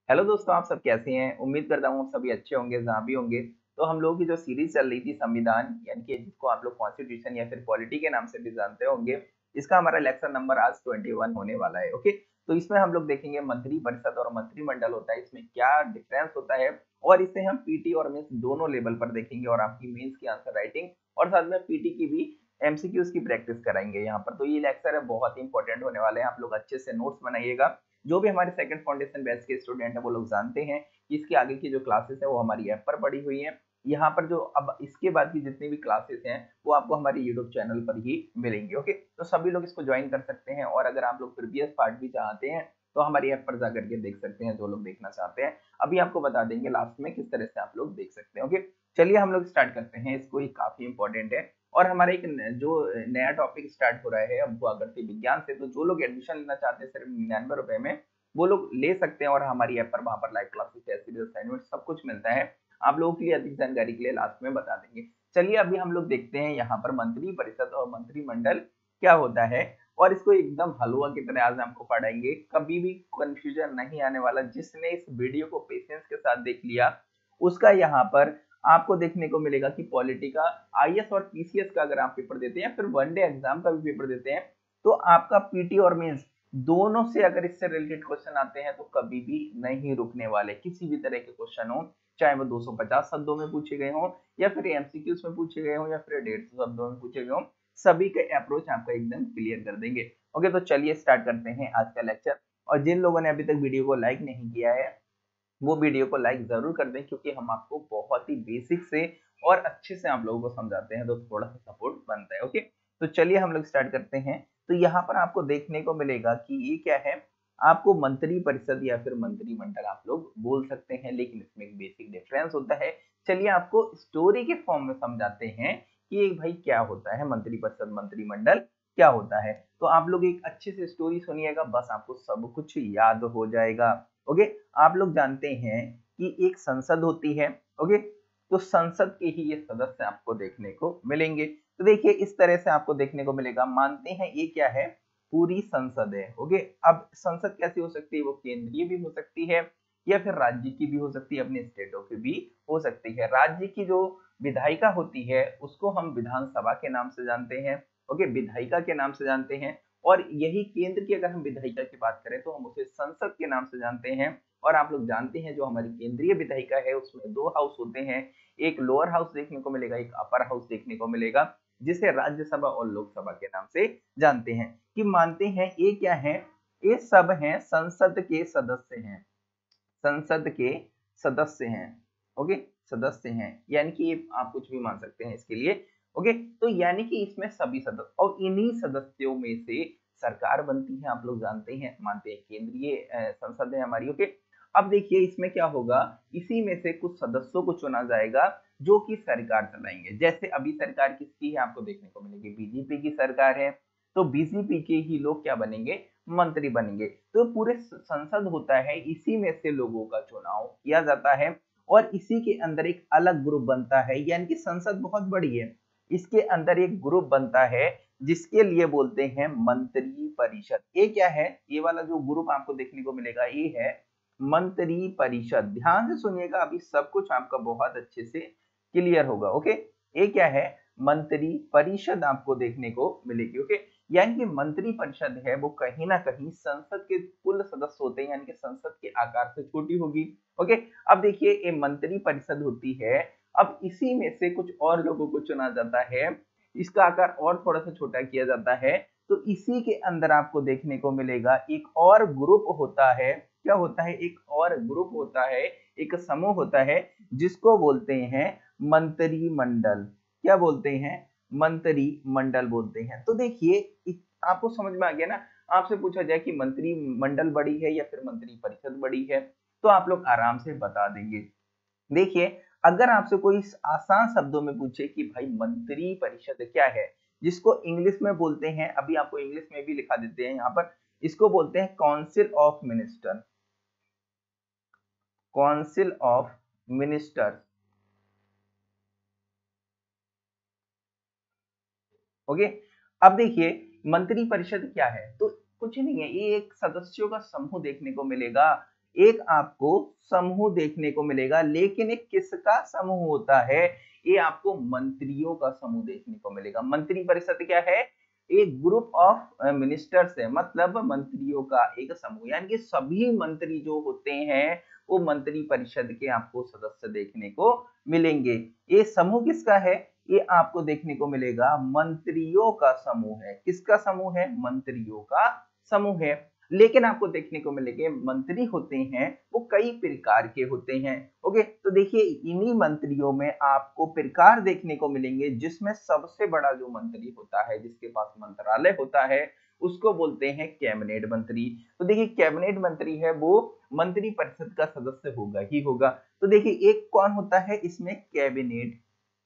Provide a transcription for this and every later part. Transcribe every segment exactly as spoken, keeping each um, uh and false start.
Hello दोस्तों, आप सब कैसे हैं? उम्मीद करता हूँ आप सभी अच्छे होंगे, जहाँ भी होंगे। तो हम लोगों की जो सीरीज चल रही थी संविधान, यानी कि जिसको आप लोग कॉन्स्टिट्यूशन या फिर पॉलिटी के नाम से भी जानते होंगे, इसका हमारा लेक्चर नंबर आज इक्कीस होने वाला है। ओके, तो इसमें हम लोग देखेंगे मंत्री परिषद और मंत्रिमंडल होता है, इसमें क्या डिफरेंस होता है, और इसे हम पीटी और मेंस दोनों लेवल पर देखेंगे, और आपकी मेंस की आंसर राइटिंग और साथ में पीटी की भी एमसीक्यूज की प्रैक्टिस कराएंगे यहाँ पर। तो ये लेक्चर है बहुत ही इंपॉर्टेंट होने वाले हैं, आप लोग अच्छे से नोट्स बनाइएगा। जो भी हमारे सेकंड फाउंडेशन बैच के स्टूडेंट है वो लोग जानते हैं कि इसके आगे की जो क्लासेस है वो हमारी ऐप पर पड़ी हुई है। यहाँ पर जो अब इसके बाद की जितनी भी क्लासेस हैं वो आपको हमारे यूट्यूब चैनल पर ही मिलेंगे। ओके, तो सभी लोग इसको ज्वाइन कर सकते हैं, और अगर आप लोग प्रीवियस पार्ट भी चाहते हैं तो हमारी ऐप पर जाकर के देख सकते हैं, जो लोग देखना चाहते हैं। अभी आपको बता देंगे लास्ट में किस तरह से आप लोग देख सकते हैं। ओके, चलिए हम लोग स्टार्ट करते हैं, इसको ही काफी इंपॉर्टेंट है। और हमारा एक जो नया टॉपिक स्टार्ट हो रहा है अब भूआकृति विज्ञान से, तो जो लोग एडमिशन लेना चाहते हैं सिर्फ निन्यानवे रुपए में वो लोग ले सकते हैं, और हमारी ऐप पर वहां पर live classes, test series, assignment सब कुछ मिलता है। आप लोगों के लिए अधिक जानकारी के लिए लास्ट में बता देंगे। चलिए अभी हम लोग देखते हैं यहाँ पर मंत्री परिषद और मंत्रिमंडल क्या होता है, और इसको एकदम हलवा की तरह आज आपको पढ़ाएंगे, कभी भी कंफ्यूजन नहीं आने वाला। जिसने इस वीडियो को पेशेंस के साथ देख लिया उसका यहाँ पर आपको देखने को मिलेगा कि पॉलिटी का, आईएएस और पीसीएस का अगर आप पेपर देते हैं, फिर वनडे एग्जाम का भी पेपर देते हैं, तो आपका पीटी और मेंस दोनों से अगर इससे रिलेटेड क्वेश्चन आते हैं तो कभी भी नहीं रुकने वाले। किसी भी तरह के क्वेश्चन हो, चाहे वो दो सौ पचास शब्दों में पूछे गए हों, या फिर एमसीक्यूज में पूछे गए हों, या फिर डेढ़ सौ शब्दों में पूछे गए हों, सभी का अप्रोच आपका एकदम क्लियर कर देंगे। ओके, तो चलिए स्टार्ट करते हैं आज का लेक्चर। और जिन लोगों ने अभी तक वीडियो को लाइक नहीं किया है वो वीडियो को लाइक जरूर कर दें, क्योंकि हम आपको बहुत ही बेसिक से और अच्छे से आप लोगों को समझाते हैं, तो थोड़ा सा सपोर्ट बनता है। ओके, तो चलिए हम लोग स्टार्ट करते हैं। तो यहाँ पर आपको देखने को मिलेगा कि ये क्या है, आपको मंत्री परिषद या फिर मंत्रिमंडल आप लोग बोल सकते हैं, लेकिन इसमें एक बेसिक डिफरेंस होता है। चलिए आपको स्टोरी के फॉर्म में समझाते हैं कि एक भाई क्या होता है मंत्री परिषद मंत्रिमंडल क्या होता है। तो आप लोग एक अच्छे से स्टोरी सुनिएगा, बस आपको सब कुछ याद हो जाएगा। ओके, आप लोग जानते हैं कि एक संसद होती है। ओके, तो संसद के ही ये सदस्य आपको देखने को मिलेंगे। तो देखिए इस तरह से आपको देखने को मिलेगा, मानते हैं ये क्या है, पूरी संसद है। ओके, अब संसद कैसी हो सकती है, वो केंद्रीय भी हो सकती है या फिर राज्य की भी हो सकती है, अपने स्टेटों की भी हो सकती है। राज्य की जो विधायिका होती है उसको हम विधानसभा के नाम से जानते हैं। ओके, विधायिका के नाम से जानते हैं। और यही केंद्र की अगर हम विधायिका की बात करें तो हम उसे संसद के नाम से जानते हैं। और आप लोग जानते हैं जो हमारी केंद्रीय विधायिका है उसमें दो हाउस होते हैं, एक लोअर हाउस देखने को मिलेगा, एक अपर हाउस देखने को मिलेगा, जिसे राज्यसभा और लोकसभा के नाम से जानते हैं। कि मानते हैं ये क्या है, ये सब हैं संसद के सदस्य हैं, संसद के सदस्य हैं। ओके, सदस्य हैं, यानी कि आप कुछ भी मान सकते हैं इसके लिए। ओके, तो यानी कि इसमें सभी सदस्य, और इन्हीं सदस्यों में से सरकार बनती है। आप लोग जानते हैं, मानते हैं केंद्रीय संसद है हमारी। ओके, अब देखिए इसमें क्या होगा, इसी में से कुछ सदस्यों को चुना जाएगा जो कि सरकार चलाएंगे। जैसे अभी सरकार किसकी है आपको देखने को मिलेगी, बीजेपी की सरकार है, तो बीजेपी के ही लोग क्या बनेंगे, मंत्री बनेंगे। तो पूरे संसद होता है, इसी में से लोगों का चुनाव किया जाता है, और इसी के अंदर एक अलग ग्रुप बनता है। यानी कि संसद बहुत बड़ी है, इसके अंदर एक ग्रुप बनता है जिसके लिए बोलते हैं मंत्री परिषद। ये क्या है, ये वाला जो ग्रुप आपको देखने को मिलेगा ये है मंत्री परिषद। ध्यान से सुनिएगा, अभी सब कुछ आपका बहुत अच्छे से क्लियर होगा। ओके, ये क्या है, मंत्री परिषद आपको देखने को मिलेगी। ओके, यानी कि मंत्री परिषद है वो कहीं ना कहीं संसद के कुल सदस्य होते हैं, यानी कि संसद के आकार से छोटी होगी। ओके, अब देखिए ये मंत्री परिषद होती है, अब इसी में से कुछ और लोगों को चुना जाता है, इसका आकार और थोड़ा सा छोटा किया जाता है। तो इसी के अंदर आपको देखने को मिलेगा एक और ग्रुप होता है। क्या होता है, एक और ग्रुप होता है, एक समूह होता है, जिसको बोलते हैं मंत्रिमंडल। क्या बोलते हैं, मंत्रिमंडल बोलते हैं। तो देखिए आपको समझ में आ गया ना, आपसे पूछा जाए कि मंत्रिमंडल बड़ी है या फिर मंत्री परिषद बड़ी है, तो आप लोग आराम से बता देंगे। देखिए अगर आपसे कोई आसान शब्दों में पूछे कि भाई मंत्री परिषद क्या है, जिसको इंग्लिश में बोलते हैं, अभी आपको इंग्लिश में भी लिखा देते हैं यहाँ पर, इसको बोलते हैं council of minister, council of minister. Okay, अब देखिए मंत्री परिषद क्या है, तो कुछ नहीं है, ये एक सदस्यों का समूह देखने को मिलेगा। एक आपको समूह देखने को मिलेगा, लेकिन एक किसका समूह होता है, ये आपको मंत्रियों का समूह देखने को मिलेगा। मंत्री परिषद क्या है, एक ग्रुप ऑफ मिनिस्टर्स है, मतलब मंत्रियों का एक समूह, यानी कि सभी मंत्री जो होते हैं वो मंत्री परिषद के आपको सदस्य देखने को मिलेंगे। ये समूह किसका है, ये आपको देखने को मिलेगा मंत्रियों का समूह है। किसका समूह है, मंत्रियों का समूह है। लेकिन आपको देखने को मिलेंगे मंत्री होते हैं वो कई प्रकार के होते हैं। ओके, तो देखिए इन्हीं मंत्रियों में आपको प्रकार देखने को मिलेंगे, जिसमें सबसे बड़ा जो मंत्री होता है, जिसके पास मंत्रालय होता है, उसको बोलते हैं कैबिनेट मंत्री। तो देखिए कैबिनेट मंत्री है वो मंत्री परिषद का सदस्य होगा ही होगा। तो देखिए एक कौन होता है इसमें, कैबिनेट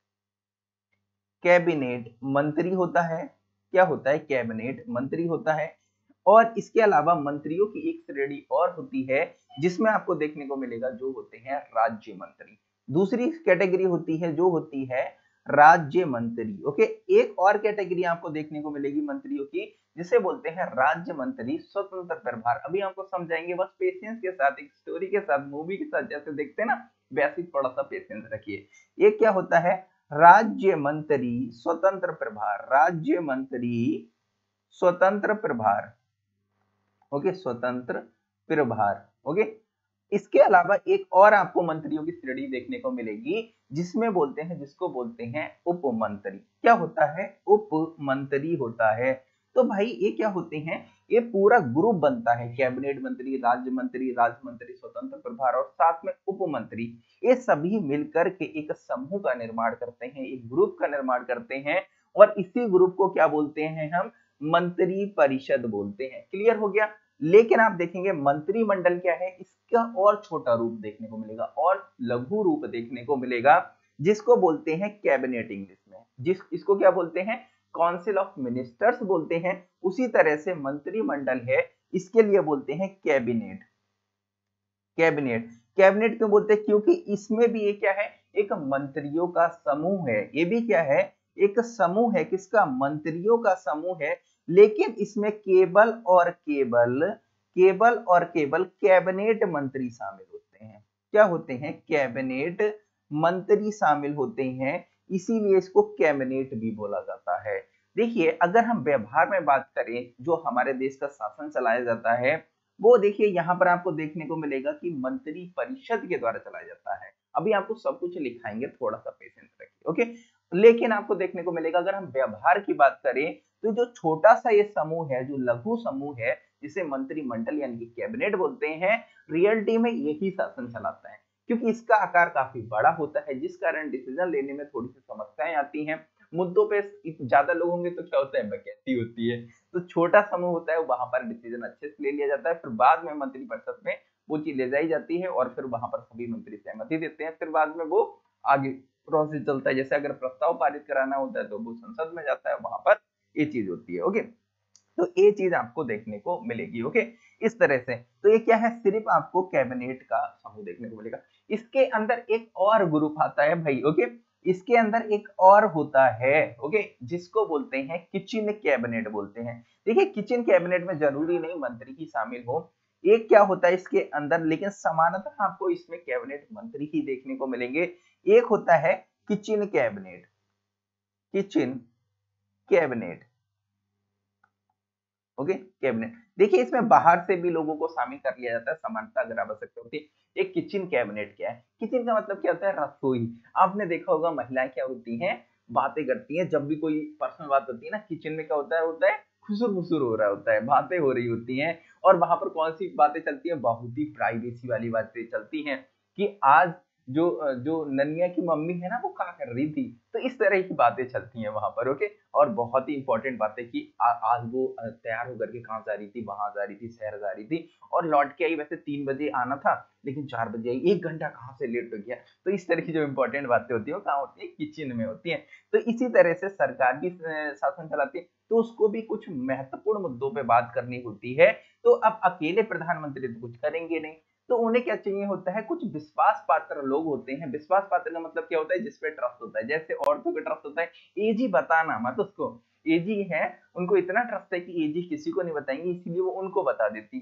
कैबिनेट मंत्री होता है। क्या होता है, कैबिनेट मंत्री होता है। और इसके अलावा मंत्रियों की एक श्रेणी और होती है, जिसमें आपको देखने को मिलेगा जो होते हैं राज्य मंत्री। दूसरी कैटेगरी होती है जो होती है राज्य मंत्री। ओके, एक और कैटेगरी आपको देखने को मिलेगी मंत्रियों की, जिसे बोलते हैं राज्य मंत्री स्वतंत्र प्रभार। अभी आपको समझाएंगे, बस पेशेंस के साथ, एक स्टोरी के साथ, मूवी के साथ जैसे देखते हैं ना, वैसे थोड़ा सा पेशेंस रखिए। ये क्या होता है, राज्य मंत्री स्वतंत्र प्रभार, राज्य मंत्री स्वतंत्र प्रभार। ओके, स्वतंत्र प्रभार। ओके, इसके अलावा एक और आपको मंत्रियों की श्रेणी देखने को मिलेगी, जिसमें बोलते हैं जिसको बोलते हैं उप मंत्री। क्या होता है, उप मंत्री होता है। तो भाई ये क्या होते हैं, ये पूरा ग्रुप बनता है, कैबिनेट मंत्री, राज्य मंत्री, राज्य मंत्री स्वतंत्र प्रभार और साथ में उप मंत्री। ये सभी मिलकर के एक समूह का निर्माण करते हैं, एक ग्रुप का निर्माण करते हैं, और इसी ग्रुप को क्या बोलते हैं हम, मंत्री परिषद बोलते हैं। क्लियर हो गया। लेकिन आप देखेंगे मंत्रिमंडल क्या है, इसका और छोटा रूप देखने को मिलेगा, और लघु रूप देखने को मिलेगा, जिसको बोलते हैं कैबिनेट इंग्लिश में, जिस इसको क्या बोलते हैं, काउंसिल ऑफ मिनिस्टर्स बोलते हैं। उसी तरह से मंत्रिमंडल है, इसके लिए बोलते हैं कैबिनेट। कैबिनेट कैबिनेट क्यों बोलते हैं, क्योंकि इसमें भी ये क्या है, एक मंत्रियों का समूह है। ये भी क्या है, एक समूह है, किसका, मंत्रियों का समूह है। लेकिन इसमें केवल और केवल केवल और केवल कैबिनेट मंत्री शामिल होते हैं। क्या होते हैं, कैबिनेट मंत्री शामिल होते हैं, इसीलिए इसको कैबिनेट भी बोला जाता है। देखिए अगर हम व्यवहार में बात करें, जो हमारे देश का शासन चलाया जाता है, वो देखिए यहाँ पर आपको देखने को मिलेगा कि मंत्री परिषद के द्वारा चलाया जाता है। अभी आपको सब कुछ लिखाएंगे, थोड़ा सा पेशेंस रखिए। ओके, लेकिन आपको देखने को मिलेगा अगर हम व्यवहार की बात करें, तो जो छोटा सा ये समूह है, जो लघु समूह है, जिसे मंत्रिमंडल यानी कि कैबिनेट बोलते हैं, रियलिटी में यही शासन चलाता है, क्योंकि इसका आकार काफी बड़ा होता है, जिस कारण डिसीजन लेने में थोड़ी सी समस्याएं आती हैं। मुद्दों पे ज्यादा लोग होंगे तो क्या होता है, बकैती होती है। तो छोटा समूह होता है, वहां पर डिसीजन अच्छे से ले लिया जाता है, फिर बाद में मंत्रिपरिषद में वो चीज ले जाई जाती है, और फिर वहां पर सभी मंत्री सहमति देते हैं, फिर बाद में वो आगे प्रोसेस चलता है। जैसे अगर प्रस्ताव पारित कराना होता है तो वो संसद में जाता है, वहां पर ये चीज होती है। ओके, तो ये चीज आपको देखने को मिलेगी। ओके, इस तरह से तो ये क्या है, सिर्फ आपको कैबिनेट का समूह देखने को मिलेगा। इसके अंदर एक और ग्रुप आता है भाई। ओके, इसके अंदर एक और होता है, ओके, जिसको बोलते हैं किचन कैबिनेट बोलते हैं। देखिए किचन कैबिनेट में जरूरी नहीं मंत्री ही शामिल हो, एक क्या होता है इसके अंदर, लेकिन समानतः आपको इसमें कैबिनेट मंत्री ही देखने को मिलेंगे। एक होता है kitchen cabinet, kitchen cabinet. Okay, cabinet देखिए इसमें बाहर से भी लोगों को शामिल कर लिया जाता है, समानता अगर आवश्यकता होती है। एक किचन कैबिनेट क्या है, किचन का मतलब क्या होता है, रसोई। आपने देखा होगा महिलाएं क्या होती हैं, बातें करती हैं, जब भी कोई पर्सनल बात होती है ना, किचन में क्या होता है होता है खुसुर फुसुर हो रहा होता है, बातें हो रही होती हैं, और वहां पर कौन सी बातें चलती हैं, बहुत ही प्राइवेसी वाली बातें चलती हैं, कि आज जो जो ननिया की मम्मी है ना वो क्या कर रही थी। तो इस तरह की बातें चलती हैं वहां पर। ओके, और बहुत ही इंपॉर्टेंट बातें कि आ, आज वो तैयार होकर के कहाँ जा रही थी, वहां जा रही थी, शहर जा रही थी, और लौट के आई। वैसे तीन बजे आना था लेकिन चार बजे आई, एक घंटा कहाँ से लेट हो गया। तो इस तरह की जो इंपॉर्टेंट बातें होती है वो कहाँ होती है, किचन में होती है। तो इसी तरह से सरकार भी शासन चलाती है, तो उसको भी कुछ महत्वपूर्ण मुद्दों पर बात करनी होती है। तो अब अकेले प्रधानमंत्री तो कुछ करेंगे नहीं, तो उन्हें क्या चाहिए होता है, कुछ विश्वास पात्र लोग होते हैं। विश्वास पात्र का मतलब क्या होता है, जिसपे ट्रस्ट होता है। जैसे औरतों पे ट्रस्ट होता है, एजी बताना मत उसको, एजी है उनको इतना ट्रस्ट है कि एजी किसी को नहीं बताएंगे, इसीलिए वो उनको बता देती हैं।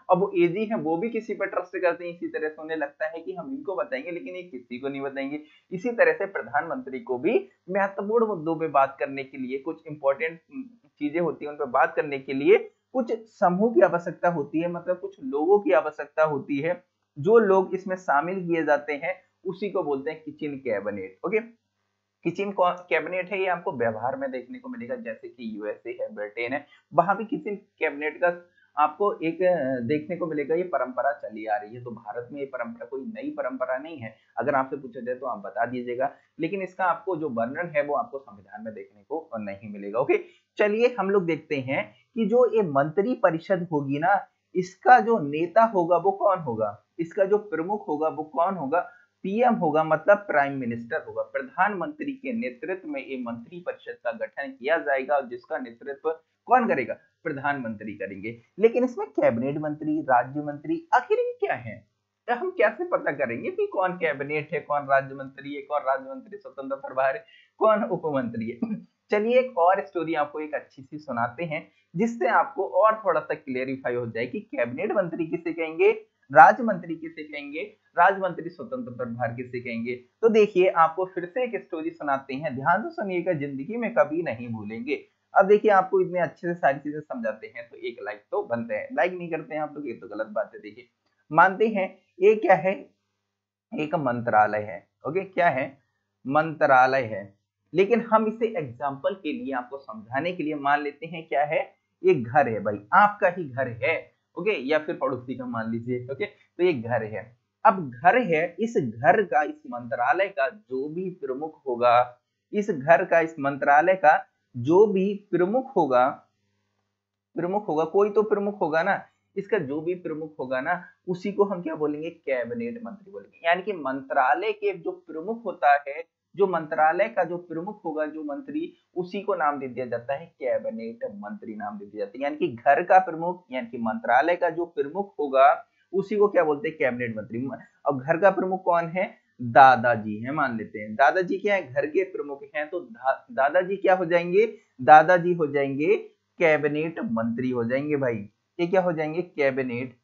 अब वो एजी है वो भी किसी पर ट्रस्ट करते हैं, इसी तरह से उन्हें लगता है कि हम इनको बताएंगे लेकिन ये किसी को नहीं बताएंगे। इसी तरह से प्रधानमंत्री को भी महत्वपूर्ण मुद्दों पे बात करने के लिए, कुछ इंपॉर्टेंट चीजें होती है उन पर बात करने के लिए कुछ समूह की आवश्यकता होती है, मतलब कुछ लोगों की आवश्यकता होती है। जो लोग इसमें शामिल किए जाते हैं उसी को बोलते हैं kitchen cabinet. Okay, kitchen cabinet है, ये आपको व्यवहार में देखने को मिलेगा, जैसे कि यूएसए है, ब्रिटेन है, वहां भी किचन कैबिनेट का आपको एक देखने को मिलेगा। ये परंपरा चली आ रही है, तो भारत में ये परंपरा कोई नई परंपरा नहीं है। अगर आपसे पूछा जाए तो आप बता दीजिएगा, लेकिन इसका आपको जो वर्णन है वो आपको संविधान में देखने को नहीं मिलेगा। ओके, चलिए हम लोग देखते हैं कि जो ये मंत्री परिषद होगी ना, इसका जो नेता होगा वो कौन होगा, इसका जो प्रमुख होगा वो कौन होगा, पीएम होगा, मतलब प्राइम मिनिस्टर होगा। प्रधानमंत्री के नेतृत्व में ये मंत्री परिषद का गठन किया जाएगा और जिसका नेतृत्व कौन करेगा, प्रधानमंत्री करेंगे। लेकिन इसमें कैबिनेट मंत्री, राज्य मंत्री, आखिर ये क्या है, तो हम कैसे पता करेंगे कि कौन कैबिनेट है, कौन राज्य मंत्री है, कौन राज्य मंत्री स्वतंत्र प्रभार है, कौन उप मंत्री है। चलिए एक और स्टोरी आपको एक अच्छी सी सुनाते हैं, जिससे आपको और थोड़ा सा क्लियरिफाई हो जाए कि कैबिनेट मंत्री किसे कहेंगे, राज्य मंत्री किसे कहेंगे, राज्य मंत्री स्वतंत्र प्रभार किसे कहेंगे। तो देखिए आपको फिर से एक स्टोरी सुनाते हैं, ध्यान से सुनिएगा, जिंदगी में कभी नहीं भूलेंगे। अब देखिए आपको इतने अच्छे से सारी चीजें समझाते हैं तो एक लाइक तो बनते हैं, लाइक नहीं करते हैं आप लोग, ये तो गलत बात है। देखिए मानते हैं ये क्या है, एक मंत्रालय है। ओके, क्या है, मंत्रालय है, लेकिन हम इसे एग्जाम्पल के लिए आपको समझाने के लिए मान लेते हैं क्या है, एक घर है भाई, आपका ही घर है। ओके, या फिर पड़ोसी का मान लीजिए। ओके, तो ये घर है। अब घर है, इस घर का, इस मंत्रालय का जो भी प्रमुख होगा, इस घर का, इस मंत्रालय का जो भी प्रमुख होगा, प्रमुख होगा, कोई तो प्रमुख होगा ना, इसका जो भी प्रमुख होगा ना, उसी को हम क्या बोलेंगे, कैबिनेट मंत्री बोलेंगे। यानी कि मंत्रालय के जो प्रमुख होता है, जो मंत्रालय का जो प्रमुख होगा, जो मंत्री, उसी को नाम दे दिया जाता है कैबिनेट मंत्री, नाम दे दिया जाता है। यानी कि घर का प्रमुख, यानी कि मंत्रालय का जो प्रमुख होगा उसी को क्या बोलते हैं, कैबिनेट मंत्री। अब घर का प्रमुख कौन है, दादाजी है, मान लेते हैं दादाजी क्या है, घर के प्रमुख हैं, तो दा, दादाजी क्या हो जाएंगे, दादाजी हो जाएंगे कैबिनेट मंत्री हो जाएंगे भाई। ये क्या हो जाएंगे, कैबिनेट,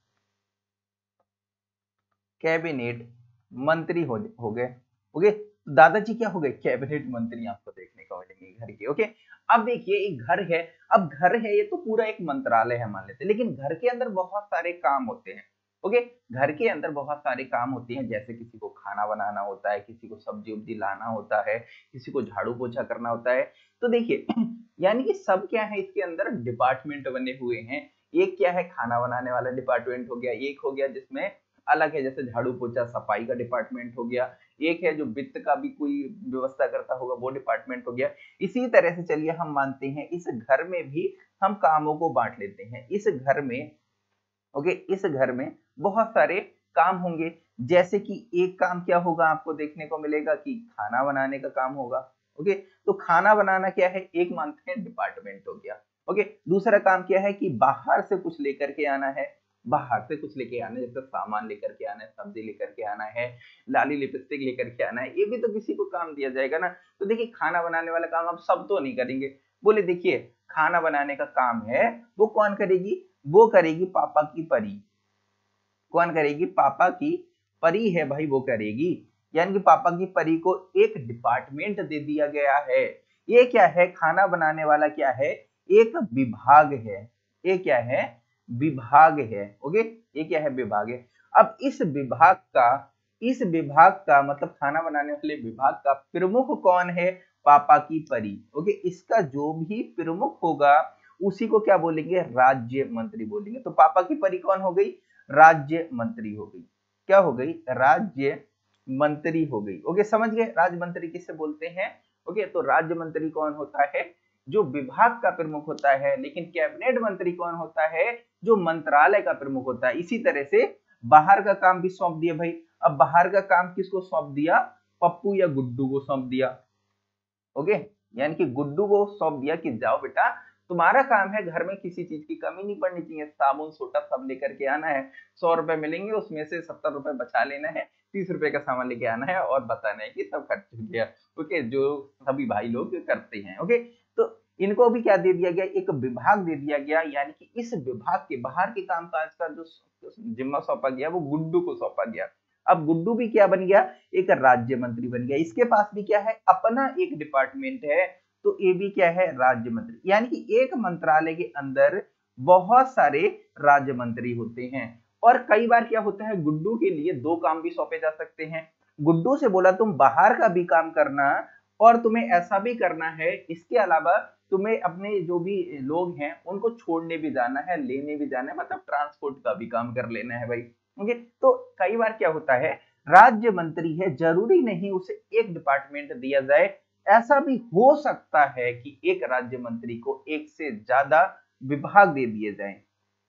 कैबिनेट मंत्री हो हो गए। ओके, दादाजी क्या हो गए, कैबिनेट मंत्री आपको देखने को मिलेंगे घर के। ओके, अब देखिए एक घर है, अब घर है ये तो पूरा एक मंत्रालय है मान लेते हैं, लेकिन घर के अंदर बहुत सारे काम होते हैं। ओके, घर के अंदर बहुत सारे काम होते हैं, जैसे किसी को खाना बनाना होता है, किसी को सब्जी उब्जी लाना होता है, किसी को झाड़ू पोछा करना होता है। तो देखिए यानी कि सब क्या है, इसके अंदर डिपार्टमेंट बने हुए हैं। एक क्या है, खाना बनाने वाला डिपार्टमेंट हो गया, एक हो गया जिसमें अलग है, जैसे झाड़ू पोछा सफाई का डिपार्टमेंट हो गया, एक है जो वित्त का भी कोई व्यवस्था करता होगा वो डिपार्टमेंट हो गया। इसी तरह से चलिए हम मानते हैं इस घर में भी हम कामों को बांट लेते हैं। इस घर में, ओके, इस घर में बहुत सारे काम होंगे, जैसे कि एक काम क्या होगा, आपको देखने को मिलेगा कि खाना बनाने का काम होगा। ओके, तो खाना बनाना क्या है, एक मानते हैं डिपार्टमेंट हो गया। ओके, दूसरा काम क्या है कि बाहर से कुछ लेकर के आना है, बाहर से कुछ लेके आना है, जैसे सामान लेकर के आना है, सब्जी लेकर के आना है, लाली लिपस्टिक लेकर के आना है, ये भी तो किसी को काम दिया जाएगा ना। तो देखिए खाना बनाने वाला काम आप सब तो नहीं करेंगे, बोले देखिए खाना बनाने का काम है वो कौन करेगी, वो करेगी पापा की परी। कौन करेगी, पापा की परी है भाई, वो करेगी। यानी कि पापा की परी को एक डिपार्टमेंट दे दिया गया है। ये क्या है, खाना बनाने वाला क्या है, एक विभाग है। ये क्या है, विभाग है। ओके, ये क्या है, विभाग है। अब इस विभाग का, इस विभाग का मतलब खाना बनाने वाले विभाग का प्रमुख कौन है, पापा की परी। ओके, इसका जो भी प्रमुख होगा उसी को क्या बोलेंगे, राज्य मंत्री बोलेंगे। तो पापा की परी कौन हो गई, राज्य मंत्री हो गई। क्या हो गई, राज्य मंत्री हो गई। ओके, समझ गए राज्य मंत्री किसे बोलते हैं। ओके, तो राज्य मंत्री कौन होता है, जो विभाग का प्रमुख होता है। लेकिन कैबिनेट मंत्री कौन होता है, जो मंत्रालय का प्रमुख होता है। इसी तरह से बाहर का काम भी सौंप दिया भाई। अब बाहर का काम किसको सौंप दिया, पप्पू या गुड्डू को सौंप दिया। ओके, यानी कि गुड्डू को सौंप दिया कि जाओ बेटा तुम्हारा काम है घर में किसी चीज की कमी नहीं पड़नी चाहिए, साबुन सोटा सब लेकर के आना है, सौ रुपए मिलेंगे उसमें से सत्तर रुपए बचा लेना है, तीस रुपए का सामान लेके आना है और बताना है कि सब खर्च हो गया। ओके, जो सभी भाई लोग करते हैं। ओके, तो इनको भी क्या दे दिया गया, एक विभाग दे दिया गया, यानी कि इस विभाग के बाहर के कामकाज का जो जिम्मा सौंपा गया वो गुड्डू को सौंपा गया। अब गुड्डू भी क्या बन गया, एक राज्य मंत्री बन गया। इसके पास भी क्या है, अपना एक डिपार्टमेंट है, तो ये भी क्या है, राज्य मंत्री। यानी कि एक मंत्रालय के अंदर बहुत सारे राज्य मंत्री होते हैं। और कई बार क्या होता है, गुड्डू के लिए दो काम भी सौंपे जा सकते हैं। गुड्डू से बोला तुम बाहर का भी काम करना और तुम्हें ऐसा भी करना है, इसके अलावा तुम्हें अपने जो भी लोग हैं उनको छोड़ने भी जाना है, लेने भी जाना है, मतलब ट्रांसपोर्ट का भी काम कर लेना है भाई। ओके, तो कई बार क्या होता है, राज्य मंत्री है, जरूरी नहीं उसे एक डिपार्टमेंट दिया जाए, ऐसा भी हो सकता है कि एक राज्य मंत्री को एक से ज्यादा विभाग दे दिए जाएं,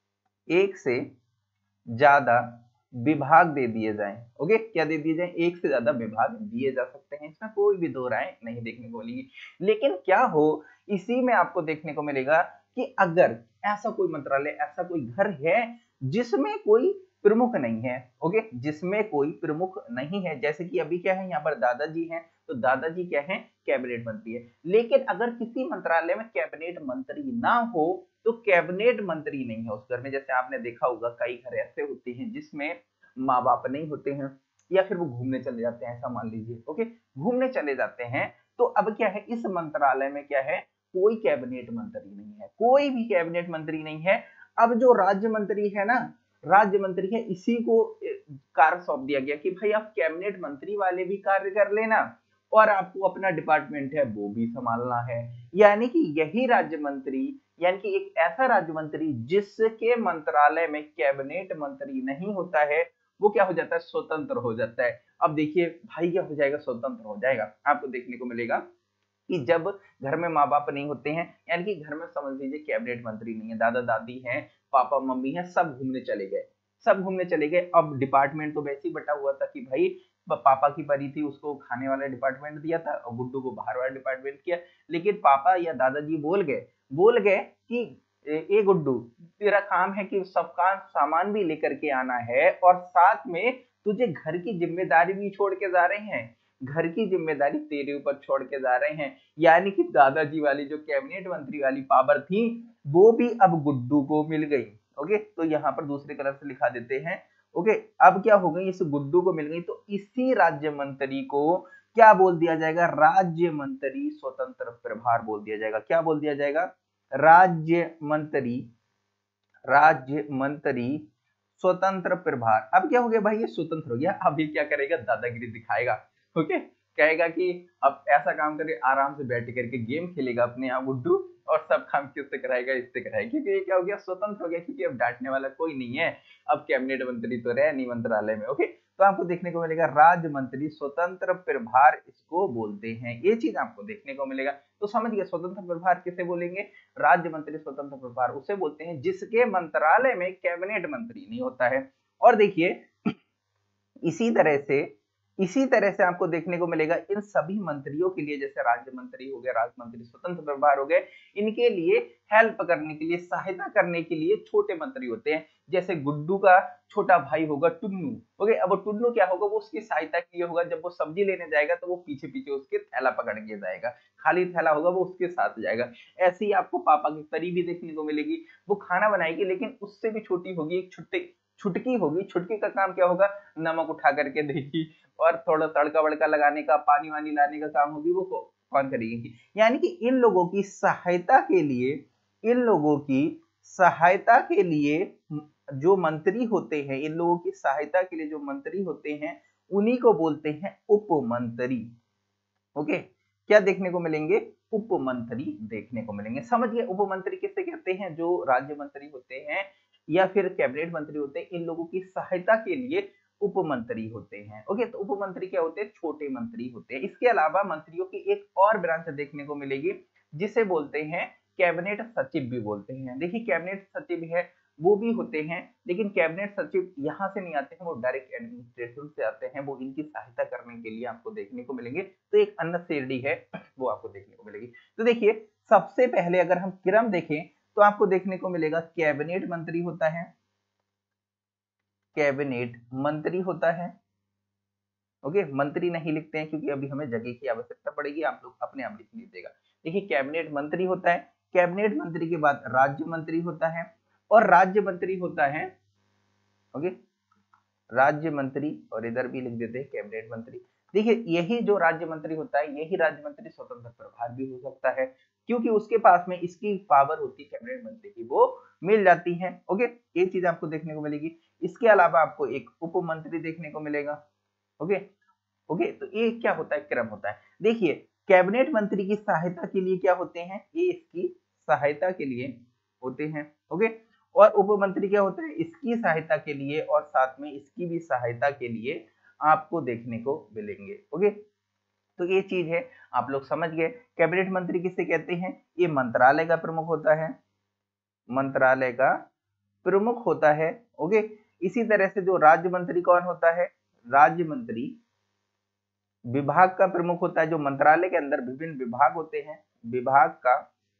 एक से ज्यादा विभाग दे दिए जाएं। ओके, क्या दे दिए जाएं, एक से ज्यादा विभाग दिए जा सकते हैं, इसमें कोई भी दो राय नहीं देखने को मिलेगी। लेकिन क्या हो, इसी में आपको देखने को मिलेगा कि अगर ऐसा कोई मंत्रालय, ऐसा कोई घर है जिसमें कोई प्रमुख नहीं है, ओके, जिसमें कोई प्रमुख नहीं है, जैसे कि अभी क्या है, यहाँ पर दादाजी हैं, तो दादाजी क्या है, कैबिनेट मंत्री है। लेकिन अगर किसी मंत्रालय में कैबिनेट मंत्री ना हो तो कैबिनेट मंत्री नहीं है उस घर में। जैसे आपने देखा होगा कई घर ऐसे होते हैं जिसमें माँ बाप नहीं होते हैं, या फिर वो घूमने चले जाते हैं, ऐसा मान लीजिए, ओके, घूमने चले जाते हैं, तो अब क्या है, इस मंत्रालय में क्या है, कोई कैबिनेट मंत्री नहीं है, कोई भी कैबिनेट मंत्री नहीं है। अब जो राज्य मंत्री है ना, राज्य मंत्री है, इसी को कार्य सौंप दिया गया कि भाई आप कैबिनेट मंत्री वाले भी कार्य कर लेना और आपको अपना डिपार्टमेंट है वो भी संभालना है। यानी कि यही राज्य मंत्री, यानी कि एक ऐसा राज्य मंत्री जिसके मंत्रालय में कैबिनेट मंत्री नहीं होता है, वो क्या हो जाता है, स्वतंत्र हो जाता है। अब देखिए भाई क्या हो जाएगा, स्वतंत्र हो जाएगा। आपको देखने को मिलेगा कि जब घर में माँ बाप नहीं होते हैं, यानी कि घर में समझ लीजिए कैबिनेट मंत्री नहीं है, दादा दादी हैं, पापा मम्मी हैं, सब घूमने चले गए, सब घूमने चले गए। अब डिपार्टमेंट तो वैसे ही बटा हुआ था कि भाई पापा की परी थी, उसको खाने वाला डिपार्टमेंट दिया था और गुड्डू को बाहर वाला डिपार्टमेंट किया। लेकिन पापा या दादाजी बोल गए बोल गए कि ए गुड्डू, तेरा काम है कि सबका सामान भी लेकर के आना है और साथ में तुझे घर की जिम्मेदारी भी छोड़ के जा रहे हैं, घर की जिम्मेदारी तेरे ऊपर छोड़ के जा रहे हैं। यानी कि दादाजी वाली जो कैबिनेट मंत्री वाली पावर थी वो भी अब गुड्डू को मिल गई। ओके, तो यहाँ पर दूसरे कलर से लिखा देते हैं। ओके, अब क्या हो गई, इस गुड्डू को मिल गई, तो इसी राज्य मंत्री को क्या बोल दिया जाएगा, राज्य मंत्री स्वतंत्र प्रभार बोल दिया जाएगा। क्या बोल दिया जाएगा, राज्य मंत्री, राज्य मंत्री स्वतंत्र प्रभार। अब क्या हो गया भाई, ये स्वतंत्र हो गया। अब ये क्या करेगा, दादागिरी दिखाएगा। ओके, कहेगा कि अब ऐसा काम करे, आराम से बैठ करके गेम खेलेगा अपने यहाँ गुड्डू, और सब काम किससे कराएगा, इससे कराएगा, क्योंकि ये क्या हो गया, स्वतंत्र हो गया, क्योंकि अब डांटने वाला कोई नहीं है। अब कैबिनेट मंत्री तो रहे नहीं मंत्रालय में। ओके, तो आपको देखने को मिलेगा राज्य मंत्री स्वतंत्र प्रभार इसको बोलते हैं, ये चीज आपको देखने को मिलेगा। तो समझ गए, स्वतंत्र प्रभार किसे बोलेंगे, राज्य मंत्री स्वतंत्र प्रभार उसे बोलते हैं जिसके मंत्रालय में कैबिनेट मंत्री नहीं होता है। और देखिए इसी तरह से इसी तरह से आपको देखने को मिलेगा इन सभी मंत्रियों के लिए, जैसे राज्य मंत्री हो गए, राज्य मंत्री स्वतंत्र प्रभार हो गए, इनके लिए हेल्प करने के लिए, सहायता करने के लिए छोटे मंत्री होते हैं। जैसे गुड्डू का छोटा भाई होगा टुन्नू। ओके, अब वो टुन्नू क्या होगा, वो उसकी सहायता के लिए होगा। जब वो सब्जी लेने जाएगा तो वो पीछे पीछे उसके थैला पकड़ के जाएगा, खाली थैला होगा वो उसके साथ जाएगा। ऐसे ही आपको पापा की परी भी देखने को मिलेगी, वो खाना बनाएगी लेकिन उससे भी छोटी होगी, एक छुट्टी छुटकी होगी। छुटकी का काम क्या होगा, नमक उठा करके देगी और थोड़ा तड़का वड़का लगाने का, पानी वानी लाने का काम होगी, वो कौन करेगी। यानी कि इन लोगों की सहायता के लिए इन लोगों की सहायता के लिए जो मंत्री होते हैं, इन लोगों की सहायता के लिए जो मंत्री होते हैं उन्हीं को बोलते हैं उपमंत्री। ओके, क्या देखने को मिलेंगे, उपमंत्री देखने को मिलेंगे। समझिए उपमंत्री किसे कहते हैं, जो राज्य मंत्री होते हैं या फिर कैबिनेट मंत्री होते हैं, इन लोगों की सहायता के लिए उपमंत्री होते हैं। ओके, तो उपमंत्री क्या होते हैं, छोटे मंत्री होते हैं। इसके अलावा मंत्रियों की एक और ब्रांच देखने को मिलेगी जिसे बोलते हैं कैबिनेट सचिव भी बोलते हैं। देखिए कैबिनेट सचिव है वो भी होते हैं, लेकिन कैबिनेट सचिव यहाँ से नहीं आते हैं, वो डायरेक्ट एडमिनिस्ट्रेशन से आते हैं, वो इनकी सहायता करने के लिए आपको देखने को मिलेंगे। तो एक अन्य श्रेणी है वो आपको देखने को मिलेगी। तो देखिए सबसे पहले अगर हम क्रम देखें तो आपको देखने को मिलेगा कैबिनेट मंत्री होता है, कैबिनेट मंत्री होता है। ओके, मंत्री नहीं लिखते हैं क्योंकि अभी हमें जगह की आवश्यकता पड़ेगी, आप लोग अपने आप लिख लीजिएगा। देखिए कैबिनेट मंत्री होता है, कैबिनेट मंत्री के बाद राज्य मंत्री होता है, और राज्य मंत्री होता है ओके राज्य मंत्री, और इधर भी लिख देते हैं कैबिनेट मंत्री। देखिए यही जो राज्य मंत्री होता है, यही राज्य मंत्री स्वतंत्र प्रभार भी हो सकता है, क्योंकि उसके पास में इसकी पावर होती है कैबिनेट मंत्री की, वो मिल जाती है। ओके, ये चीज आपको देखने को मिलेगी। इसके अलावा आपको एक उप मंत्री देखने को मिलेगा। ओके ओके तो ये क्या होता है, क्रम होता है। देखिए कैबिनेट मंत्री की सहायता के लिए क्या होते हैं, ये इसकी सहायता के लिए होते हैं। ओके, और उप मंत्री क्या होता है, इसकी सहायता के लिए, और साथ में इसकी भी सहायता के लिए आपको देखने को मिलेंगे। ओके, तो ये चीज है, आप लोग समझ गए। कैबिनेट मंत्री किसे कहते हैं, ये मंत्रालय का प्रमुख होता है, मंत्रालय का प्रमुख होता है। ओके, इसी तरह से जो राज्य मंत्री कौन होता है, राज्य मंत्री विभाग का प्रमुख होता है। जो मंत्रालय के अंदर विभिन्न विभाग होते हैं, विभाग का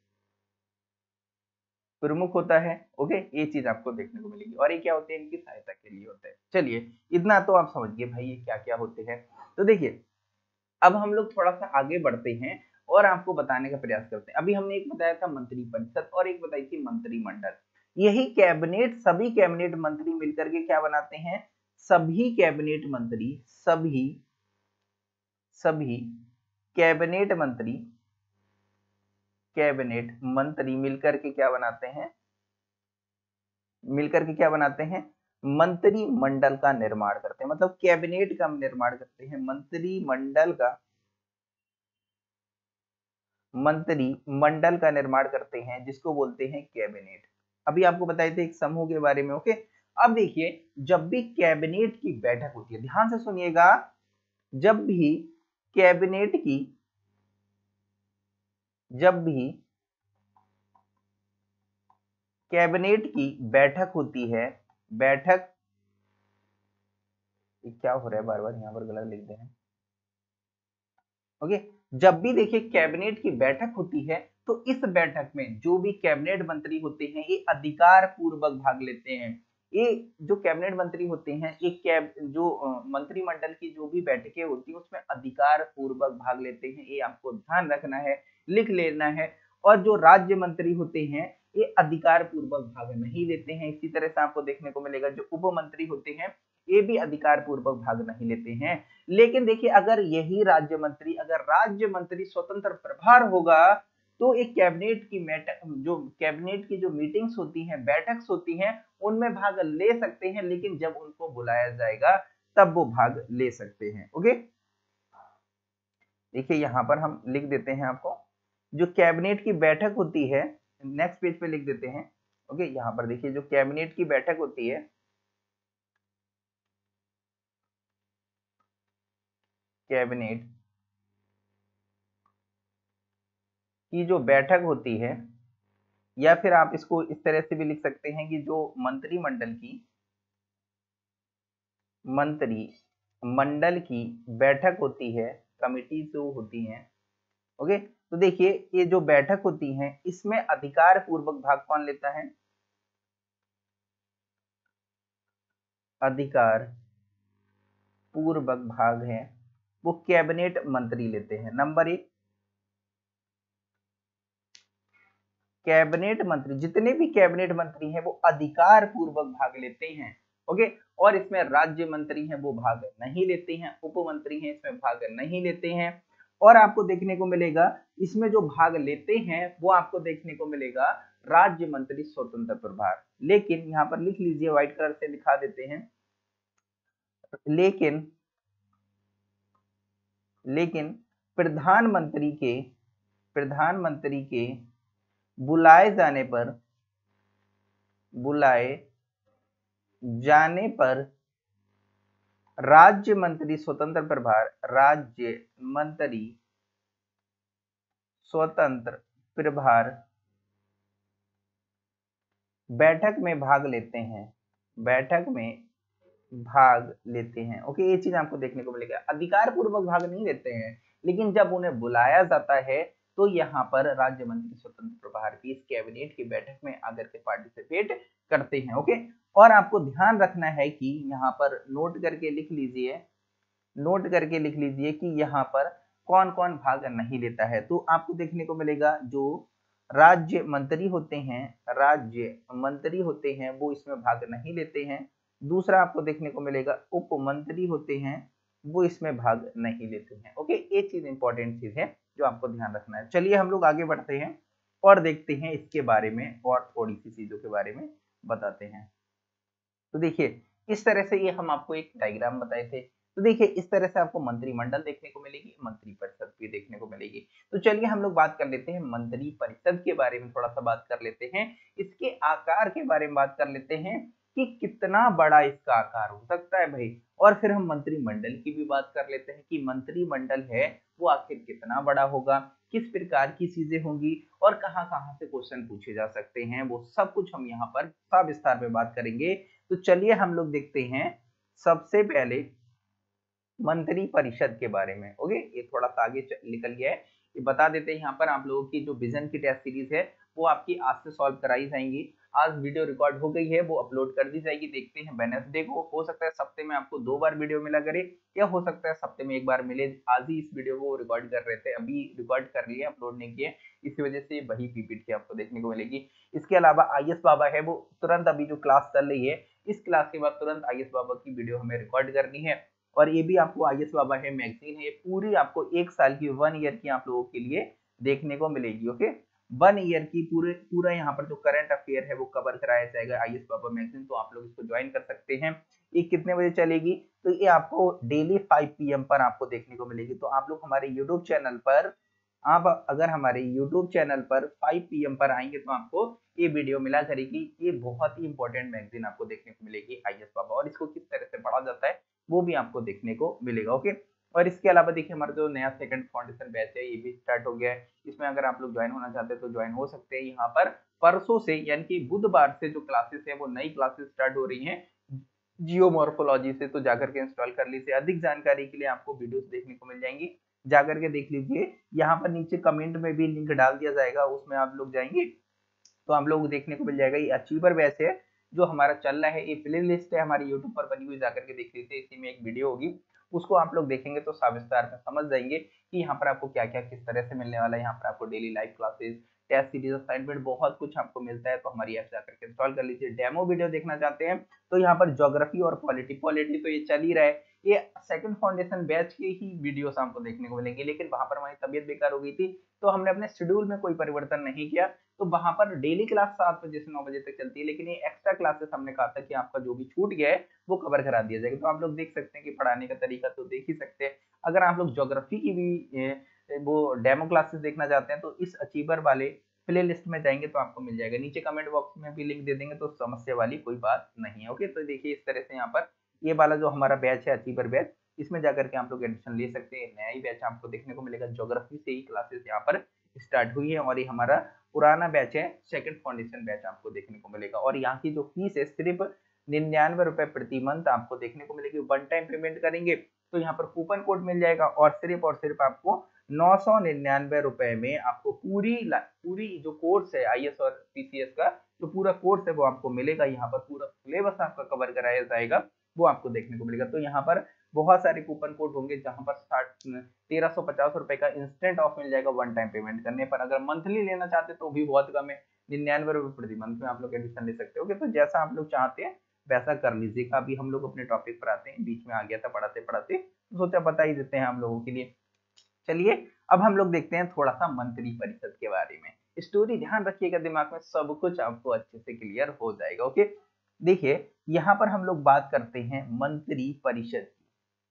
प्रमुख होता है। ओके, ये चीज आपको देखने को मिलेगी, और ये क्या होते हैं, इनकी सहायता के लिए होते हैं। चलिए इतना तो आप समझ गए भाई ये क्या क्या होते हैं। तो देखिए अब हम लोग थोड़ा सा आगे बढ़ते हैं और आपको बताने का प्रयास करते हैं। अभी हमने एक बताया था मंत्रिपरिषद और एक बताई थी मंत्रिमंडल। यही कैबिनेट, सभी कैबिनेट मंत्री मिलकर के क्या बनाते हैं, सभी कैबिनेट मंत्री, सभी सभी कैबिनेट मंत्री कैबिनेट मंत्री मिलकर के क्या बनाते हैं, मिलकर के क्या बनाते हैं, मंत्रिमंडल का निर्माण करते हैं। मतलब कैबिनेट का निर्माण करते हैं, मंत्रिमंडल का मंत्रिमंडल का निर्माण करते हैं, जिसको बोलते हैं कैबिनेट। अभी आपको बताए थे एक समूह के बारे में। ओके, अब देखिए जब भी कैबिनेट की बैठक होती है, ध्यान से सुनिएगा, जब भी कैबिनेट की जब भी कैबिनेट की बैठक होती है, बैठक, क्या हो रहा है बार बार यहाँ पर गलत लिख दे हैं। ओके, जब भी देखिए कैबिनेट की बैठक होती है, तो इस बैठक में जो भी कैबिनेट मंत्री होते हैं ये अधिकार पूर्वक भाग लेते हैं। ये जो कैबिनेट मंत्री होते हैं, ये कैब जो मंत्रिमंडल की जो भी बैठकें होती है उसमें अधिकार पूर्वक भाग लेते हैं, ये आपको ध्यान रखना है, लिख लेना है। और जो राज्य मंत्री होते हैं ये अधिकार पूर्वक भाग नहीं लेते हैं। इसी तरह से आपको देखने को मिलेगा जो उप मंत्री होते हैं ये भी अधिकार पूर्वक भाग नहीं लेते हैं। लेकिन देखिए अगर यही राज्य मंत्री, अगर राज्य मंत्री स्वतंत्र प्रभार होगा तो एक कैबिनेट की जो कैबिनेट की जो मीटिंग्स होती हैं, बैठक्स होती हैं, उनमें भाग ले सकते हैं, लेकिन जब उनको बुलाया जाएगा तब वो भाग ले सकते हैं। ओके, देखिए यहां पर हम लिख देते हैं आपको, जो कैबिनेट की बैठक होती है, नेक्स्ट पेज पे लिख देते हैं। ओके, यहां पर देखिए जो कैबिनेट की बैठक होती है, कैबिनेट की जो बैठक होती है, या फिर आप इसको इस तरह से भी लिख सकते हैं कि जो मंत्रिमंडल की मंत्री मंडल की बैठक होती है, कमिटी जो होती हैं। ओके, तो देखिए ये जो बैठक होती है इसमें अधिकार पूर्वक भाग कौन लेता है, अधिकार पूर्वक भाग है वो कैबिनेट मंत्री लेते हैं। नंबर एक, कैबिनेट मंत्री, जितने भी कैबिनेट मंत्री हैं वो अधिकार पूर्वक भाग लेते हैं। ओके, और इसमें राज्य मंत्री हैं वो भाग नहीं लेते हैं, उप मंत्री हैं इसमें भाग नहीं लेते हैं। और आपको देखने को मिलेगा इसमें जो भाग लेते हैं वो आपको देखने को मिलेगा राज्य मंत्री स्वतंत्र प्रभार। लेकिन यहाँ पर लिख लीजिए, व्हाइट कलर से लिखा देते हैं, लेकिन लेकिन प्रधानमंत्री के प्रधानमंत्री के बुलाए जाने पर बुलाए जाने पर राज्य मंत्री स्वतंत्र प्रभार राज्य मंत्री स्वतंत्र प्रभार बैठक में भाग लेते हैं बैठक में भाग लेते हैं। ओके, ये चीज आपको देखने को मिलेगा, अधिकार पूर्वक भाग नहीं लेते हैं, लेकिन जब उन्हें बुलाया जाता है तो यहाँ पर राज्य मंत्री स्वतंत्र प्रभार की इस कैबिनेट की बैठक में आकर के पार्टिसिपेट करते हैं। ओके, और आपको ध्यान रखना है कि यहाँ पर नोट करके लिख लीजिए नोट करके लिख लीजिए कि यहाँ पर कौन कौन भाग नहीं लेता है। तो आपको देखने को मिलेगा जो राज्य मंत्री होते हैं, राज्य मंत्री होते हैं वो इसमें भाग नहीं लेते हैं। दूसरा आपको देखने को मिलेगा उप मंत्री होते हैं, वो इसमें भाग नहीं लेते हैं। ओके, ये चीज इंपॉर्टेंट चीज है जो आपको ध्यान रखना है। चलिए हम लोग आगे बढ़ते हैं और देखते हैं इसके बारे में और थोड़ी सी चीजों के बारे में बताते हैं। तो देखिए इस तरह से ये हम आपको एक डायग्राम बताए थे। तो देखिए इस तरह से आपको मंत्रिमंडल देखने को मिलेगी, मंत्री परिषद भी देखने को मिलेगी। तो चलिए हम लोग बात कर लेते हैं मंत्री परिषद के बारे में, थोड़ा सा बात कर लेते हैं, इसके आकार के बारे में बात कर लेते हैं कि कितना बड़ा इसका आकार हो सकता है भाई। और फिर हम मंत्रिमंडल की भी बात कर लेते हैं कि मंत्रिमंडल है वो आखिर कितना बड़ा होगा, किस प्रकार की चीजें होंगी और कहाँ कहाँ से क्वेश्चन पूछे जा सकते हैं, वो सब कुछ हम यहाँ पर सविस्तार में बात करेंगे। तो चलिए हम लोग देखते हैं सबसे पहले मंत्री परिषद के बारे में। ओके, ये थोड़ा सा आगे निकल गया है, ये बता देते हैं यहाँ पर आप लोगों की जो विजन की टेस्ट सीरीज है वो आपकी आज से सॉल्व कराई जाएंगी। आज वीडियो रिकॉर्ड हो गई है, वो अपलोड कर दी जाएगी। देखते हैं वेडनेसडे को, हो सकता है सप्ते में आपको दो बार वीडियो मिला करे या हो सकता है सप्ते में एक बार मिले। आज ही इस वीडियो को रिकॉर्ड कर रहे थे, अभी रिकॉर्ड कर लिए, अपलोड नहीं किए, इसी वजह से वही पीपीटी आपको देखने को मिलेगी। इसके अलावा आई एस बाबा है वो तुरंत अभी जो क्लास चल रही है इस क्लास के बाद तुरंत आई एस बाबा की वीडियो हमें रिकॉर्ड करनी है। और ये भी आपको आई एस बाबा है मैगजीन है, ये पूरी आपको एक साल की वन ईयर की आप लोगों के लिए देखने को मिलेगी। ओके, वन ईयर की पूरे पूरा यहाँ पर जो करंट अफेयर है वो कवर कराया जाएगा आई एस बाबा मैगजीन। तो आप लोग इसको ज्वाइन कर सकते हैं। ये कितने बजे चलेगी, तो ये आपको डेली फाइव पी एम पर आपको देखने को मिलेगी। तो आप लोग हमारे यूट्यूब चैनल पर, आप अगर हमारे यूट्यूब चैनल पर फाइव पी एम पर आएंगे तो आपको ये वीडियो मिला करेगी। ये बहुत ही इंपॉर्टेंट मैगजीन आपको देखने को मिलेगी आई एस बाबा, और इसको किस तरह से पढ़ा जाता है वो भी आपको देखने को मिलेगा। ओके, और इसके अलावा देखिए हमारा जो नया सेकंड फाउंडेशन बैच है ये भी स्टार्ट हो गया है। इसमें अगर आप लोग ज्वाइन होना चाहते हैं तो ज्वाइन हो सकते हैं। यहाँ पर परसों से यानी कि बुधवार से जो क्लासेस है वो नई क्लासेस स्टार्ट हो रही हैं जियोमॉर्फोलॉजी से, तो जाकर के इंस्टॉल कर लीजिए। अधिक जानकारी के लिए आपको वीडियोस देखने को मिल जाएंगी, जाकर के देख लीजिए। यहाँ पर नीचे कमेंट में भी लिंक डाल दिया जाएगा, उसमें आप लोग जाएंगे तो आप लोग देखने को मिल जाएगा। ये अचीवर बैच है जो हमारा चल रहा है, ये प्ले लिस्ट है हमारी यूट्यूब पर बनी हुई, जाकर के देख लीजिए। इसी में एक वीडियो होगी, उसको आप लोग देखेंगे तो सविस्तार में समझ जाएंगे कि यहाँ पर आपको क्या क्या किस तरह से मिलने वाला है। यहाँ पर आपको daily live classes, test series, assignment बहुत कुछ आपको मिलता है। तो हमारी ऐप जाकर के इंस्टॉल कर लीजिए। डेमो वीडियो देखना चाहते हैं तो यहाँ पर ज्योग्राफी और पॉलिटी पॉलिटी तो ये चल ही रहा है, ये सेकंड फाउंडेशन बैच के ही वीडियोस आपको देखने को मिलेंगे। लेकिन वहां पर हमारी तबीयत बेकार हो गई थी तो हमने अपने शेड्यूल में कोई परिवर्तन नहीं किया, तो वहां पर डेली क्लास सात बजे से नौ बजे तक चलती है। लेकिन ये एक्स्ट्रा क्लासेस हमने कहा था कि आपका जो भी छूट गया है वो कवर करा दिया जाएगा। तो आप लोग देख सकते हैं कि पढ़ाने का तरीका तो देख ही सकते हैं। अगर आप लोग ज्योग्राफी की भी वो डेमो क्लासेस देखना चाहते हैं तो इस अचीवर वाले प्ले लिस्ट में जाएंगे तो आपको मिल जाएगा। नीचे कमेंट बॉक्स में भी लिंक दे देंगे, तो समस्या वाली कोई बात नहीं है। ओके, तो देखिए इस तरह से यहाँ पर ये वाला जो हमारा बैच है अचीवर बैच, इसमें जाकर के आप लोग एडमिशन ले सकते हैं। नया ही बैच आपको देखने को मिलेगा, ज्योग्राफी से ही क्लासेस यहाँ पर स्टार्ट हुई है। और ये हमारा पुराना बैच है सेकंड फाउंडेशन बैच आपको देखने को मिलेगा। और यहाँ की जो फीस है सिर्फ निन्यानवे रुपए प्रति मंथ आपको देखने को मिलेगी। वन टाइम पेमेंट करेंगे तो यहाँ पर कूपन कोड मिल जाएगा और सिर्फ और सिर्फ आपको नौ सौ निन्यानवे रुपए में आपको पूरी पूरी जो कोर्स है आई एस और पी सी एस का जो पूरा कोर्स है वो आपको मिलेगा। यहाँ पर पूरा सिलेबस आपका कवर कराया जाएगा, वो आपको देखने को मिलेगा। तो यहाँ पर बहुत सारे कूपन कोड होंगे जहां पर साठ तेरह सौ पचास रुपए का इंस्टेंट ऑफ मिल जाएगा वन टाइम पेमेंट करने पर। अगर मंथली लेना चाहते तो भी बहुत कम है, निन्यानवे रुपए प्रति मंथ में आप लोग एडमिशन ले सकते हो। तो जैसा आप लोग चाहते हैं वैसा कर लीजिएगा। अभी हम लोग अपने टॉपिक पर आते हैं, बीच में आ गया था पढ़ाते पढ़ाते, तो सोचा बता ही देते हैं हम लोगों के लिए। चलिए अब हम लोग देखते हैं थोड़ा सा मंत्री परिषद के बारे में। स्टोरी ध्यान रखिएगा, दिमाग में सब कुछ आपको अच्छे से क्लियर हो जाएगा। ओके, देखिए यहाँ पर हम लोग बात करते हैं मंत्री परिषद की,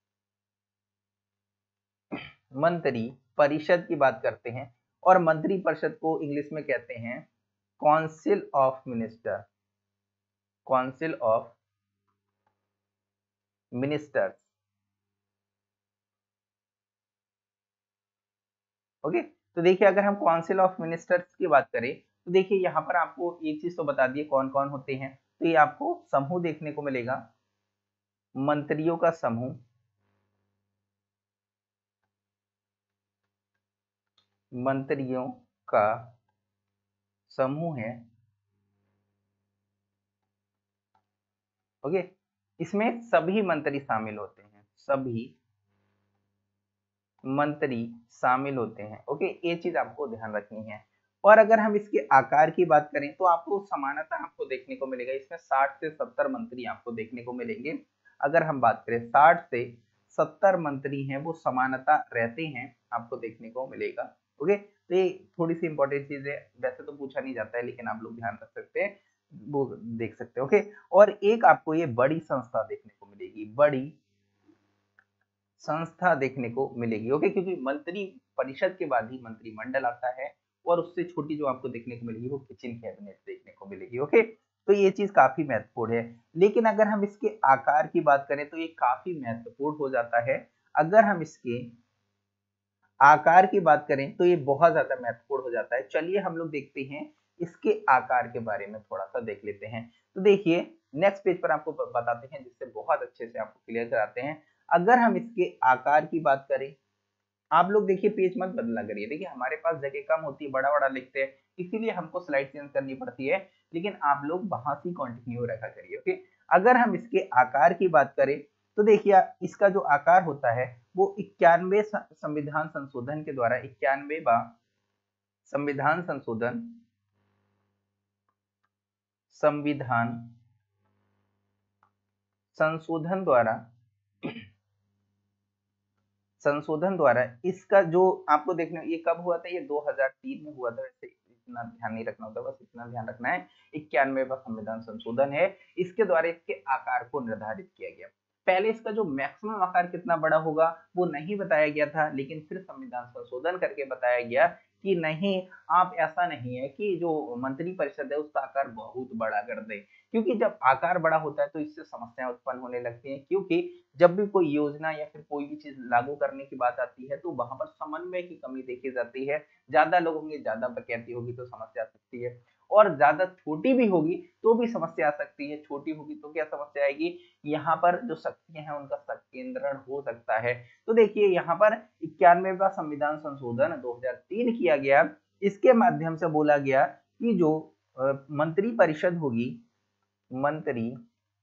मंत्री परिषद की बात करते हैं। और मंत्री परिषद को इंग्लिश में कहते हैं council of minister, council of ministers. Okay, तो देखिए अगर हम काउंसिल ऑफ मिनिस्टर्स की बात करें तो देखिए यहाँ पर आपको एक चीज तो बता दिए कौन कौन होते हैं। तो ये आपको समूह देखने को मिलेगा, मंत्रियों का समूह, मंत्रियों का समूह है। ओके, इसमें सभी मंत्री शामिल होते हैं, सभी मंत्री शामिल होते हैं। ओके, ये चीज आपको ध्यान रखनी है। और अगर हम इसके आकार की बात करें तो आपको समानता आपको देखने को मिलेगा, इसमें साठ से सत्तर मंत्री आपको देखने को मिलेंगे। अगर हम बात करें साठ से सत्तर मंत्री हैं वो समानता रहते हैं, आपको देखने को मिलेगा। ओके, तो ये थोड़ी सी इंपॉर्टेंट चीज है, वैसे तो पूछा नहीं जाता है लेकिन आप लोग ध्यान रख सकते हैं, वो देख सकते हैं। ओके, और एक आपको ये बड़ी संस्था देखने को मिलेगी, बड़ी संस्था देखने को मिलेगी। ओके, क्योंकि मंत्री परिषद के बाद ही मंत्रिमंडल आता है, और उससे छोटी जो आपको देखने को मिलेगी वो किचन कैबिनेट देखने को मिलेगी। ओके, तो ये चीज काफी महत्वपूर्ण है। लेकिन अगर हम इसके आकार की बात करें तो ये काफी महत्वपूर्ण हो जाता है। अगर हम इसके आकार की बात करें तो ये बहुत ज्यादा महत्वपूर्ण हो जाता है। चलिए हम लोग देखते हैं इसके आकार के बारे में, थोड़ा सा देख लेते हैं। तो देखिए नेक्स्ट पेज पर आपको बताते हैं, जिससे बहुत अच्छे से आपको क्लियर कराते हैं। अगर हम इसके आकार की बात करें, आप लोग देखिए पेज मत बदला करिए, देखिए हमारे पास जगह कम होती है, बड़ा बड़ा लिखते हैं, इसीलिए हमको स्लाइड चेंज करनी पड़ती है, लेकिन आप लोग वहां से कंटिन्यू रखा करिए। ओके, अगर हम इसके आकार की बात करें तो देखिए इसका जो आकार होता है वो इक्यानवे संविधान संशोधन के द्वारा, इक्यानवे संविधान संशोधन संविधान संशोधन द्वारा संशोधन द्वारा इसका जो आपको देखने, ये कब हुआ था, ये दो हज़ार तीन में हुआ था। वैसे इतना ध्यान नहीं रखना होता, बस इतना ध्यान रखना है इक्यानवे संविधान संशोधन है, इसके द्वारा इसके आकार को निर्धारित किया गया। पहले इसका जो मैक्सिमम आकार कितना बड़ा होगा वो नहीं बताया गया था, लेकिन फिर संविधान संशोधन करके बताया गया कि नहीं, आप ऐसा नहीं है कि जो मंत्री परिषद है उसका आकार बहुत बड़ा कर दे, क्योंकि जब आकार बड़ा होता है तो इससे समस्याएं उत्पन्न होने लगती हैं। क्योंकि जब भी कोई योजना या फिर कोई भी चीज लागू करने की बात आती है तो वहां पर समन्वय की कमी देखी जाती है। ज्यादा लोग होंगे, ज्यादा बकैती होगी तो समस्या आ सकती है, और ज्यादा छोटी भी होगी तो भी समस्या आ सकती है। छोटी होगी तो क्या समस्या आएगी, यहाँ पर जो शक्तियां हैं उनका संकेंद्रण हो सकता है। तो देखिए यहाँ पर इक्यानवेवा संविधान संशोधन दो हज़ार तीन किया गया, इसके माध्यम से बोला गया कि जो मंत्री परिषद होगी, मंत्री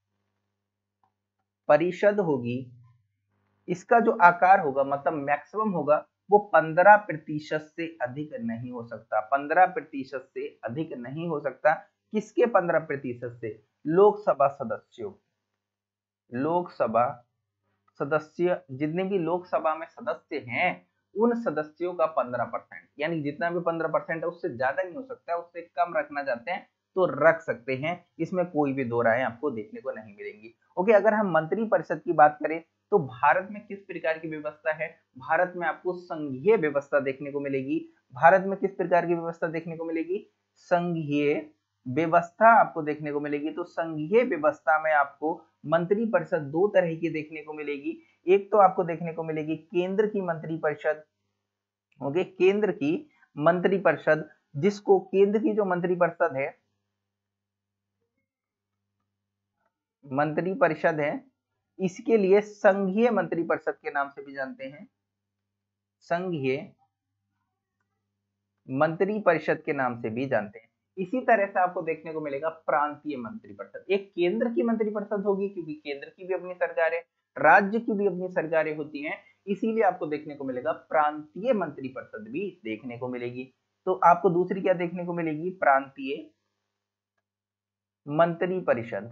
परिषद होगी, इसका जो आकार होगा मतलब मैक्सिमम होगा वो पंद्रह प्रतिशत से अधिक नहीं हो सकता, पंद्रह प्रतिशत से अधिक नहीं हो सकता। किसके पंद्रह प्रतिशत से, लोकसभा सदस्यों, लोकसभा सदस्य जितने भी लोकसभा में सदस्य हैं उन सदस्यों का पंद्रह परसेंट, यानी जितना भी पंद्रह परसेंट है उससे ज्यादा नहीं हो सकता है, उससे कम रखना चाहते हैं तो रख सकते हैं, इसमें कोई भी दो राय आपको देखने को नहीं मिलेंगी। ओके, अगर हम मंत्री परिषद की बात करें तो भारत में किस प्रकार की व्यवस्था है, भारत में आपको संघीय व्यवस्था देखने को मिलेगी। भारत में किस प्रकार की व्यवस्था देखने को मिलेगी, संघीय व्यवस्था आपको देखने को मिलेगी। तो संघीय व्यवस्था में आपको मंत्री परिषद दो तरह की देखने को मिलेगी। एक तो आपको देखने को मिलेगी केंद्र की मंत्री परिषद, ओके, केंद्र की मंत्री परिषद, जिसको केंद्र की जो मंत्री परिषद है, मंत्री परिषद है, इसके लिए संघीय मंत्री परिषद के नाम से भी जानते हैं, संघीय मंत्री परिषद के नाम से भी जानते हैं। इसी तरह से आपको देखने को मिलेगा प्रांतीय मंत्री परिषद, एक केंद्र की मंत्री परिषद होगी क्योंकि केंद्र की भी अपनी सरकार है, राज्य की भी अपनी सरकारें होती हैं, इसीलिए आपको देखने को मिलेगा प्रांतीय मंत्री परिषद भी देखने को मिलेगी। तो आपको दूसरी क्या देखने को मिलेगी, प्रांतीय मंत्री परिषद।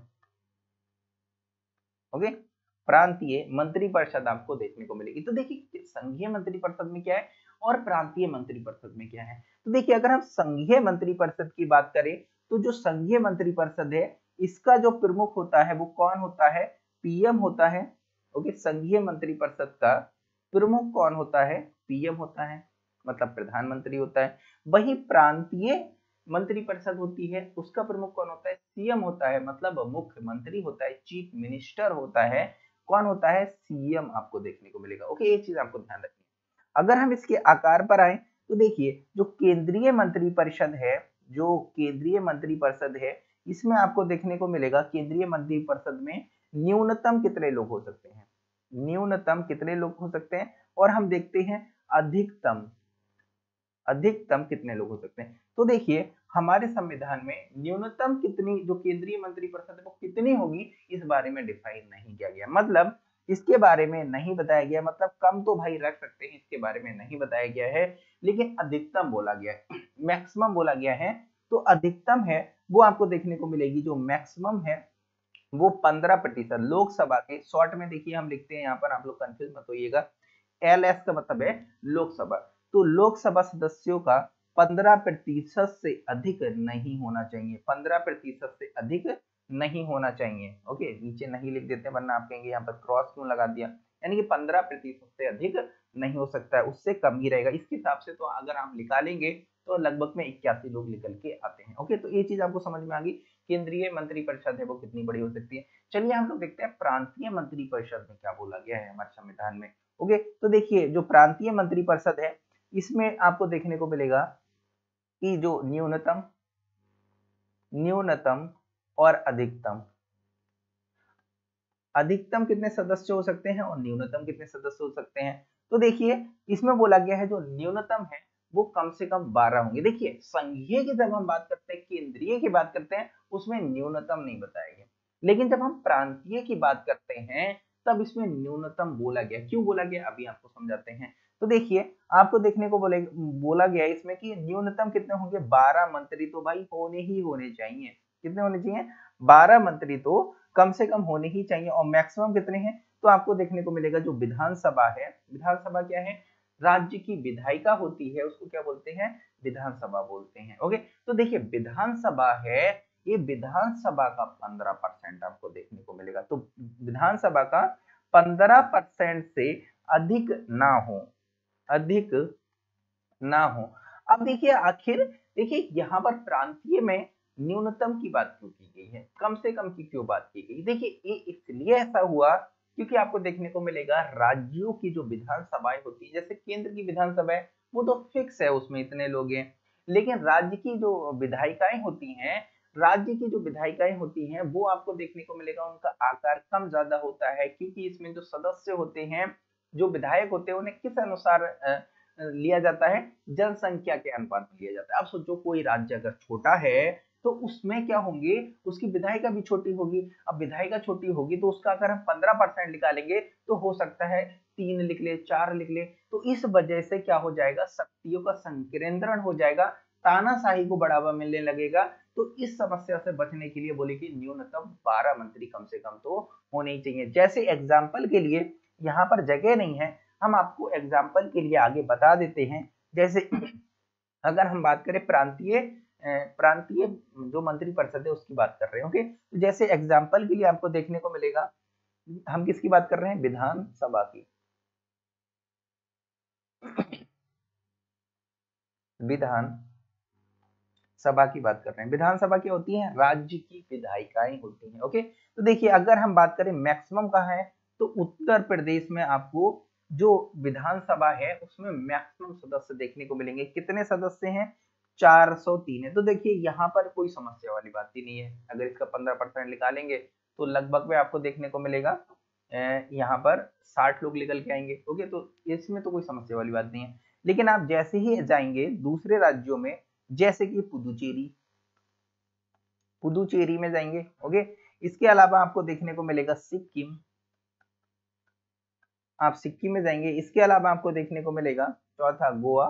ओके, प्रांतीय मंत्री परिषद आपको देखने को मिलेगी। तो देखिए संघीय मंत्री परिषद में क्या है और प्रांतीय मंत्री परिषद में क्या है। तो देखिए अगर हम संघीय मंत्री परिषद की बात करें तो जो संघीय मंत्री परिषद है इसका जो प्रमुख होता है वो कौन होता है, पीएम होता है। ओके, संघीय मंत्री परिषद का प्रमुख कौन होता है, पीएम होता है, मतलब प्रधानमंत्री होता है। वही प्रांतीय मंत्री परिषद होती है उसका प्रमुख कौन होता है, सीएम होता है, मतलब मुख्यमंत्री होता है, चीफ मिनिस्टर होता है। कौन होता है, सीएम आपको देखने को मिलेगा। ओके, ये चीज आपको ध्यान रखनी है। अगर हम इसके आकार पर आए तो देखिए जो केंद्रीय मंत्री परिषद है, जो केंद्रीय मंत्री परिषद है इसमें आपको देखने को मिलेगा केंद्रीय मंत्री परिषद में न्यूनतम कितने लोग हो सकते हैं, न्यूनतम कितने लोग हो सकते हैं, और हम देखते हैं अधिकतम अधिकतम कितने लोग हो सकते हैं। तो देखिए हमारे संविधान में न्यूनतम कितनी जो केंद्रीय मंत्री परिषद है वो कितनी होगी इस बारे में डिफाइन नहीं किया गया। मतलब इसके बारे में नहीं बताया गया, मतलब कम तो भाई रख सकते हैं, इसके बारे में नहीं बताया गया है, लेकिन अधिकतम बोला गया है, मैक्सिमम बोला गया है। तो अधिकतम है वो आपको देखने को मिलेगी, जो मैक्सिमम है वो पंद्रह प्रतिशत लोकसभा के, शॉर्ट में देखिए हम लिखते हैं यहाँ पर, आप लोग कंफ्यूज मत होइएगा, एल एस का मतलब है लोकसभा, तो लोकसभा सदस्यों का पंद्रह प्रतिशत से अधिक नहीं होना चाहिए, पंद्रह प्रतिशत से अधिक नहीं होना चाहिए। ओके, नीचे नहीं लिख देते वरना आप कहेंगे यहाँ पर क्रॉस क्यों लगा दिया, यानी कि पंद्रह प्रतिशत से अधिक नहीं हो सकता है, उससे कम ही रहेगा। इसके हिसाब से तो अगर आप निकालेंगे तो लगभग में इक्यासी लोग निकल के आते हैं। ओके, तो ये चीज आपको समझ में आ गई, केंद्रीय मंत्रिपरिषद है वो कितनी बड़ी हो सकती है। चलिए हम लोग देखते हैं प्रांतीय मंत्रिपरिषद में क्या बोला गया है हमारे संविधान में। ओके, तो देखिए जो प्रांतीय मंत्रिपरिषद है इसमें आपको देखने को मिलेगा कि जो न्यूनतम न्यूनतम और अधिकतम अधिकतम कितने सदस्य हो सकते हैं और न्यूनतम कितने सदस्य हो सकते हैं। तो देखिए इसमें बोला गया है जो न्यूनतम है वो कम से कम बारह होंगे। देखिए संघीय की जब हम बात करते हैं, केंद्रीय की बात करते हैं, उसमें न्यूनतम नहीं बताया गया, लेकिन जब हम प्रांतीय की बात करते हैं तब इसमें न्यूनतम बोला गया। क्यों बोला गया अभी आपको समझाते हैं। तो देखिए आपको देखने को बोले बोला गया इसमें कि न्यूनतम कितने होंगे, बारह मंत्री तो भाई होने ही होने चाहिए। कितने होने चाहिए, बारह मंत्री तो कम से कम होने ही चाहिए। और मैक्सिमम कितने हैं, तो आपको देखने को मिलेगा जो विधानसभा है, विधानसभा क्या है, राज्य की विधायिका होती है, उसको क्या बोलते हैं, विधानसभा बोलते हैं। ओके, तो देखिए विधानसभा है, ये विधानसभा का पंद्रह परसेंट आपको देखने को मिलेगा। तो विधानसभा का पंद्रह परसेंट से अधिक ना हो, अधिक ना हो। अब देखिए आखिर देखिए यहाँ पर प्रांतीय में न्यूनतम की बात क्यों की गई है, कम से कम की क्यों बात की गई। देखिए ये इसलिए ऐसा हुआ क्योंकि आपको देखने को मिलेगा राज्यों की जो विधानसभाएं होती है, जैसे केंद्र की विधानसभा है वो तो फिक्स है, उसमें इतने लोग हैं, लेकिन राज्य की जो विधायिकाएं होती हैं, राज्य की जो विधायिकाएं होती हैं वो आपको देखने को मिलेगा उनका आकार कम ज्यादा होता है, क्योंकि इसमें जो सदस्य होते हैं, जो विधायक होते हैं, उन्हें किस अनुसार लिया जाता है, जनसंख्या के अनुपात में लिया जाता है। अब सोचो कोई राज्य अगर छोटा है तो उसमें क्या होंगे, उसकी विधायिका भी छोटी होगी। अब विधायिका छोटी होगी तो उसका अगर हम पंद्रह परसेंट निकालेंगे तो हो सकता है तीन लिख ले, चार लिख ले। तो इस वजह से क्या हो जाएगा, शक्तियों का संकेंद्रण हो जाएगा, तानाशाही को बढ़ावा मिलने लगेगा। तो इस समस्या से बचने के लिए बोले कि न्यूनतम बारह मंत्री कम से कम तो होने ही चाहिए। जैसे एग्जाम्पल के लिए यहाँ पर जगह नहीं है, हम आपको एग्जाम्पल के लिए आगे बता देते हैं। जैसे अगर हम बात करें प्रांतीय प्रांतीय जो मंत्रिपरिषद है उसकी बात कर रहे हैं। ओके, तो जैसे एग्जाम्पल के लिए आपको देखने को मिलेगा, हम किसकी बात कर रहे हैं, विधानसभा की, विधान सभा की बात कर रहे हैं। विधानसभा क्या होती है, राज्य की विधायिकाएं होती हैं। ओके, तो देखिए अगर हम बात करें मैक्सिमम कहाँ है, तो उत्तर प्रदेश में आपको जो विधानसभा है उसमें मैक्सिमम सदस्य देखने को मिलेंगे। कितने सदस्य हैं, चार सौ तीन है। तो देखिए यहाँ पर कोई समस्या वाली बात ही नहीं है, अगर इसका पंद्रह परसेंट निकालेंगे तो लगभग में आपको देखने को मिलेगा यहाँ पर साठ लोग निकल के आएंगे। ओके, तो इसमें तो कोई समस्या वाली बात नहीं है। लेकिन आप जैसे ही जाएंगे दूसरे राज्यों में, जैसे कि पुदुचेरी, पुदुचेरी में जाएंगे। ओके, इसके अलावा आपको देखने को मिलेगा सिक्किम, आप सिक्किम में जाएंगे। इसके अलावा आपको देखने को मिलेगा चौथा गोवा,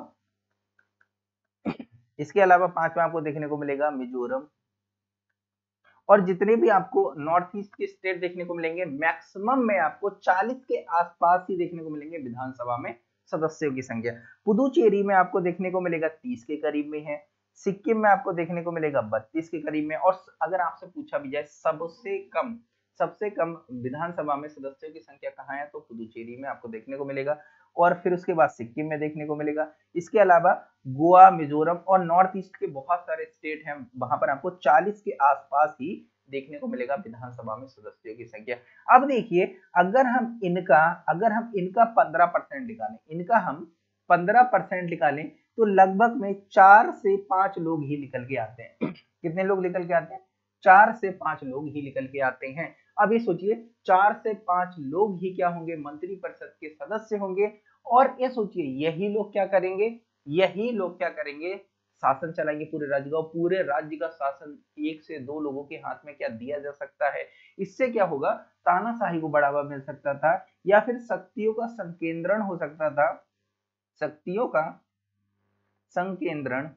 इसके अलावा पांचवा आपको देखने को मिलेगा मिजोरम, और जितने भी आपको नॉर्थ ईस्ट के स्टेट देखने को मिलेंगे मैक्सिमम में आपको चालीस के आसपास ही देखने को मिलेंगे विधानसभा में सदस्यों की संख्या। पुदुचेरी में आपको देखने को मिलेगा तीस के करीब में है, सिक्किम में आपको देखने को मिलेगा बत्तीस के करीब में, और अगर आपसे पूछा भी जाए सबसे कम सबसे कम विधानसभा में सदस्यों की संख्या कहाँ है, तो पुदुचेरी में आपको देखने को मिलेगा, और फिर उसके बाद सिक्किम में देखने को मिलेगा। इसके अलावा गोवा, मिजोरम और नॉर्थ ईस्ट के बहुत सारे स्टेट हैं, वहां पर आपको चालीस के आसपास ही देखने को मिलेगा विधानसभा में सदस्यों की संख्या। अब देखिए अगर हम इनका अगर हम इनका पंद्रह परसेंट निकालें इनका हम पंद्रह परसेंट निकालें तो लगभग में चार से पांच लोग ही निकल के आते हैं। कितने लोग निकल के आते हैं, चार से पांच लोग ही निकल के आते हैं। अब ये सोचिए चार से पांच लोग ही क्या होंगे, मंत्रिपरिषद के सदस्य होंगे, और ये सोचिए यही लोग क्या करेंगे, यही लोग क्या करेंगे, शासन चलाएंगे पूरे राज्य का, पूरे राज्य का शासन एक से दो लोगों के हाथ में क्या दिया जा सकता है। इससे क्या होगा, तानाशाही को बढ़ावा मिल सकता था, या फिर शक्तियों का संकेंद्रण हो सकता था, शक्तियों का संकेंद्रण।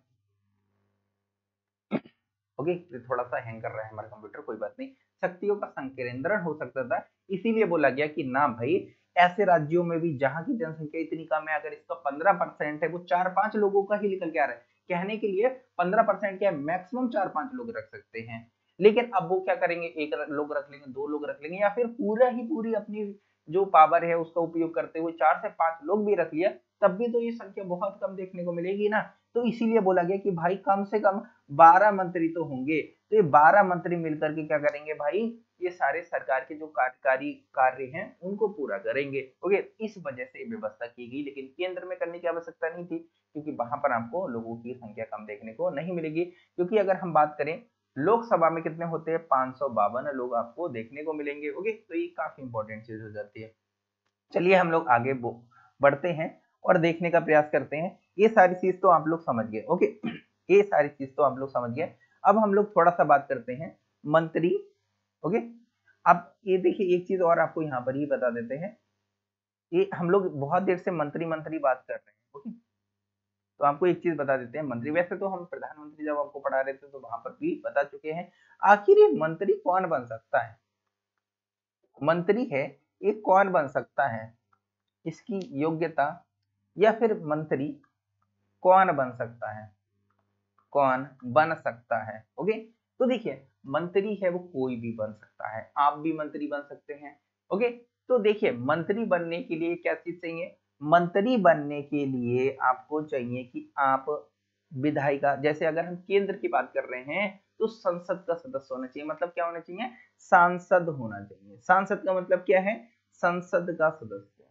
ओके, तो थोड़ा सा हैंग कर रहा है हमारा कंप्यूटर, कोई बात नहीं। शक्तियों का संकेंद्रण हो सकता था, इसीलिए बोला गया कि ना भाई, ऐसे राज्यों में भी जहां की जनसंख्या इतनी कम है, अगर इसका पंद्रह परसेंट है, वो चार पांच लोगों का ही निकल के आ रहा है। कहने के लिए पंद्रह परसेंट क्या है, मैक्सिमम चार पांच लोग रख सकते हैं, लेकिन अब वो क्या करेंगे, एक लोग रख लेंगे, दो लोग रख लेंगे, या फिर पूरा ही पूरी अपनी जो पावर है उसका उपयोग करते हुए चार से पांच लोग भी रख लिया, तब भी तो ये संख्या बहुत कम देखने को मिलेगी ना। तो इसीलिए बोला गया कि भाई कम से कम बारह मंत्री तो होंगे, तो ये बारह मंत्री मिलकर के क्या करेंगे भाई, ये सारे सरकार के जो कार्यकारी कार्य हैं उनको पूरा करेंगे। ओके, इस वजह से व्यवस्था की गई, लेकिन केंद्र में करने की आवश्यकता नहीं थी, क्योंकि वहां पर आपको लोगों की संख्या कम देखने को नहीं मिलेगी। क्योंकि अगर हम बात करें लोकसभा में कितने होते हैं, पांच सौ बावन लोग आपको देखने को मिलेंगे। ओके, तो ये काफी इंपॉर्टेंट चीज हो जाती है। चलिए हम लोग आगे बढ़ते हैं और देखने का प्रयास करते हैं। ये सारी चीज तो आप लोग समझ गए। ओके, ये सारी चीज तो आप लोग समझ गए। अब हम लोग थोड़ा सा बात करते हैं मंत्री। ओके, अब ये देखिए एक चीज और आपको यहाँ पर ही बता देते हैं, ये हम लोग बहुत देर से मंत्री मंत्री बात कर रहे हैं। ओके, तो आपको एक चीज बता देते हैं, मंत्री, वैसे तो हम प्रधानमंत्री जब आपको पढ़ा रहे थे तो वहां पर भी बता चुके हैं। आखिर ये मंत्री कौन बन सकता है, मंत्री है ये कौन बन सकता है, इसकी योग्यता, या फिर मंत्री कौन बन सकता है, कौन बन सकता है। ओके, तो देखिए मंत्री है वो कोई भी बन सकता है, आप भी मंत्री बन सकते हैं। ओके, तो देखिए मंत्री बनने के लिए क्या चीज चाहिए, मंत्री बनने के लिए आपको चाहिए कि आप विधायिका, जैसे अगर हम केंद्र की बात कर रहे हैं तो संसद का सदस्य होना चाहिए। मतलब क्या होना चाहिए, सांसद होना चाहिए। सांसद का मतलब क्या है, संसद का सदस्य,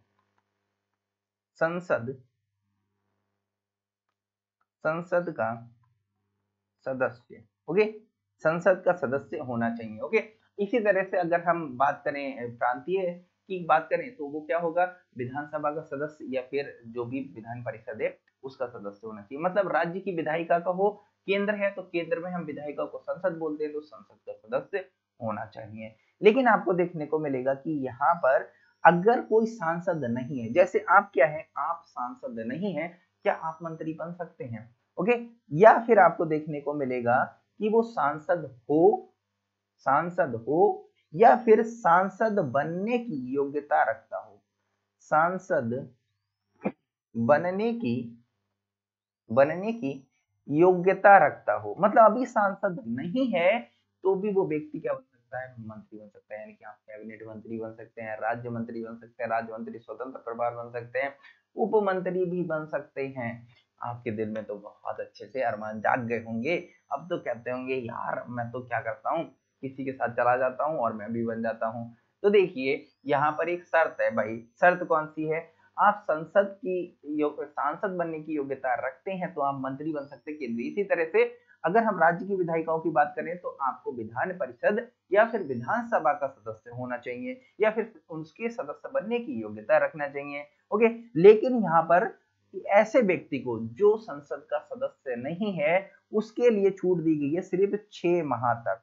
संसद संसद का सदस्य। ओके, संसद का सदस्य होना चाहिए। ओके, इसी तरह से अगर हम बात करें प्रांतीय की बात करें तो वो क्या होगा, विधानसभा का सदस्य, या फिर जो भी विधान परिषद है उसका सदस्य होना चाहिए। मतलब राज्य की विधायिका का हो, केंद्र है तो केंद्र में हम विधायिका को संसद बोलते हैं, तो संसद का सदस्य होना चाहिए। लेकिन आपको देखने को मिलेगा कि यहाँ पर अगर कोई सांसद नहीं है, जैसे आप क्या है, आप सांसद नहीं है, क्या आप मंत्री बन सकते हैं। ओके, या फिर आपको देखने को मिलेगा कि वो सांसद हो, सांसद हो या फिर सांसद बनने की योग्यता रखता हो, सांसद बनने की बनने की योग्यता रखता हो। मतलब अभी सांसद नहीं है तो भी वो व्यक्ति क्या बन सकता है, मंत्री बन सकता है। यानी कि आप कैबिनेट मंत्री बन सकते हैं, राज्य मंत्री बन सकते हैं, राज्य मंत्री स्वतंत्र प्रभार बन सकते हैं, उप मंत्री भी बन सकते हैं। आपके दिल में तो बहुत अच्छे से अरमान जाग गए होंगे, अब तो कहते होंगे यार मैं तो क्या करता हूँ, किसी के साथ चला जाता हूँ और मैं भी बन जाता हूँ। तो देखिए यहाँ पर एक शर्त है भाई, शर्त कौन सी है, आप संसद की सांसद बनने की योग्यता रखते हैं तो आप मंत्री बन सकते हैं केंद्रीय। इसी तरह से अगर हम राज्य की विधायिकाओं की बात करें तो आपको विधान परिषद या फिर विधानसभा का सदस्य होना चाहिए, या फिर उसके सदस्य बनने की योग्यता रखना चाहिए। ओके, लेकिन यहाँ पर ऐसे व्यक्ति को जो संसद का सदस्य नहीं है उसके लिए छूट दी गई है सिर्फ छह माह तक,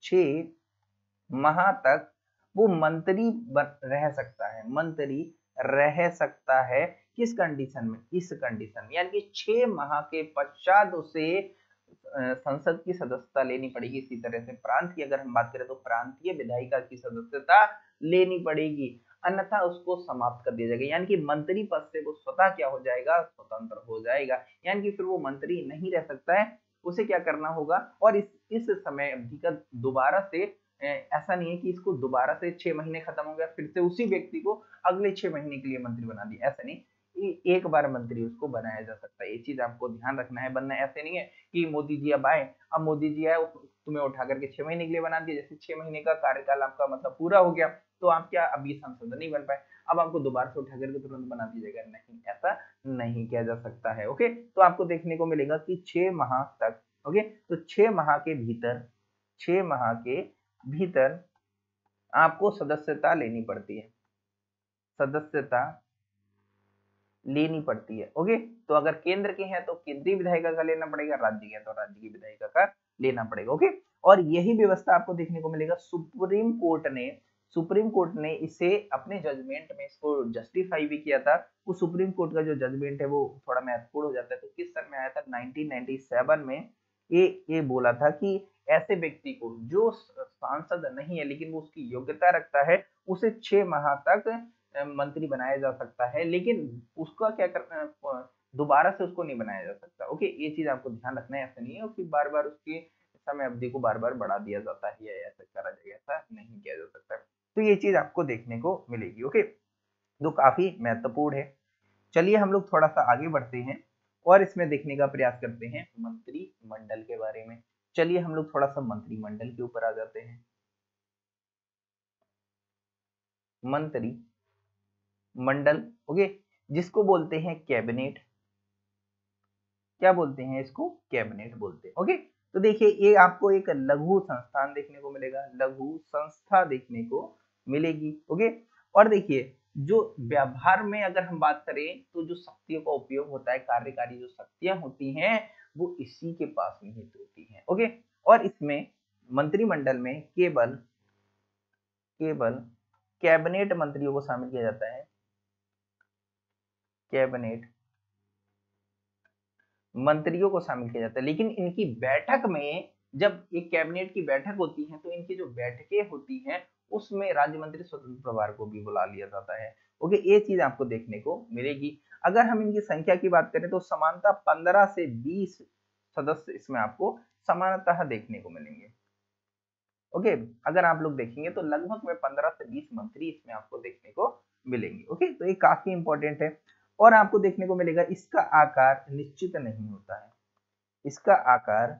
छह माह तक वो मंत्री रह सकता है, मंत्री रह सकता है। किस कंडीशन में, इस कंडीशन में, यानी कि छह माह के पश्चात उसे संसद की सदस्यता लेनी पड़ेगी। इसी तरह से प्रांत की अगर हम बात करें तो प्रांतीय विधायिका की सदस्यता लेनी पड़ेगी, अन्यथा उसको समाप्त कर दिया जाएगा। यानी कि मंत्री पद से वो स्वतः क्या हो जाएगा, स्वतंत्र हो जाएगा, यानी कि फिर वो मंत्री नहीं रह सकता है, उसे क्या करना होगा। और इस इस समय अवधि का दोबारा से ऐसा नहीं है कि इसको दोबारा से छह महीने खत्म हो गया फिर से उसी व्यक्ति को अगले छह महीने के लिए मंत्री बना दिया, ऐसा नहीं, एक बार मंत्री उसको बनाया जा सकता है। ये चीज आपको ध्यान रखना है, बनना ऐसे नहीं है कि मोदी जी अब आए, अब मोदी जी आए तुम्हें उठा करके छह महीने के लिए बना दिया, जैसे छह महीने का कार्यकाल आपका मतलब पूरा हो गया तो आप क्या अभी सांसद नहीं बन पाए, अब आपको दोबारा से उठा करके तुरंत बना दिया जाएगा, नहीं, ऐसा नहीं किया जा सकता है। ओके, तो आपको देखने को मिलेगा कि छह माह तक, ओके, तो छह माह के भीतर, छह माह के भीतर आपको सदस्यता लेनी पड़ती है, सदस्यता लेनी पड़ती है। ओके, तो अगर केंद्र के हैं तो केंद्रीय विधायिका का लेना पड़ेगा, राज्य के हैं तो राज्य की विधायिका का लेना पड़ेगा। ओके, और यही व्यवस्था आपको देखने को मिलेगा सुप्रीम कोर्ट ने सुप्रीम कोर्ट ने इसे अपने जजमेंट में इसको जस्टिफाई भी किया था। वो सुप्रीम कोर्ट का जो जजमेंट है वो थोड़ा महत्वपूर्ण हो जाता है। तो किस सन में आया था, नाइनटीन नाइंटी सेवन में। ये ये बोला था कि ऐसे व्यक्ति को जो सांसद नहीं है लेकिन वो उसकी योग्यता रखता है, उसे छह माह तक मंत्री बनाया जा सकता है, लेकिन उसका क्या करना, दोबारा से उसको नहीं बनाया जा सकता। ओके, ये चीज आपको ध्यान रखना है। ऐसा नहीं है कि बार बार उसकी समय अवधि को बार बार बढ़ा दिया जाता है या ऐसा करा जाएगा, ऐसा नहीं किया जा सकता। तो ये चीज आपको देखने को मिलेगी। ओके, जो काफी महत्वपूर्ण है। चलिए हम लोग थोड़ा सा आगे बढ़ते हैं और इसमें देखने का प्रयास करते हैं मंत्रिमंडल के बारे में। चलिए हम लोग थोड़ा सा मंत्रिमंडल के ऊपर आ जाते हैं। मंत्री मंडल, ओके, जिसको बोलते हैं कैबिनेट। क्या बोलते हैं इसको, कैबिनेट बोलते हैं। ओके, तो देखिए ये आपको एक लघु संस्थान देखने को मिलेगा, लघु संस्था देखने को मिलेगी। ओके, और देखिए जो व्यवहार में अगर हम बात करें तो जो शक्तियों का उपयोग होता है, कार्यकारी जो शक्तियां होती हैं वो इसी के पास निहित होती हैं। ओके, और इसमें मंत्रिमंडल में केवल केवल कैबिनेट मंत्रियों को शामिल किया जाता है, कैबिनेट मंत्रियों को शामिल किया जाता है। लेकिन इनकी बैठक में, जब एक कैबिनेट की बैठक होती है तो इनकी जो बैठकें होती हैं उसमें राज्य मंत्री स्वतंत्र प्रभार को भी बुला लिया जाता है। ओके, ये चीज आपको देखने को मिलेगी। अगर हम इनकी संख्या की बात करें तो समानता पंद्रह से बीस सदस्य इसमें आपको समानतः देखने को मिलेंगे। ओके, अगर आप लोग देखेंगे तो लगभग में पंद्रह से बीस मंत्री इसमें आपको देखने को मिलेंगे। ओके, तो ये काफी इंपॉर्टेंट है। और आपको देखने को मिलेगा इसका आकार निश्चित नहीं होता है, इसका आकार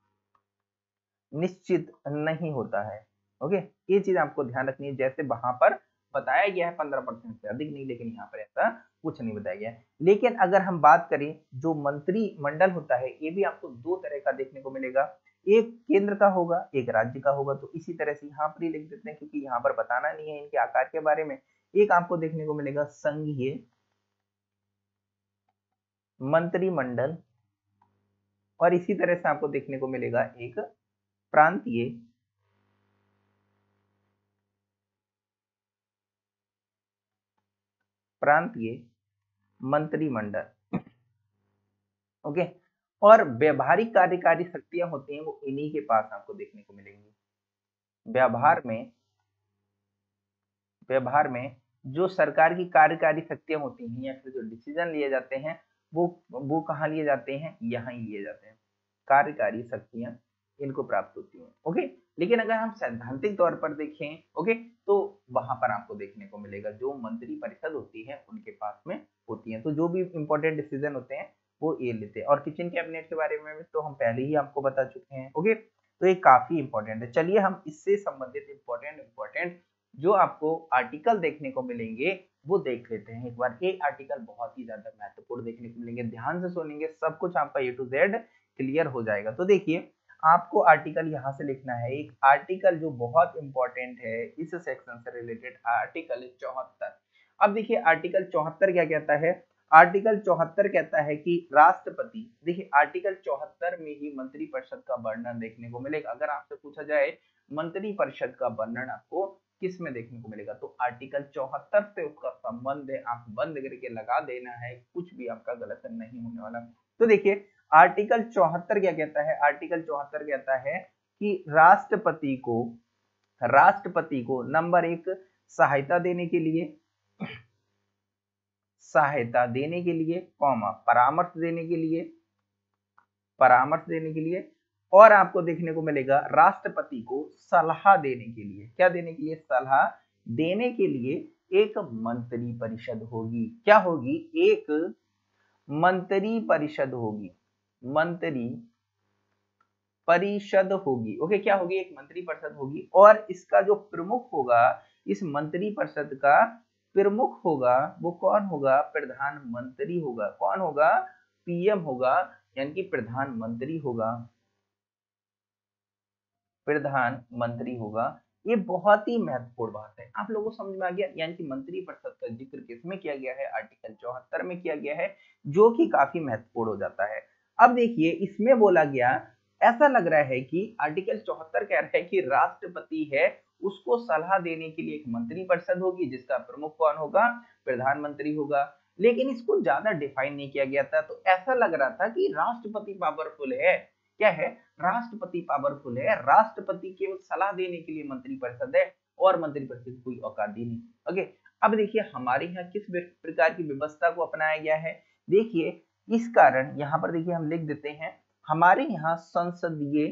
निश्चित नहीं होता है। ओके, ये चीज आपको ध्यान रखनी है। जैसे वहां पर बताया गया है पंद्रह परसेंट से अधिक नहीं, लेकिन यहाँ पर ऐसा कुछ नहीं बताया गया है। लेकिन अगर हम बात करें जो मंत्री मंडल होता है, ये भी आपको दो तरह का देखने को मिलेगा, एक केंद्र का होगा, एक राज्य का होगा। तो इसी तरह से यहाँ पर ही लिख देते हैं क्योंकि यहाँ पर बताना नहीं है इनके आकार के बारे में। एक आपको देखने को मिलेगा संघीय मंत्रिमंडल, और इसी तरह से आपको देखने को मिलेगा एक प्रांतीय प्रांतीय मंत्रिमंडल। ओके, और व्यवहारिक कार्यकारी शक्तियां होती हैं वो इन्हीं के पास आपको देखने को मिलेंगी। व्यवहार में व्यवहार में जो सरकार की कार्यकारी शक्तियां होती हैं या फिर जो डिसीजन लिए जाते हैं वो वो कहाँ लिए जाते हैं, यहाँ ही लिए जाते हैं। कार्यकारी शक्तियां इनको प्राप्त होती हैं। ओके, लेकिन अगर हम सैद्धांतिक तौर पर देखें, ओके, तो वहां पर आपको देखने को मिलेगा जो मंत्री परिषद होती है उनके पास में होती है। तो जो भी इंपॉर्टेंट डिसीजन होते हैं वो ये लेते हैं। और किचन कैबिनेट के बारे में तो हम पहले ही आपको बता चुके हैं। ओके, तो ये काफी इंपॉर्टेंट है। चलिए हम इससे संबंधित इंपॉर्टेंट इंपॉर्टेंट जो आपको आर्टिकल देखने को मिलेंगे वो देख लेते हैं एक बार। ये आर्टिकल बहुत ही ज्यादा महत्वपूर्ण देखने को मिलेंगे, ध्यान से सुनेंगे, सब कुछ आपका ए टू जेड क्लियर हो जाएगा। तो देखिए आपको आर्टिकल यहाँ से लिखना है। एक आर्टिकल जो बहुत इंपॉर्टेंट है इस सेक्शन से रिलेटेड, आर्टिकल चौहत्तर। अब देखिए आर्टिकल चौहत्तर क्या कहता है, आर्टिकल चौहत्तर कहता है कि राष्ट्रपति, देखिए आर्टिकल चौहत्तर में ही मंत्री परिषद का वर्णन देखने को मिलेगा। अगर आपसे पूछा जाए मंत्री परिषद का वर्णन आपको किस में देखने को मिलेगा, तो आर्टिकल चौहत्तर से उसका संबंध है, आप बंद करके लगा देना है, कुछ भी आपका गलत नहीं होने वाला। तो देखिए आर्टिकल चौहत्तर क्या कहता है, आर्टिकल चौहत्तर कहता है कि राष्ट्रपति को राष्ट्रपति को नंबर एक सहायता देने के लिए सहायता देने के लिए कॉमा परामर्श देने के लिए परामर्श देने के लिए और आपको देखने को मिलेगा राष्ट्रपति को सलाह देने के लिए, क्या देने के लिए, सलाह देने के लिए एक मंत्री परिषद होगी। क्या होगी, एक मंत्री परिषद होगी, मंत्री परिषद होगी। ओके, क्या होगी, एक मंत्री परिषद होगी। और इसका जो प्रमुख होगा, इस मंत्री परिषद का प्रमुख होगा वो कौन होगा, प्रधानमंत्री होगा। कौन होगा, पीएम होगा, यानी कि प्रधानमंत्री होगा, प्रधानमंत्री होगा। ये बहुत ही महत्वपूर्ण बात है। आप लोगों को समझ में आ गया, यानी कि मंत्रिपरिषद का जिक्र किसमें किया गया है, आर्टिकल चौहत्तर में किया गया है, जो कि काफी महत्वपूर्ण हो जाता है। अब देखिए इसमें बोला गया, ऐसा लग रहा है कि आर्टिकल चौहत्तर कह रहा है कि राष्ट्रपति है उसको सलाह देने के लिए एक मंत्रिपरिषद होगी, जिसका प्रमुख कौन होगा, प्रधानमंत्री होगा। लेकिन इसको ज्यादा डिफाइन नहीं किया गया था, तो ऐसा लग रहा था कि राष्ट्रपति पावरफुल है। क्या है, राष्ट्रपति पावरफुल है, राष्ट्रपति केवल सलाह देने के लिए मंत्रिपरिषद है और मंत्रिपरिषद कोई औकात ही नहीं। ओके, अब देखिए हमारे यहाँ किस प्रकार की व्यवस्था को अपनाया गया है। देखिए इस कारण यहाँ पर देखिए हम लिख देते हैं, हमारे यहाँ संसदीय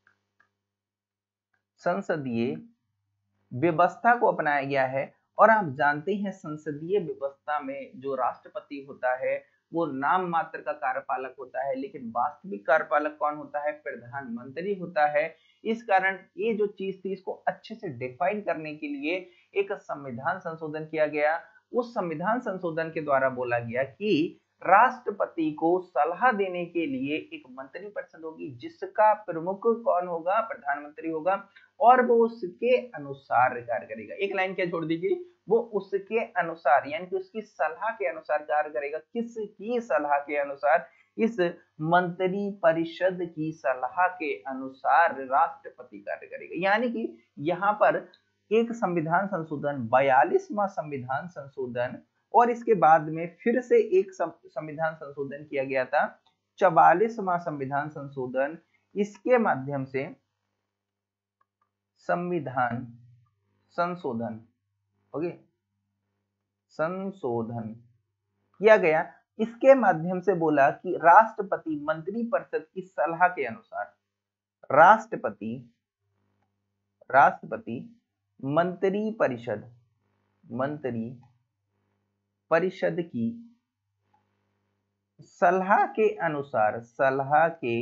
संसदीय व्यवस्था को अपनाया गया है। और आप जानते हैं संसदीय व्यवस्था में जो राष्ट्रपति होता है वो नाम मात्र का कार्यपालक होता है, लेकिन वास्तविक कार्यपालक कौन होता है, प्रधानमंत्री होता है। इस कारण ये जो चीज थी इसको अच्छे से डिफाइन करने के लिए एक संविधान संशोधन किया गया। उस संविधान संशोधन के द्वारा बोला गया कि राष्ट्रपति को सलाह देने के लिए एक मंत्रिपरिषद होगी, जिसका प्रमुख कौन होगा, प्रधानमंत्री होगा, और वो उसके अनुसार कार्य करेगा। एक लाइन क्या छोड़ दीजिए, वो उसके अनुसार यानी कि उसकी सलाह के अनुसार कार्य करेगा। किसकी सलाह के अनुसार, इस मंत्री परिषद की सलाह के अनुसार राष्ट्रपति कार्य करेगा। यानी कि यहाँ पर एक संविधान संशोधन, बयालीसवां संविधान संशोधन, और इसके बाद में फिर से एक संविधान संशोधन किया गया था, चवालीसवां संविधान संशोधन। इसके माध्यम से संविधान संशोधन ओके संशोधन किया गया। इसके माध्यम से बोला कि राष्ट्रपति मंत्रिपरिषद की सलाह के अनुसार राष्ट्रपति राष्ट्रपति मंत्री परिषद मंत्री परिषद की सलाह के अनुसार सलाह के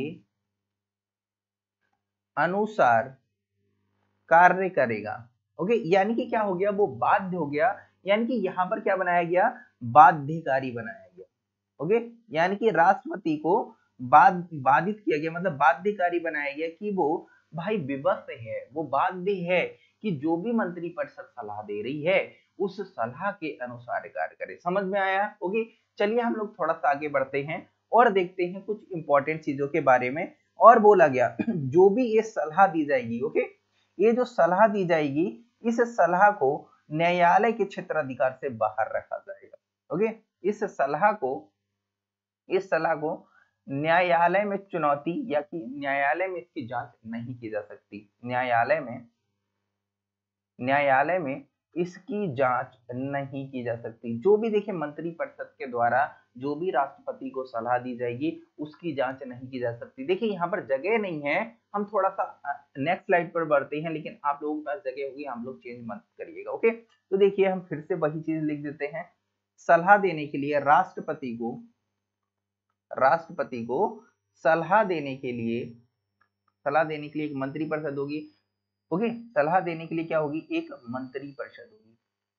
अनुसार कार्य करेगा। ओके, यानी कि क्या हो गया, वो बाध्य हो गया। यानी कि यहाँ पर क्या बनाया गया, बाध्यकारी बनाया गया। ओके, यानी कि राष्ट्रपति को बाध बाधित किया गया, मतलब बाध्यकारी बनाया गया कि वो भाई विवश है, वो बाध्य है कि जो भी मंत्रिपरिषद सलाह दे रही है उस सलाह के अनुसार कार्य करे। समझ में आया। ओके, चलिए हम लोग थोड़ा सा आगे बढ़ते हैं और देखते हैं कुछ इंपॉर्टेंट चीजों के बारे में। और बोला गया जो भी ये सलाह दी जाएगी, ओके, ये जो सलाह दी जाएगी इस सलाह को न्यायालय के क्षेत्राधिकार से बाहर रखा जाएगा। ओके, इस सलाह को इस सलाह को न्यायालय में चुनौती या कि न्यायालय में इसकी जांच नहीं की जा सकती। न्यायालय में न्यायालय में इसकी जांच नहीं की जा सकती। जो भी देखिए मंत्रिपरिषद के द्वारा जो भी राष्ट्रपति को सलाह दी जाएगी उसकी जांच नहीं की जा सकती। देखिए यहाँ पर जगह नहीं है, हम थोड़ा सा नेक्स्ट स्लाइड पर बढ़ते हैं, लेकिन आप लोगों के पास जगह होगी, हम लोग चेंज मत करिएगा। ओके, तो देखिए हम फिर से वही चीज लिख देते हैं, सलाह देने के लिए राष्ट्रपति को राष्ट्रपति को सलाह देने के लिए सलाह देने के लिए एक मंत्रिपरिषद होगी। ओके, सलाह देने के लिए क्या होगी, एक मंत्रिपरिषद होगी।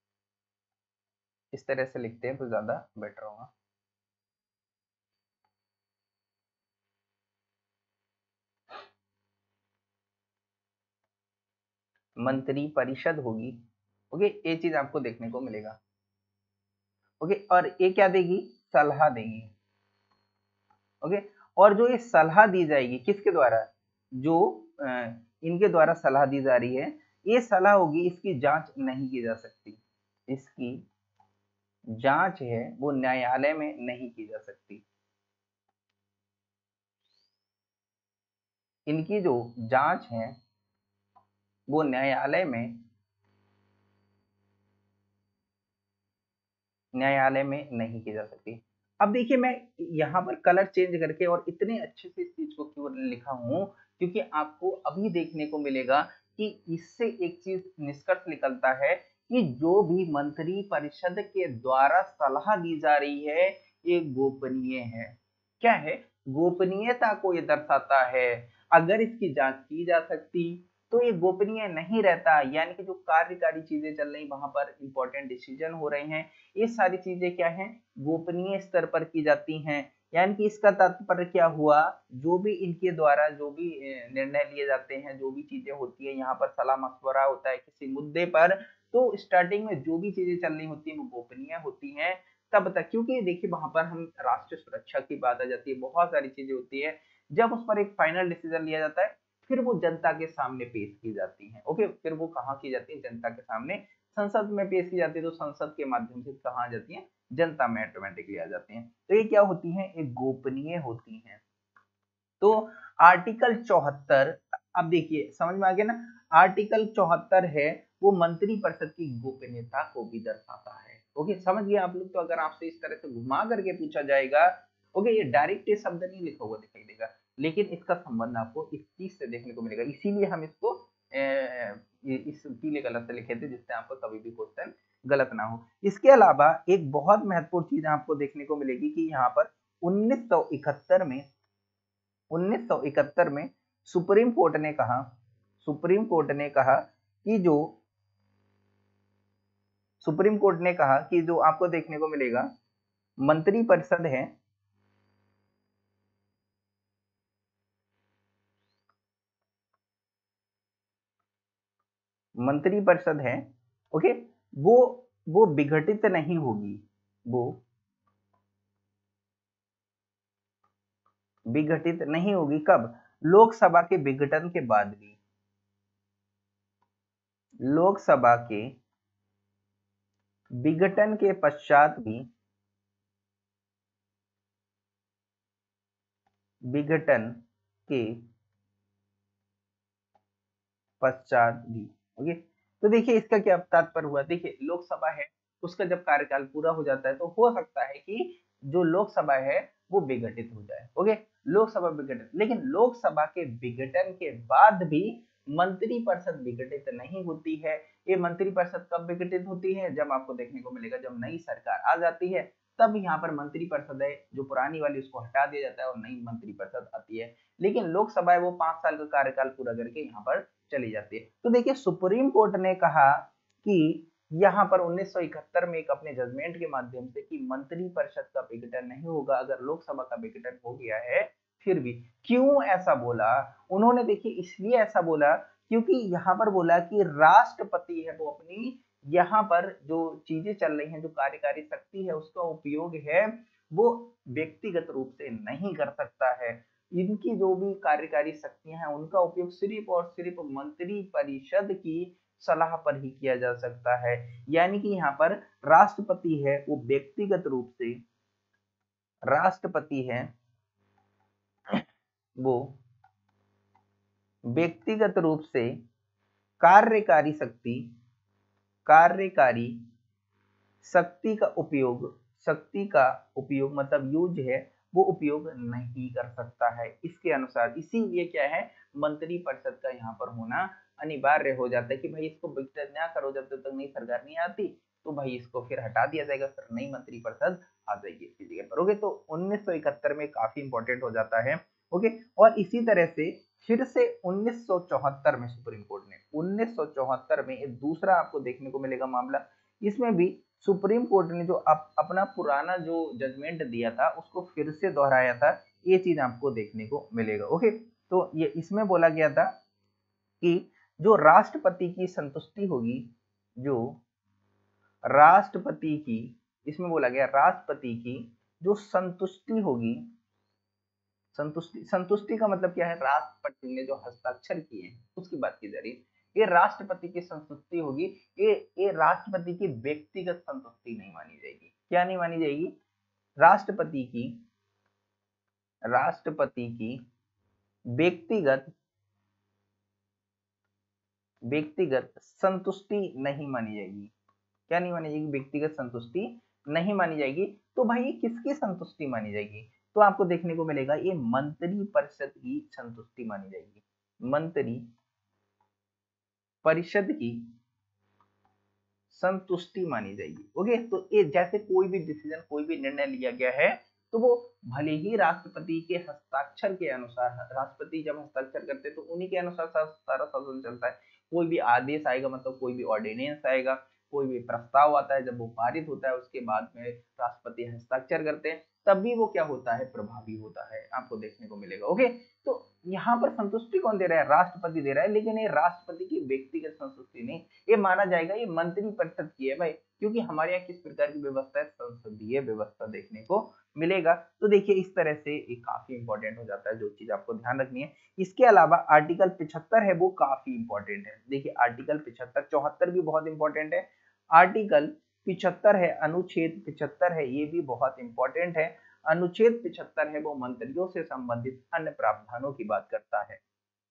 इस तरह से लिखते हैं तो ज्यादा बेटर होगा। मंत्रिपरिषद होगी। ओके, ये चीज आपको देखने को मिलेगा। ओके, और ये क्या देगी, सलाह देगी। ओके, और जो ये सलाह दी जाएगी किसके द्वारा, जो इनके द्वारा सलाह दी जा रही है, ये सलाह होगी, इसकी जांच नहीं की जा सकती। इसकी जांच है वो न्यायालय में नहीं की जा सकती। इनकी जो जांच है वो न्यायालय में न्यायालय में नहीं की जा सकती। अब देखिए मैं यहाँ पर कलर चेंज करके और इतने अच्छे से इस चीज को क्यों लिखा हूं, क्योंकि आपको अभी देखने को मिलेगा कि इससे एक चीज निष्कर्ष निकलता है कि जो भी मंत्री परिषद के द्वारा सलाह दी जा रही है ये गोपनीय है। क्या है, गोपनीयता को ये दर्शाता है। अगर इसकी जांच की जा सकती तो ये गोपनीय नहीं रहता, यानी कि जो कार्यकारी चीजें चल रही वहां पर इंपॉर्टेंट डिसीजन हो रहे हैं, ये सारी चीजें क्या हैं, गोपनीय स्तर पर की जाती हैं। यानी कि इसका तात्पर्य क्या हुआ, जो भी इनके द्वारा जो भी निर्णय लिए जाते हैं, जो भी चीजें होती है, यहाँ पर सलाह मशवरा होता है किसी मुद्दे पर, तो स्टार्टिंग में जो भी चीजें चल रही होती है वो गोपनीय होती हैं तब तक, क्योंकि देखिए वहां पर हम राष्ट्रीय सुरक्षा की बात आ जाती है, बहुत सारी चीजें होती है, जब उस पर एक फाइनल डिसीजन लिया जाता है फिर वो जनता के सामने पेश की जाती है। ओके, फिर वो कहाँ की जाती है, जनता के सामने, संसद में पेश की जाती है, तो संसद के माध्यम से कहाँ आ जाती है, जनता में ऑटोमेटिकली आ जाती हैं। तो ये क्या होती हैं, एक गोपनीय होती हैं। तो आर्टिकल चौहत्तर, अब देखिए समझ में आ गया ना, आर्टिकल चौहत्तर है वो मंत्रिपरिषद की गोपनीयता को भी दर्शाता है। ओके, समझ गए आप लोग। तो अगर आपसे इस तरह से घुमा करके पूछा जाएगा, ओके, ये डायरेक्ट ये शब्द नहीं लिखा हुआ दिखाई देगा, लेकिन इसका संबंध आपको इस चीज से देखने को मिलेगा, इसीलिए हम इसको ए, इस पीले कलर से लिखे थे, जिससे आपको कभी भी क्वेश्चन गलत ना हो। इसके अलावा एक बहुत महत्वपूर्ण चीज आपको देखने को मिलेगी कि यहाँ पर उन्नीस सौ इकहत्तर में उन्नीस सौ इकहत्तर में सुप्रीम कोर्ट ने कहा सुप्रीम कोर्ट ने कहा कि जो सुप्रीम कोर्ट ने कहा कि जो आपको देखने को मिलेगा मंत्रिपरिषद है, मंत्रिपरिषद है, ओके, वो वो विघटित नहीं होगी, वो विघटित नहीं होगी। कब, लोकसभा के विघटन के बाद भी, लोकसभा के विघटन के पश्चात भी, विघटन के पश्चात भी। ओके, तो देखिए इसका क्या तात्पर्य हुआ, देखिए लोकसभा है, उसका जब कार्यकाल पूरा हो जाता है तो हो सकता है कि जो लोकसभा है वो विघटित हो जाए। ओके, लोकसभा विघटित, लेकिन लोकसभा के विघटन के बाद भी मंत्रिपरिषद विघटित नहीं होती है। ये मंत्रिपरिषद कब विघटित होती है, जब आपको देखने को मिलेगा जब नई सरकार आ जाती है, तब यहाँ पर मंत्रिपरिषद है जो पुरानी वाली उसको हटा दिया जाता है और नई मंत्रिपरिषद आती है। लेकिन लोकसभा है वो पांच साल का कार्यकाल पूरा करके यहाँ पर चली जाती है। तो देखिए सुप्रीम कोर्ट ने कहा कि यहाँ पर उन्नीस सौ इकहत्तर में एक अपने जजमेंट के माध्यम से कि मंत्रिपरिषद का विघटन नहीं होगा अगर लोकसभा का विघटन हो गया है। फिर भी क्यों ऐसा बोला उन्होंने, देखिए इसलिए ऐसा बोला क्योंकि यहाँ पर बोला कि राष्ट्रपति है वो अपनी यहाँ पर जो चीजें चल रही हैं, जो कार्यकारी शक्ति है उसका उपयोग है वो व्यक्तिगत रूप से नहीं कर सकता है। इनकी जो भी कार्यकारी शक्तियां हैं उनका उपयोग सिर्फ और सिर्फ मंत्री परिषद की सलाह पर ही किया जा सकता है। यानी कि यहाँ पर राष्ट्रपति है वो व्यक्तिगत रूप से, राष्ट्रपति है वो व्यक्तिगत रूप से कार्यकारी शक्ति, कार्यकारी शक्ति का उपयोग, शक्ति का उपयोग मतलब यूज है वो उपयोग नहीं कर सकता है इसके अनुसार। इसीलिए क्या है, मंत्रिपरिषद का यहाँ पर होना अनिवार्य हो जाता है कि भाई इसको विघटित ना करो, जब तक नई सरकार नहीं आती तो भाई इसको फिर हटा दिया जाएगा, फिर नई मंत्रिपरिषद आ जाएगी इसकी जगह पर। ओके, तो उन्नीस सौ इकहत्तर में काफी इंपॉर्टेंट हो जाता है। ओके, और इसी तरह से फिर से उन्नीस सौ चौहत्तर में सुप्रीम कोर्ट ने उन्नीस सौ चौहत्तर में एक दूसरा आपको देखने को मिलेगा मामला, इसमें भी सुप्रीम कोर्ट ने जो अप, अपना पुराना जो जजमेंट दिया था उसको फिर से दोहराया था, ये चीज आपको देखने को मिलेगा। ओके, तो ये इसमें बोला गया था कि जो राष्ट्रपति की संतुष्टि होगी, जो राष्ट्रपति की, इसमें बोला गया राष्ट्रपति की जो संतुष्टि होगी, संतुष्टि संतुष्टि का मतलब क्या है, राष्ट्रपति ने जो हस्ताक्षर किए हैं उसकी बात की जा रही है। ये राष्ट्रपति की संतुष्टि होगी, ये ये राष्ट्रपति की व्यक्तिगत संतुष्टि नहीं मानी जाएगी। क्या नहीं मानी जाएगी, राष्ट्रपति की राष्ट्रपति की व्यक्तिगत व्यक्तिगत संतुष्टि नहीं मानी जाएगी। क्या नहीं मानी जाएगी, व्यक्तिगत संतुष्टि नहीं मानी जाएगी। तो भाई ये किसकी संतुष्टि मानी जाएगी, तो आपको देखने को मिलेगा ये मंत्री परिषद की संतुष्टि मानी जाएगी, मंत्री परिषद की संतुष्टि मानी जाएगी। ओके, तो ये जैसे कोई भी डिसीजन, कोई भी निर्णय लिया गया है तो वो भले ही राष्ट्रपति के हस्ताक्षर के अनुसार, राष्ट्रपति जब हस्ताक्षर करते तो उन्हीं के अनुसार सारा शासन चलता है। कोई भी आदेश आएगा मतलब कोई भी ऑर्डिनेंस आएगा, कोई भी प्रस्ताव आता है, जब वो पारित होता है उसके बाद में राष्ट्रपति हस्ताक्षर करते हैं तब भी वो क्या होता है, प्रभावी होता है, आपको देखने को मिलेगा। ओके, तो यहाँ पर संतुष्टि कौन दे रहा है, राष्ट्रपति दे रहा है, लेकिन ये राष्ट्रपति की व्यक्तिगत संतुष्टि नहीं, ये माना जाएगा ये मंत्री परिषद की है भाई, क्योंकि हमारे यहाँ किस प्रकार की व्यवस्था है, संसदीय व्यवस्था देखने को मिलेगा। तो देखिए इस तरह से ये काफी इंपॉर्टेंट हो जाता है, जो चीज आपको ध्यान रखनी है। इसके अलावा आर्टिकल पिछहत्तर है वो काफी इंपॉर्टेंट है। देखिए आर्टिकल पिछहत्तर, चौहत्तर भी बहुत इंपॉर्टेंट है, आर्टिकल पिछहत्तर है, अनुच्छेद पिछहत्तर है, ये भी बहुत इंपॉर्टेंट है। अनुच्छेद पिछहत्तर है वो मंत्रियों से संबंधित अन्य प्रावधानों की बात करता है,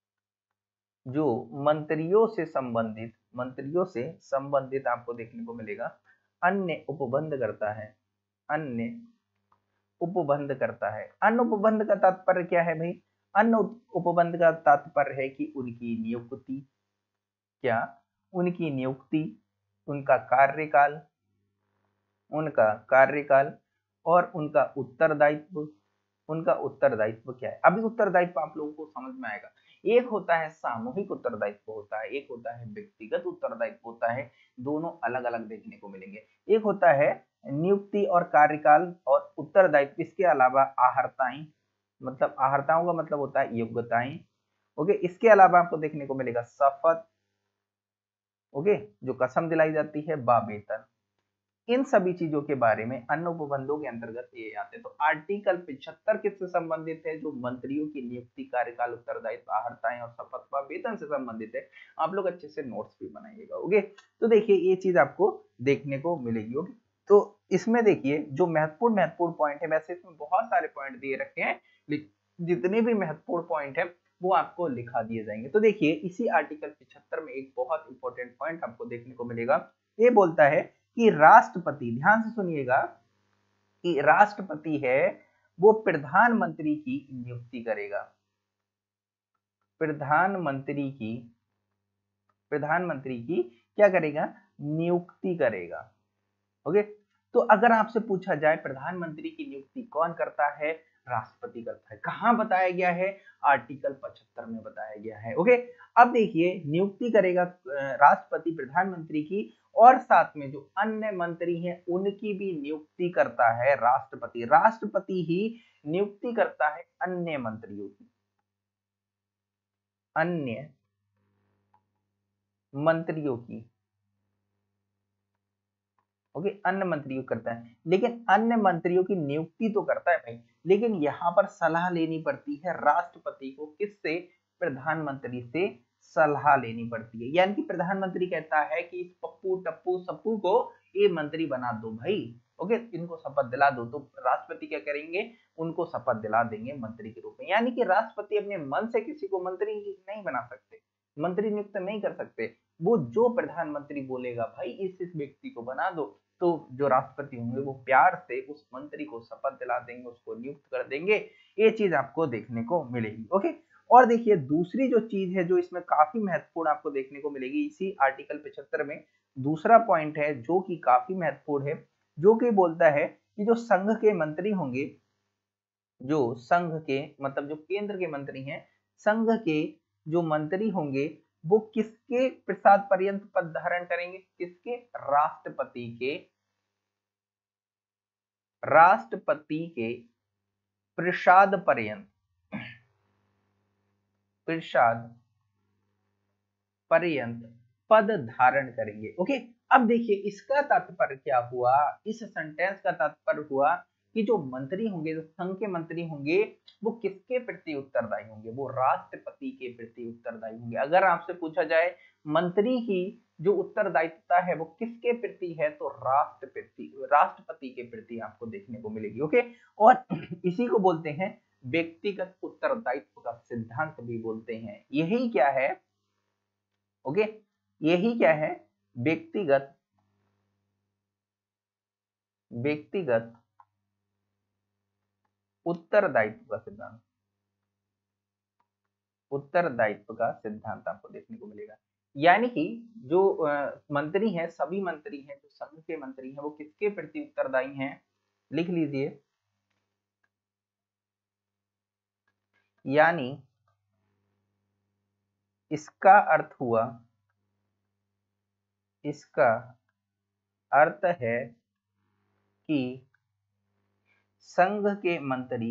जो मंत्रियों से संबंधित मंत्रियों से संबंधित आपको देखने को मिलेगा अन्य उपबंध करता है, अन्य उपबंध करता है। अन्य उपबंध का तात्पर्य क्या है भाई, अन्य उपबंध का तात्पर्य है कि उनकी नियुक्ति, क्या उनकी नियुक्ति, उनका कार्यकाल, उनका कार्यकाल और उनका उत्तरदायित्व, उनका उत्तरदायित्व क्या है। अभी उत्तरदायित्व आप लोगों को समझ में आएगा, एक होता है सामूहिक उत्तरदायित्व होता है, एक होता है व्यक्तिगत उत्तरदायित्व होता है, दोनों अलग अलग देखने को मिलेंगे। एक होता है नियुक्ति और कार्यकाल और उत्तरदायित्व, इसके अलावा आहर्ताएं, मतलब आहर्ताओं का मतलब होता है योग्यताएं। ओके, इसके अलावा आपको देखने को मिलेगा शपथ, ओके, जो कसम दिलाई जाती है, बा वेतन। इन सभी चीजों के बारे में अन्य उपबंधों के अंतर्गत ये आते हैं। तो आर्टिकल पिछहत्तर किससे संबंधित है, जो मंत्रियों की नियुक्ति, कार्यकाल, उत्तरदायित्व, आहर्ताएं और शपथ व वेतन से संबंधित है। आप लोग अच्छे से नोट्स भी बनाइएगा। ओके, तो देखिए ये चीज आपको देखने को मिलेगी। ओके, तो इसमें देखिए जो महत्वपूर्ण महत्वपूर्ण पॉइंट है, वैसे इसमें बहुत सारे पॉइंट दिए रखे हैं, जितने भी महत्वपूर्ण पॉइंट है वो आपको लिखा दिए जाएंगे। तो देखिए इसी आर्टिकल पिछहत्तर में एक बहुत इंपॉर्टेंट पॉइंट आपको देखने को मिलेगा, ये बोलता है कि राष्ट्रपति, ध्यान से सुनिएगा, कि राष्ट्रपति है वो प्रधानमंत्री की नियुक्ति करेगा, प्रधानमंत्री की प्रधानमंत्री की क्या करेगा, नियुक्ति करेगा। ओके, तो अगर आपसे पूछा जाए प्रधानमंत्री की नियुक्ति कौन करता है, राष्ट्रपति करता है। कहां बताया गया है, आर्टिकल पचहत्तर में बताया गया है। ओके, अब देखिए नियुक्ति करेगा राष्ट्रपति प्रधानमंत्री की, और साथ में जो अन्य मंत्री हैं उनकी भी नियुक्ति करता है राष्ट्रपति। राष्ट्रपति ही नियुक्ति करता है अन्य मंत्रियों की, अन्य मंत्रियों की। ओके, अन्य मंत्रियों करता है, लेकिन अन्य मंत्रियों की नियुक्ति तो करता है भाई, लेकिन यहाँ पर सलाह लेनी पड़ती है राष्ट्रपति को, किससे, प्रधानमंत्री से सलाह लेनी पड़ती है। यानी कि प्रधानमंत्री कहता है कि इस पप्पू टप्पू सप्पू को ये मंत्री बना दो भाई, ओके, इनको शपथ दिला दो, तो राष्ट्रपति क्या करेंगे, उनको शपथ दिला देंगे मंत्री के रूप में। यानी कि राष्ट्रपति अपने मन से किसी को मंत्री नहीं बना सकते, मंत्री नियुक्त नहीं कर सकते, वो जो प्रधानमंत्री बोलेगा भाई इस इस व्यक्ति को बना दो, तो जो राष्ट्रपति होंगे वो प्यार से उस मंत्री को शपथ दिला देंगे, उसको नियुक्त कर देंगे। ये चीज आपको देखने को मिलेगी। ओके, और देखिए दूसरी जो चीज है जो इसमें काफी महत्वपूर्ण आपको देखने को मिलेगी, इसी आर्टिकल पचहत्तर में दूसरा पॉइंट है जो कि काफी महत्वपूर्ण है, जो कि बोलता है कि जो संघ के मंत्री होंगे, जो संघ के मतलब जो केंद्र के मंत्री हैं, संघ के जो मंत्री होंगे वो किसके प्रसाद पर्यंत पद धारण करेंगे, किसके, राष्ट्रपति के, राष्ट्रपति के प्रसाद पर्यंत, प्रसाद पर्यंत पद धारण करेंगे। ओके, अब देखिए इसका तात्पर्य क्या हुआ, इस सेंटेंस का तात्पर्य हुआ कि जो मंत्री होंगे, जो संघ के मंत्री होंगे, वो किसके प्रति उत्तरदायी होंगे, वो राष्ट्रपति के प्रति उत्तरदायी होंगे। अगर आपसे पूछा जाए मंत्री की जो उत्तरदायित्वता है वो किसके प्रति है, तो राष्ट्रपति राष्ट्रपति के प्रति आपको देखने को मिलेगी। ओके, और इसी को बोलते हैं व्यक्तिगत उत्तरदायित्व का सिद्धांत भी बोलते हैं। यही क्या है, ओके, यही क्या है, व्यक्तिगत व्यक्तिगत उत्तरदायित्व का सिद्धांत, उत्तरदायित्व का सिद्धांत आपको देखने को मिलेगा। यानी कि जो आ, मंत्री हैं, सभी मंत्री हैं, जो संघ के मंत्री हैं, वो किसके प्रति उत्तरदायी हैं, लिख लीजिए, यानी इसका अर्थ हुआ, इसका अर्थ है कि संघ के मंत्री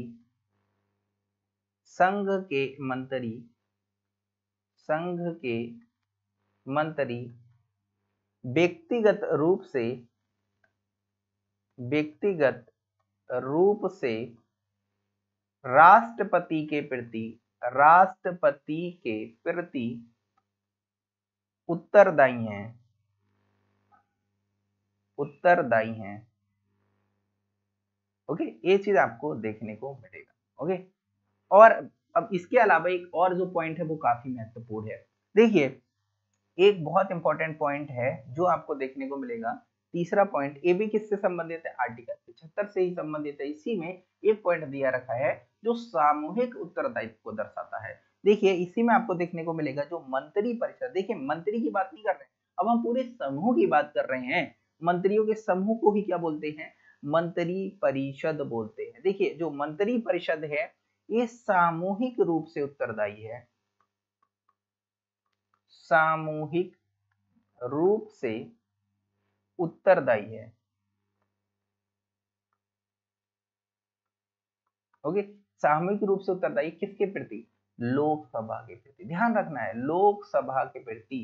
संघ के मंत्री संघ के मंत्री व्यक्तिगत रूप से व्यक्तिगत रूप से राष्ट्रपति के प्रति राष्ट्रपति के प्रति उत्तरदायी हैं उत्तरदायी हैं ओके, ये चीज आपको देखने को मिलेगा। ओके, और अब इसके अलावा एक और जो पॉइंट है वो काफी महत्वपूर्ण है। देखिए, एक बहुत इंपॉर्टेंट पॉइंट है जो आपको देखने को मिलेगा। तीसरा पॉइंट, ये भी किससे संबंधित है? आर्टिकल पचहत्तर से ही संबंधित है। इसी में एक पॉइंट दिया रखा है जो सामूहिक उत्तरदायित्व को दर्शाता है। देखिए, इसी में आपको देखने को मिलेगा जो मंत्री परिषद, देखिए मंत्री की बात नहीं कर रहे हैं, अब हम पूरे समूह की बात कर रहे हैं। मंत्रियों के समूह को ही क्या बोलते हैं? मंत्री परिषद बोलते हैं। देखिए, जो मंत्री परिषद है ये सामूहिक रूप से उत्तरदायी है, सामूहिक रूप से उत्तरदायी है। ओके, सामूहिक रूप से उत्तरदायी किसके प्रति? लोकसभा के प्रति। ध्यान रखना है, लोकसभा के प्रति,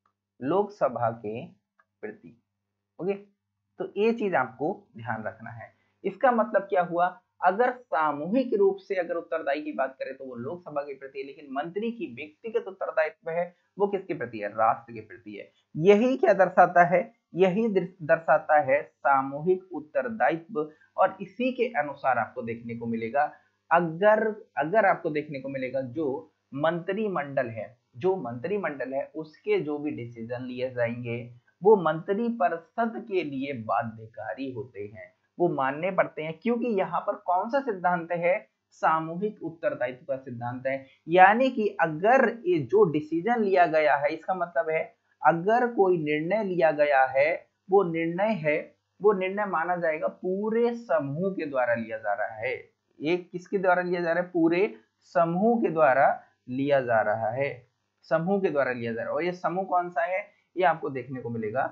लोकसभा के प्रति। ओके, तो ये चीज आपको ध्यान रखना है। इसका मतलब क्या हुआ? अगर सामूहिक रूप से अगर उत्तरदायी की बात करें तो वो लोकसभा के प्रति है, लेकिन मंत्री की व्यक्तिगत उत्तरदायित्व है वो किसके प्रति है? राष्ट्र के प्रति है। यही क्या दर्शाता है? यही दर्शाता है सामूहिक उत्तरदायित्व। और इसी के अनुसार आपको देखने को मिलेगा, अगर अगर आपको देखने को मिलेगा जो मंत्रिमंडल है, जो मंत्रिमंडल है उसके जो भी डिसीजन लिए जाएंगे वो मंत्री परिषद के लिए बाध्यकारी होते हैं, वो मानने पड़ते हैं, क्योंकि यहाँ पर कौन सा सिद्धांत है? सामूहिक उत्तरदायित्व का सिद्धांत है। यानी कि अगर ये जो डिसीजन लिया गया है, इसका मतलब है अगर कोई निर्णय लिया गया है, वो निर्णय है वो निर्णय माना जाएगा पूरे समूह के द्वारा लिया जा रहा है। ये किसके द्वारा लिया जा रहा है? पूरे समूह के द्वारा लिया जा रहा है, समूह के द्वारा लिया जा रहा है। और ये समूह कौन सा है? ये आपको देखने को मिलेगा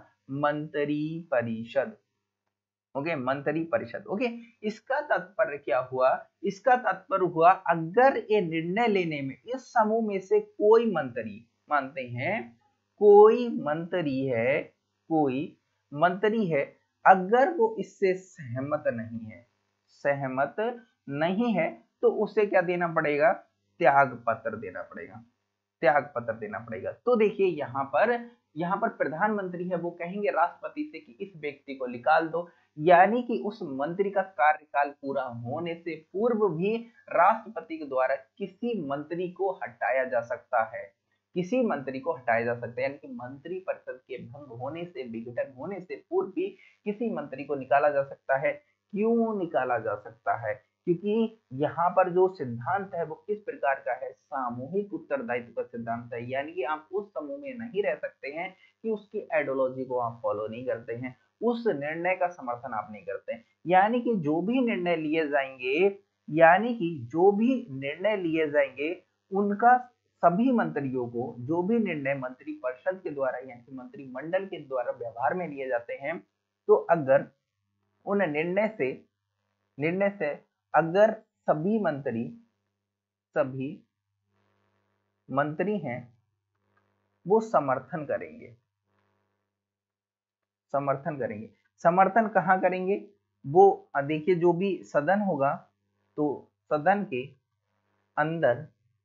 मंत्री परिषद। ओके, मंत्री परिषद। ओके, इसका तात्पर्य क्या हुआ? इसका तात्पर्य हुआ अगर ये निर्णय लेने में इस समूह में से कोई मंत्री, मानते हैं कोई मंत्री है, कोई मंत्री है, अगर वो इससे सहमत नहीं है, सहमत नहीं है तो उसे क्या देना पड़ेगा? त्याग पत्र देना पड़ेगा, त्याग पत्र देना पड़ेगा। तो देखिए यहाँ पर यहाँ पर प्रधानमंत्री है वो कहेंगे राष्ट्रपति से कि इस व्यक्ति को निकाल दो, यानी कि उस मंत्री का कार्यकाल पूरा होने से पूर्व भी राष्ट्रपति के द्वारा किसी मंत्री को हटाया जा सकता है, किसी मंत्री को हटाया जा सकता है। यानी कि मंत्री परिषद के भंग होने से, विघटन होने से पूर्व भी किसी मंत्री को निकाला जा सकता है। क्यों निकाला जा सकता है? क्योंकि यहाँ पर जो सिद्धांत है वो किस प्रकार का है? सामूहिक उत्तरदायित्व का सिद्धांत है। यानी कि आप उस समूह में नहीं रह सकते हैं कि उसकी आइडियोलॉजी को आप फॉलो नहीं करते हैं, उस निर्णय का समर्थन आप नहीं करते हैं। यानी कि जो भी निर्णय लिए जाएंगे यानी कि जो भी निर्णय लिए जाएंगे उनका सभी मंत्रियों को, जो भी निर्णय मंत्री परिषद के द्वारा यानी कि मंत्रिमंडल के द्वारा व्यवहार में लिए जाते हैं, तो अगर उन निर्णय से निर्णय से अगर सभी मंत्री सभी मंत्री हैं वो समर्थन करेंगे, समर्थन करेंगे समर्थन कहाँ करेंगे? वो देखिए जो भी सदन होगा तो सदन के अंदर,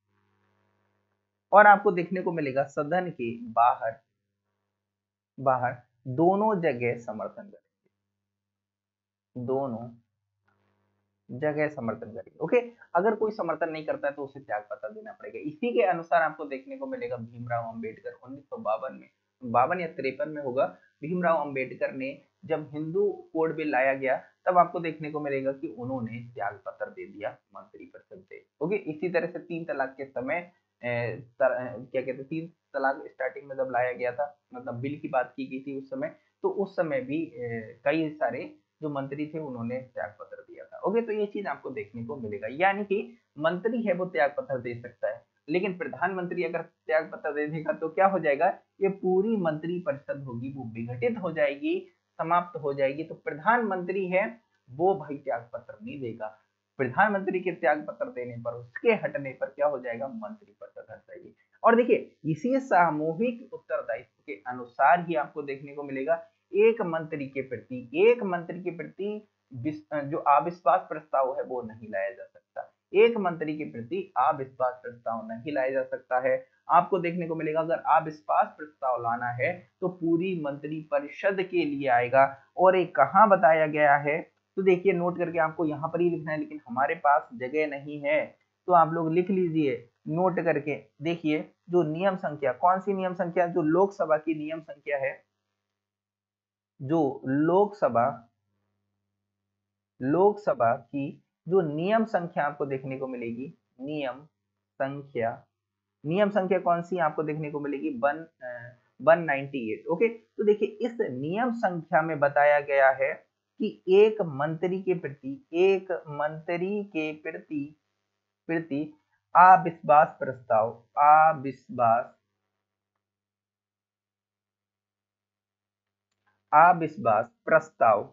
और आपको देखने को मिलेगा सदन के बाहर, बाहर दोनों जगह समर्थन करेंगे, दोनों जगह समर्थन करेंगे। ओके, अगर कोई समर्थन नहीं करता है तो उसे त्याग पत्र देना पड़ेगा। इसी के अनुसार आपको देखने को मिलेगा भीमराव अंबेडकर उन्नीस सौ बावन में, बावन या तिरपन में होगा, भीमराव अंबेडकर ने जब हिंदू कोड बिल लाया गया तब आपको देखने को मिलेगा कि उन्होंने त्याग पत्र दे दिया मंत्री परिषद से। ओके, इसी तरह से तीन तलाक के समय तर, क्या कहते हैं तीन तलाक स्टार्टिंग में जब लाया गया था, मतलब बिल की बात की गई थी उस समय, तो उस समय भी ए, कई सारे जो मंत्री थे उन्होंने त्याग पत्र दिया था। ओके, तो ये चीज आपको देखने को मिलेगा। यानी कि मंत्री है वो त्याग पत्र दे सकता है, लेकिन प्रधानमंत्री अगर त्याग पत्र दे देगा तो क्या हो जाएगा? ये पूरी मंत्री परिषद होगी वो विघटित हो जाएगी, समाप्त हो जाएगी। तो प्रधानमंत्री है वो भाई त्याग पत्र नहीं देगा। प्रधानमंत्री के त्याग पत्र देने पर, उसके हटने पर क्या हो जाएगा, मंत्री परिषद हट जाएगी। और देखिए इसी सामूहिक उत्तरदायित्व के अनुसार ही आपको देखने को मिलेगा एक मंत्री के प्रति एक मंत्री के प्रति जो अविश्वास प्रस्ताव है वो नहीं लाया जा सकता। एक मंत्री के प्रति अविश्वास प्रस्ताव नहीं लाया जा सकता है। आपको देखने को मिलेगा अगर अविश्वास प्रस्ताव लाना है तो पूरी मंत्री परिषद के लिए आएगा। और एक कहाँ बताया गया है, तो देखिए नोट करके आपको यहाँ पर ही लिखना है, लेकिन हमारे पास जगह नहीं है तो आप लोग लिख लीजिए नोट करके। देखिए जो नियम संख्या, कौन सी नियम संख्या, जो लोकसभा की नियम संख्या है, जो लोकसभा लोकसभा की जो नियम संख्या आपको देखने को मिलेगी, नियम संख्या नियम संख्या कौन सी आपको देखने को मिलेगी, one one ninety eight. Okay, तो देखिए इस नियम संख्या में बताया गया है कि एक मंत्री के प्रति एक मंत्री के प्रति प्रति अविश्वास प्रस्ताव अविश्वास अविश्वास प्रस्ताव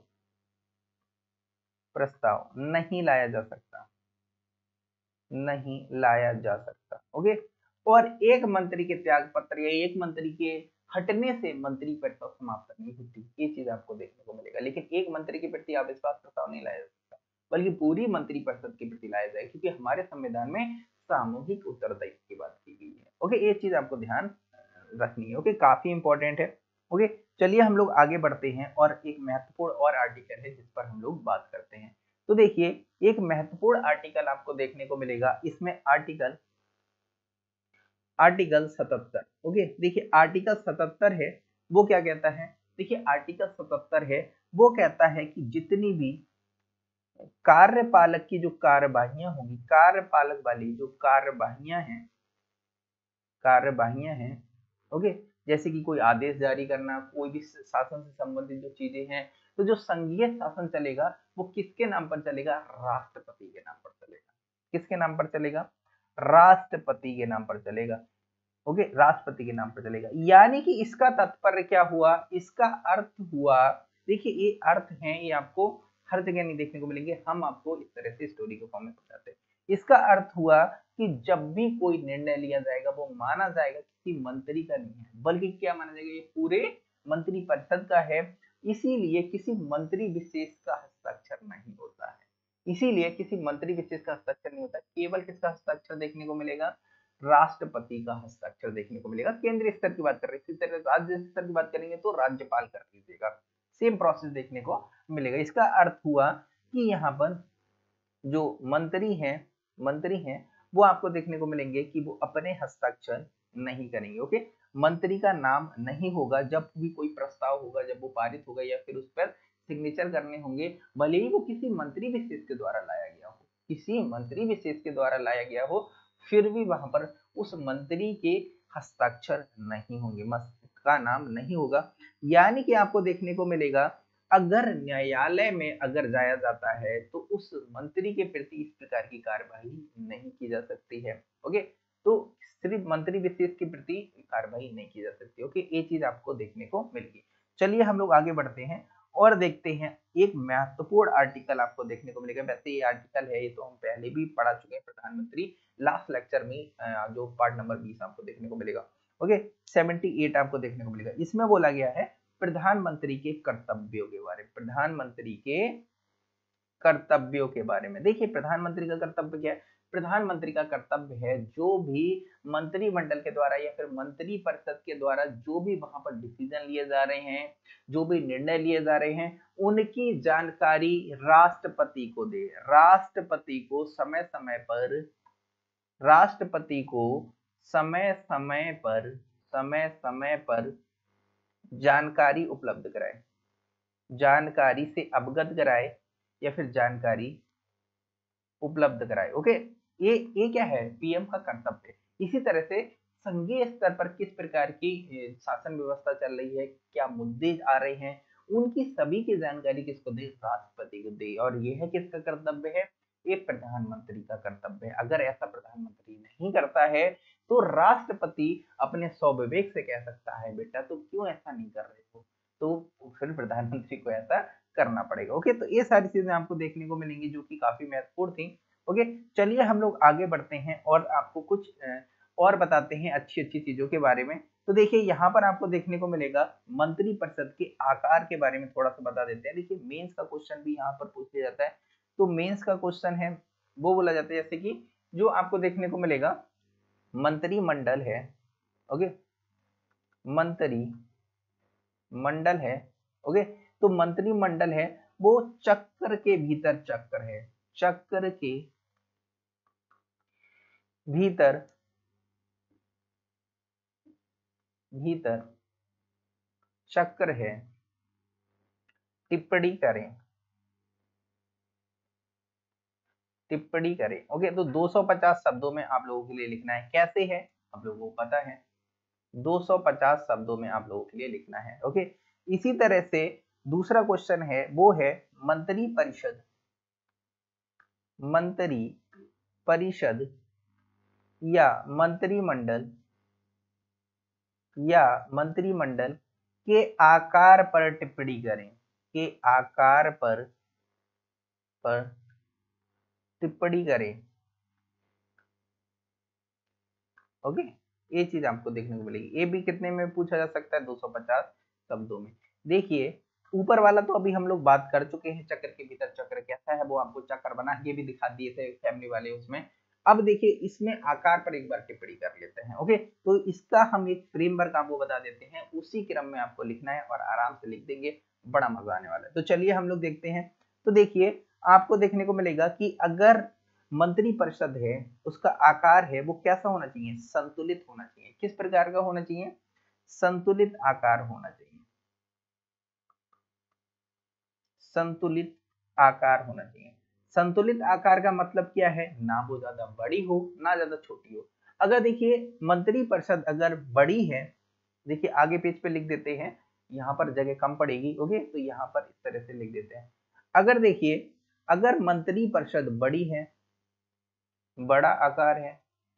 प्रस्ताव नहीं लाया जा सकता नहीं लाया जा सकता ओके। और एक मंत्री के त्याग पत्र या एक मंत्री के हटने से मंत्री परिषद समाप्त नहीं होती, ये चीज आपको देखने को मिलेगा। लेकिन एक मंत्री के प्रति अविश्वास प्रस्ताव नहीं लाया जा सकता, बल्कि पूरी मंत्री परिषद के प्रति लाया जाए, क्योंकि हमारे संविधान में सामूहिक उत्तरदायित्व की बात की गई है। ओके, ये चीज आपको ध्यान रखनी है। ओके, काफी इंपॉर्टेंट है। ओके, चलिए हम लोग आगे बढ़ते हैं और एक महत्वपूर्ण और आर्टिकल है जिस पर हम लोग बात करते हैं। तो देखिए एक महत्वपूर्ण आर्टिकल आपको देखने को मिलेगा, इसमें आर्टिकल आर्टिकल सतहत्तर। ओके, देखिए आर्टिकल सतहत्तर है वो क्या कहता है, देखिए आर्टिकल सतहत्तर है वो कहता है कि जितनी भी कार्यपालक की जो कार्यवाहियां होंगी, कार्यपालक वाली जो कार्यवाहियां हैं कार्यवाहियां हैं ओके, जैसे कि कोई आदेश जारी करना, कोई भी शासन से संबंधित जो चीजें हैं, तो जो संघीय शासन चलेगा वो किसके नाम पर चलेगा, राष्ट्रपति के नाम पर चलेगा। किसके नाम पर चलेगा, राष्ट्रपति के नाम पर चलेगा। ओके, राष्ट्रपति के नाम पर चलेगा। यानी कि इसका तात्पर्य क्या हुआ, इसका अर्थ हुआ, देखिए ये अर्थ है, ये आपको हर जगह नहीं देखने को मिलेंगे, हम आपको इस तरह से स्टोरी को फॉर्म में बताते हैं। इसका अर्थ हुआ कि जब भी कोई निर्णय लिया जाएगा वो माना जाएगा किसी मंत्री का नहीं है, बल्कि क्या माना जाएगा, ये पूरे मंत्री परिषद का है। इसीलिए किसी मंत्री विशेष का हस्ताक्षर नहीं होता है, इसीलिए किसी मंत्री विशेष का हस्ताक्षर नहीं होता, केवल किसका हस्ताक्षर देखने को मिलेगा, राष्ट्रपति का हस्ताक्षर देखने को मिलेगा। केंद्रीय स्तर की बात कर रहे हैं, इसी तरह राज्य स्तर की बात करेंगे तो राज्यपाल कर लीजिएगा, सेम प्रोसेस देखने को मिलेगा। इसका अर्थ हुआ कि यहाँ पर जो मंत्री हैं मंत्री हैं वो आपको देखने को मिलेंगे कि वो अपने हस्ताक्षर नहीं करेंगे। ओके, मंत्री का नाम नहीं होगा जब भी कोई प्रस्ताव होगा, जब वो पारित होगा या फिर उस पर सिग्नेचर करने होंगे, भले ही वो किसी मंत्री विशेष के द्वारा लाया गया हो, किसी मंत्री विशेष के द्वारा लाया गया हो, फिर भी वहां पर उस मंत्री के हस्ताक्षर नहीं होंगे, का नाम नहीं होगा। यानी कि आपको देखने को मिलेगा अगर न्यायालय में अगर जाया जाता है तो उस मंत्री के प्रति इस प्रकार की कार्यवाही नहीं की जा सकती है। ओके, तो सिर्फ मंत्री विशेष के प्रति कार्यवाही नहीं की जा सकती। ओके, ये चीज आपको देखने को मिलेगी। चलिए हम लोग आगे बढ़ते हैं और देखते हैं एक महत्वपूर्ण आर्टिकल आपको देखने को मिलेगा। वैसे ये आर्टिकल है, ये तो हम पहले भी पढ़ा चुके हैं, प्रधानमंत्री लास्ट लेक्चर में जो पार्ट नंबर बीस आपको देखने को मिलेगा। ओके, अठहत्तर आपको देखने को मिलेगा। इसमें बोला गया है प्रधानमंत्री के कर्तव्यों के बारे में, प्रधानमंत्री के कर्तव्यों के बारे में। देखिए प्रधानमंत्री का कर्तव्य क्या है, प्रधानमंत्री का कर्तव्य है जो भी मंत्रिमंडल के द्वारा या फिर मंत्री परिषद के द्वारा जो भी वहां पर डिसीजन लिए जा रहे हैं, जो भी निर्णय लिए जा रहे हैं, उनकी जानकारी राष्ट्रपति को दे, राष्ट्रपति को समय समय पर राष्ट्रपति को समय समय पर समय समय पर जानकारी उपलब्ध कराए, जानकारी से अवगत कराए या फिर जानकारी उपलब्ध कराए। ओके, ये ये क्या है, पीएम का कर्तव्य है। इसी तरह से संघीय स्तर पर किस प्रकार की शासन व्यवस्था चल रही है, क्या मुद्दे आ रहे हैं, उनकी सभी की जानकारी किसको दे, राष्ट्रपति को दे। और ये है किसका कर्तव्य है, ये प्रधानमंत्री का कर्तव्य है। अगर ऐसा प्रधानमंत्री नहीं करता है तो राष्ट्रपति अपने स्वविवेक से कह सकता है बेटा तो क्यों ऐसा नहीं कर रहे हो, तो फिर प्रधानमंत्री को ऐसा करना पड़ेगा। ओके, तो ये सारी चीजें आपको देखने को मिलेंगी जो कि काफी महत्वपूर्ण थी। ओके, चलिए हम लोग आगे बढ़ते हैं और आपको कुछ और बताते हैं अच्छी अच्छी चीजों के बारे में। तो देखिए यहाँ पर आपको देखने को मिलेगा मंत्री परिषद के आकार के बारे में थोड़ा सा बता देते हैं। देखिए मेंस का क्वेश्चन भी यहाँ पर पूछ लिया जाता है। तो मेंस का क्वेश्चन है वो बोला जाता है जैसे कि जो आपको देखने को मिलेगा मंत्रिमंडल है। ओके, मंत्री मंडल है। ओके, तो मंत्रिमंडल है वो चक्र के भीतर चक्र है, चक्र के भीतर भीतर चक्र है। टिप्पणी करें टिप्पणी करें ओके, तो दो सौ पचास शब्दों में आप लोगों के लिए लिखना है। कैसे है आप लोगों को पता है, दो सौ पचास शब्दों में आप लोगों के लिए लिखना है। ओके, इसी तरह से दूसरा क्वेश्चन है वो है मंत्री परिषद मंत्री परिषद या मंत्रिमंडल या मंत्रिमंडल के आकार पर टिप्पणी करें, के आकार पर पर टिप्पणी करें। ओके, ये चीज आपको देखने को मिलेगी। ये भी कितने में पूछा जा सकता है, दो सौ पचास शब्दों में। देखिए ऊपर वाला तो अभी हम लोग बात कर चुके हैं, चक्र के भीतर चक्र कैसा है वो आपको चक्र बना के भी दिखा दिए थे फैमिली वाले उसमें। अब देखिए इसमें आकार पर एक बार टिप्पणी कर लेते हैं। ओके, तो इसका हम एक फ्रेमवर्क आपको बता देते हैं, उसी क्रम में आपको लिखना है और आराम से लिख देंगे, बड़ा मजा आने वाला है। तो चलिए हम लोग देखते हैं। तो देखिए आपको देखने को मिलेगा कि अगर मंत्री परिषद है उसका आकार है वो कैसा होना चाहिए, संतुलित होना चाहिए। किस प्रकार का होना चाहिए, संतुलित आकार होना चाहिए, संतुलित आकार होना चाहिए। संतुलित आकार का मतलब क्या है, ना वो ज्यादा बड़ी हो ना ज्यादा छोटी हो। अगर देखिए मंत्री परिषद अगर बड़ी है, देखिए आगे पेज पे लिख देते हैं, यहाँ पर जगह कम पड़ेगी। ओके, तो यहाँ पर इस तरह से लिख देते हैं। अगर देखिए अगर मंत्री परिषद बड़ी है, बड़ा आकार है,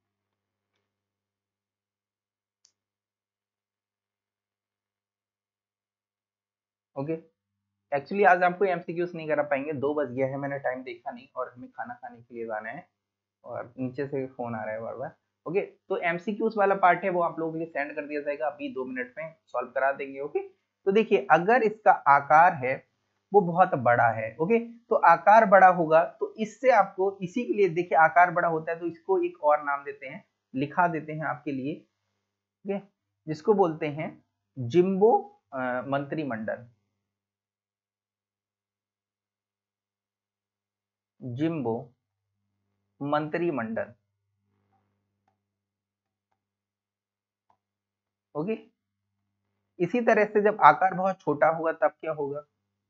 ओके। एक्चुअली आज आपको एमसीक्यूज नहीं करा पाएंगे, दो बज गया है, मैंने टाइम देखा नहीं और हमें खाना खाने के लिए जाना है और नीचे से फोन आ रहा है बार बार। ओके, तो एमसीक्यूज वाला पार्ट है वो आप लोगों के लिए सेंड कर दिया जाएगा, अभी दो मिनट में सॉल्व करा देंगे। ओके, तो देखिए अगर इसका आकार है वो बहुत बड़ा है, ओके, तो आकार बड़ा होगा तो इससे आपको इसी के लिए देखिए आकार बड़ा होता है तो इसको एक और नाम देते हैं, लिखा देते हैं आपके लिए, ओके, जिसको बोलते हैं जिम्बो मंत्रिमंडल, जिम्बो मंत्रिमंडल। ओके, इसी तरह से जब आकार बहुत छोटा होगा तब क्या होगा,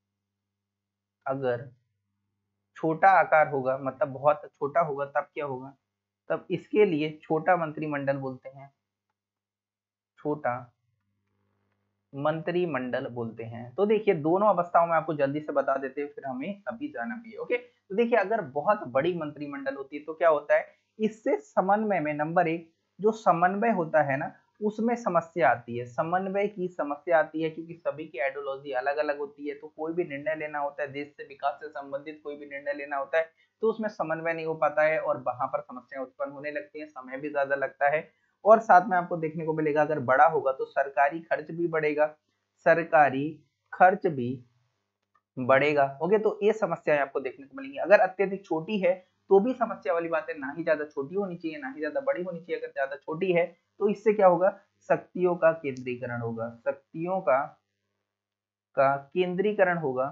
अगर छोटा आकार होगा मतलब बहुत छोटा होगा तब क्या होगा, तब इसके लिए छोटा मंत्रिमंडल बोलते हैं, छोटा मंत्रिमंडल बोलते हैं। तो देखिए दोनों अवस्थाओं में आपको जल्दी से बता देते हैं, फिर हमें अभी जाना भी है। ओके, तो देखिए अगर बहुत बड़ी मंत्रिमंडल होती है तो क्या होता है, इससे समन्वय में नंबर एक जो समन्वय होता है ना उसमें समस्या आती है, समन्वय की समस्या आती है, क्योंकि सभी की आइडियोलॉजी अलग अलग होती है। तो कोई भी निर्णय लेना होता है, देश से विकास से संबंधित कोई भी निर्णय लेना होता है तो उसमें समन्वय नहीं हो पाता है और वहां पर समस्याएं उत्पन्न होने लगती है, समय भी ज्यादा लगता है। और साथ में आपको देखने को मिलेगा अगर बड़ा होगा तो सरकारी खर्च भी बढ़ेगा, सरकारी खर्च भी बढ़ेगा। ओके, तो ये समस्याएं आपको देखने को मिलेंगी। अगर अत्यधिक छोटी है तो भी समस्या वाली बात है, ना ही ज्यादा छोटी होनी चाहिए ना ही ज्यादा बड़ी होनी चाहिए। अगर ज्यादा छोटी है तो इससे क्या होगा, शक्तियों का केंद्रीकरण होगा, शक्तियों का का केंद्रीकरण होगा,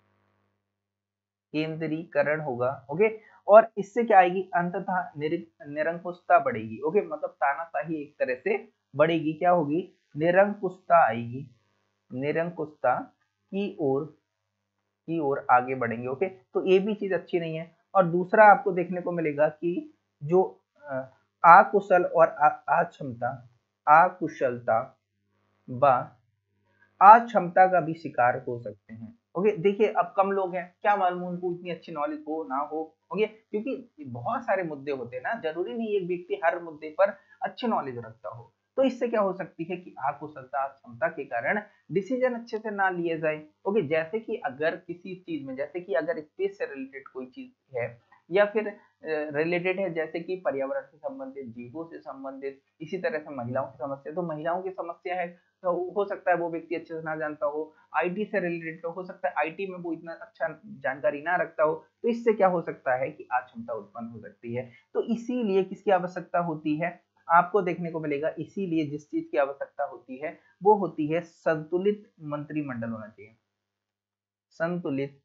केंद्रीकरण होगा। ओके, और इससे क्या आएगी, अंततः निरंकुशता बढ़ेगी। ओके, मतलब तानाशाही एक तरह से बढ़ेगी, क्या होगी, निरंकुशता आएगी, निरंकुशता की ओर की ओर आगे बढ़ेंगे। ओके, तो ये भी चीज अच्छी नहीं है। और दूसरा आपको देखने को मिलेगा कि जो अकुशल और अक्षमता अकुशलता व अक्षमता का भी शिकार हो सकते हैं। ओके, देखिए अब कम लोग हैं, क्या मालूम उनको इतनी अच्छी नॉलेज हो ना हो। ओके, क्योंकि बहुत सारे मुद्दे होते हैं ना, जरूरी नहीं एक व्यक्ति हर मुद्दे पर अच्छी नॉलेज रखता हो। तो इससे क्या हो सकती है कि अकुशलता क्षमता के कारण डिसीजन अच्छे से ना लिए जाए। ओके, जैसे कि अगर किसी चीज में, जैसे कि अगर स्पेस से रिलेटेड कोई चीज है या फिर रिलेटेड है, जैसे कि पर्यावरण से संबंधित, जीवों से संबंधित, इसी तरह से महिलाओं की समस्या, तो महिलाओं की समस्या है तो हो सकता है वो व्यक्ति अच्छे से ना जानता हो। आईटी से रिलेटेड तो हो सकता है आईटी में वो इतना अच्छा जानकारी ना रखता हो, तो इससे क्या हो सकता है कि अक्षमता उत्पन्न हो सकती है। तो इसीलिए किसकी आवश्यकता होती है, आपको देखने को मिलेगा, इसीलिए जिस चीज की आवश्यकता होती है वो होती है संतुलित मंत्रिमंडल होना चाहिए, संतुलित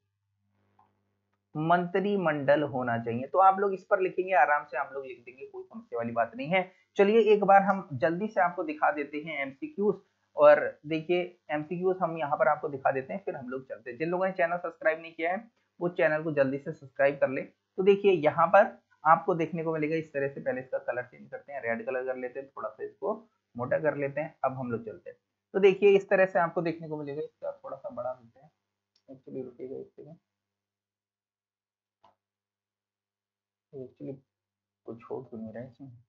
मंत्रिमंडल होना चाहिए। तो आप लोग इस पर लिखेंगे, आराम से आप लोग लिख देंगे, कोई समस्या वाली बात नहीं है। चलिए एक बार हम जल्दी से आपको दिखा देते हैं एमसीक्यूज, और देखिए एमसीक्यूज हम यहाँ पर आपको दिखा देते हैं, फिर हम लोग चलते हैं। जिन लोगों ने चैनल सब्सक्राइब नहीं किया है वो चैनल को जल्दी से सब्सक्राइब कर ले। तो देखिए यहाँ पर आपको देखने को मिलेगा इस तरह से, पहले इसका कलर चेंज करते हैं, रेड कलर कर लेते हैं, थोड़ा सा इसको मोटा कर लेते हैं। अब हम लोग चलते हैं। तो देखिए इस तरह से आपको देखने को मिलेगा, इसका थोड़ा सा बड़ा होता है, एक्चुअली रुकिएगा एक सेकंड, एक्चुअली कुछ हो क्यों नहीं रहा है इसमें।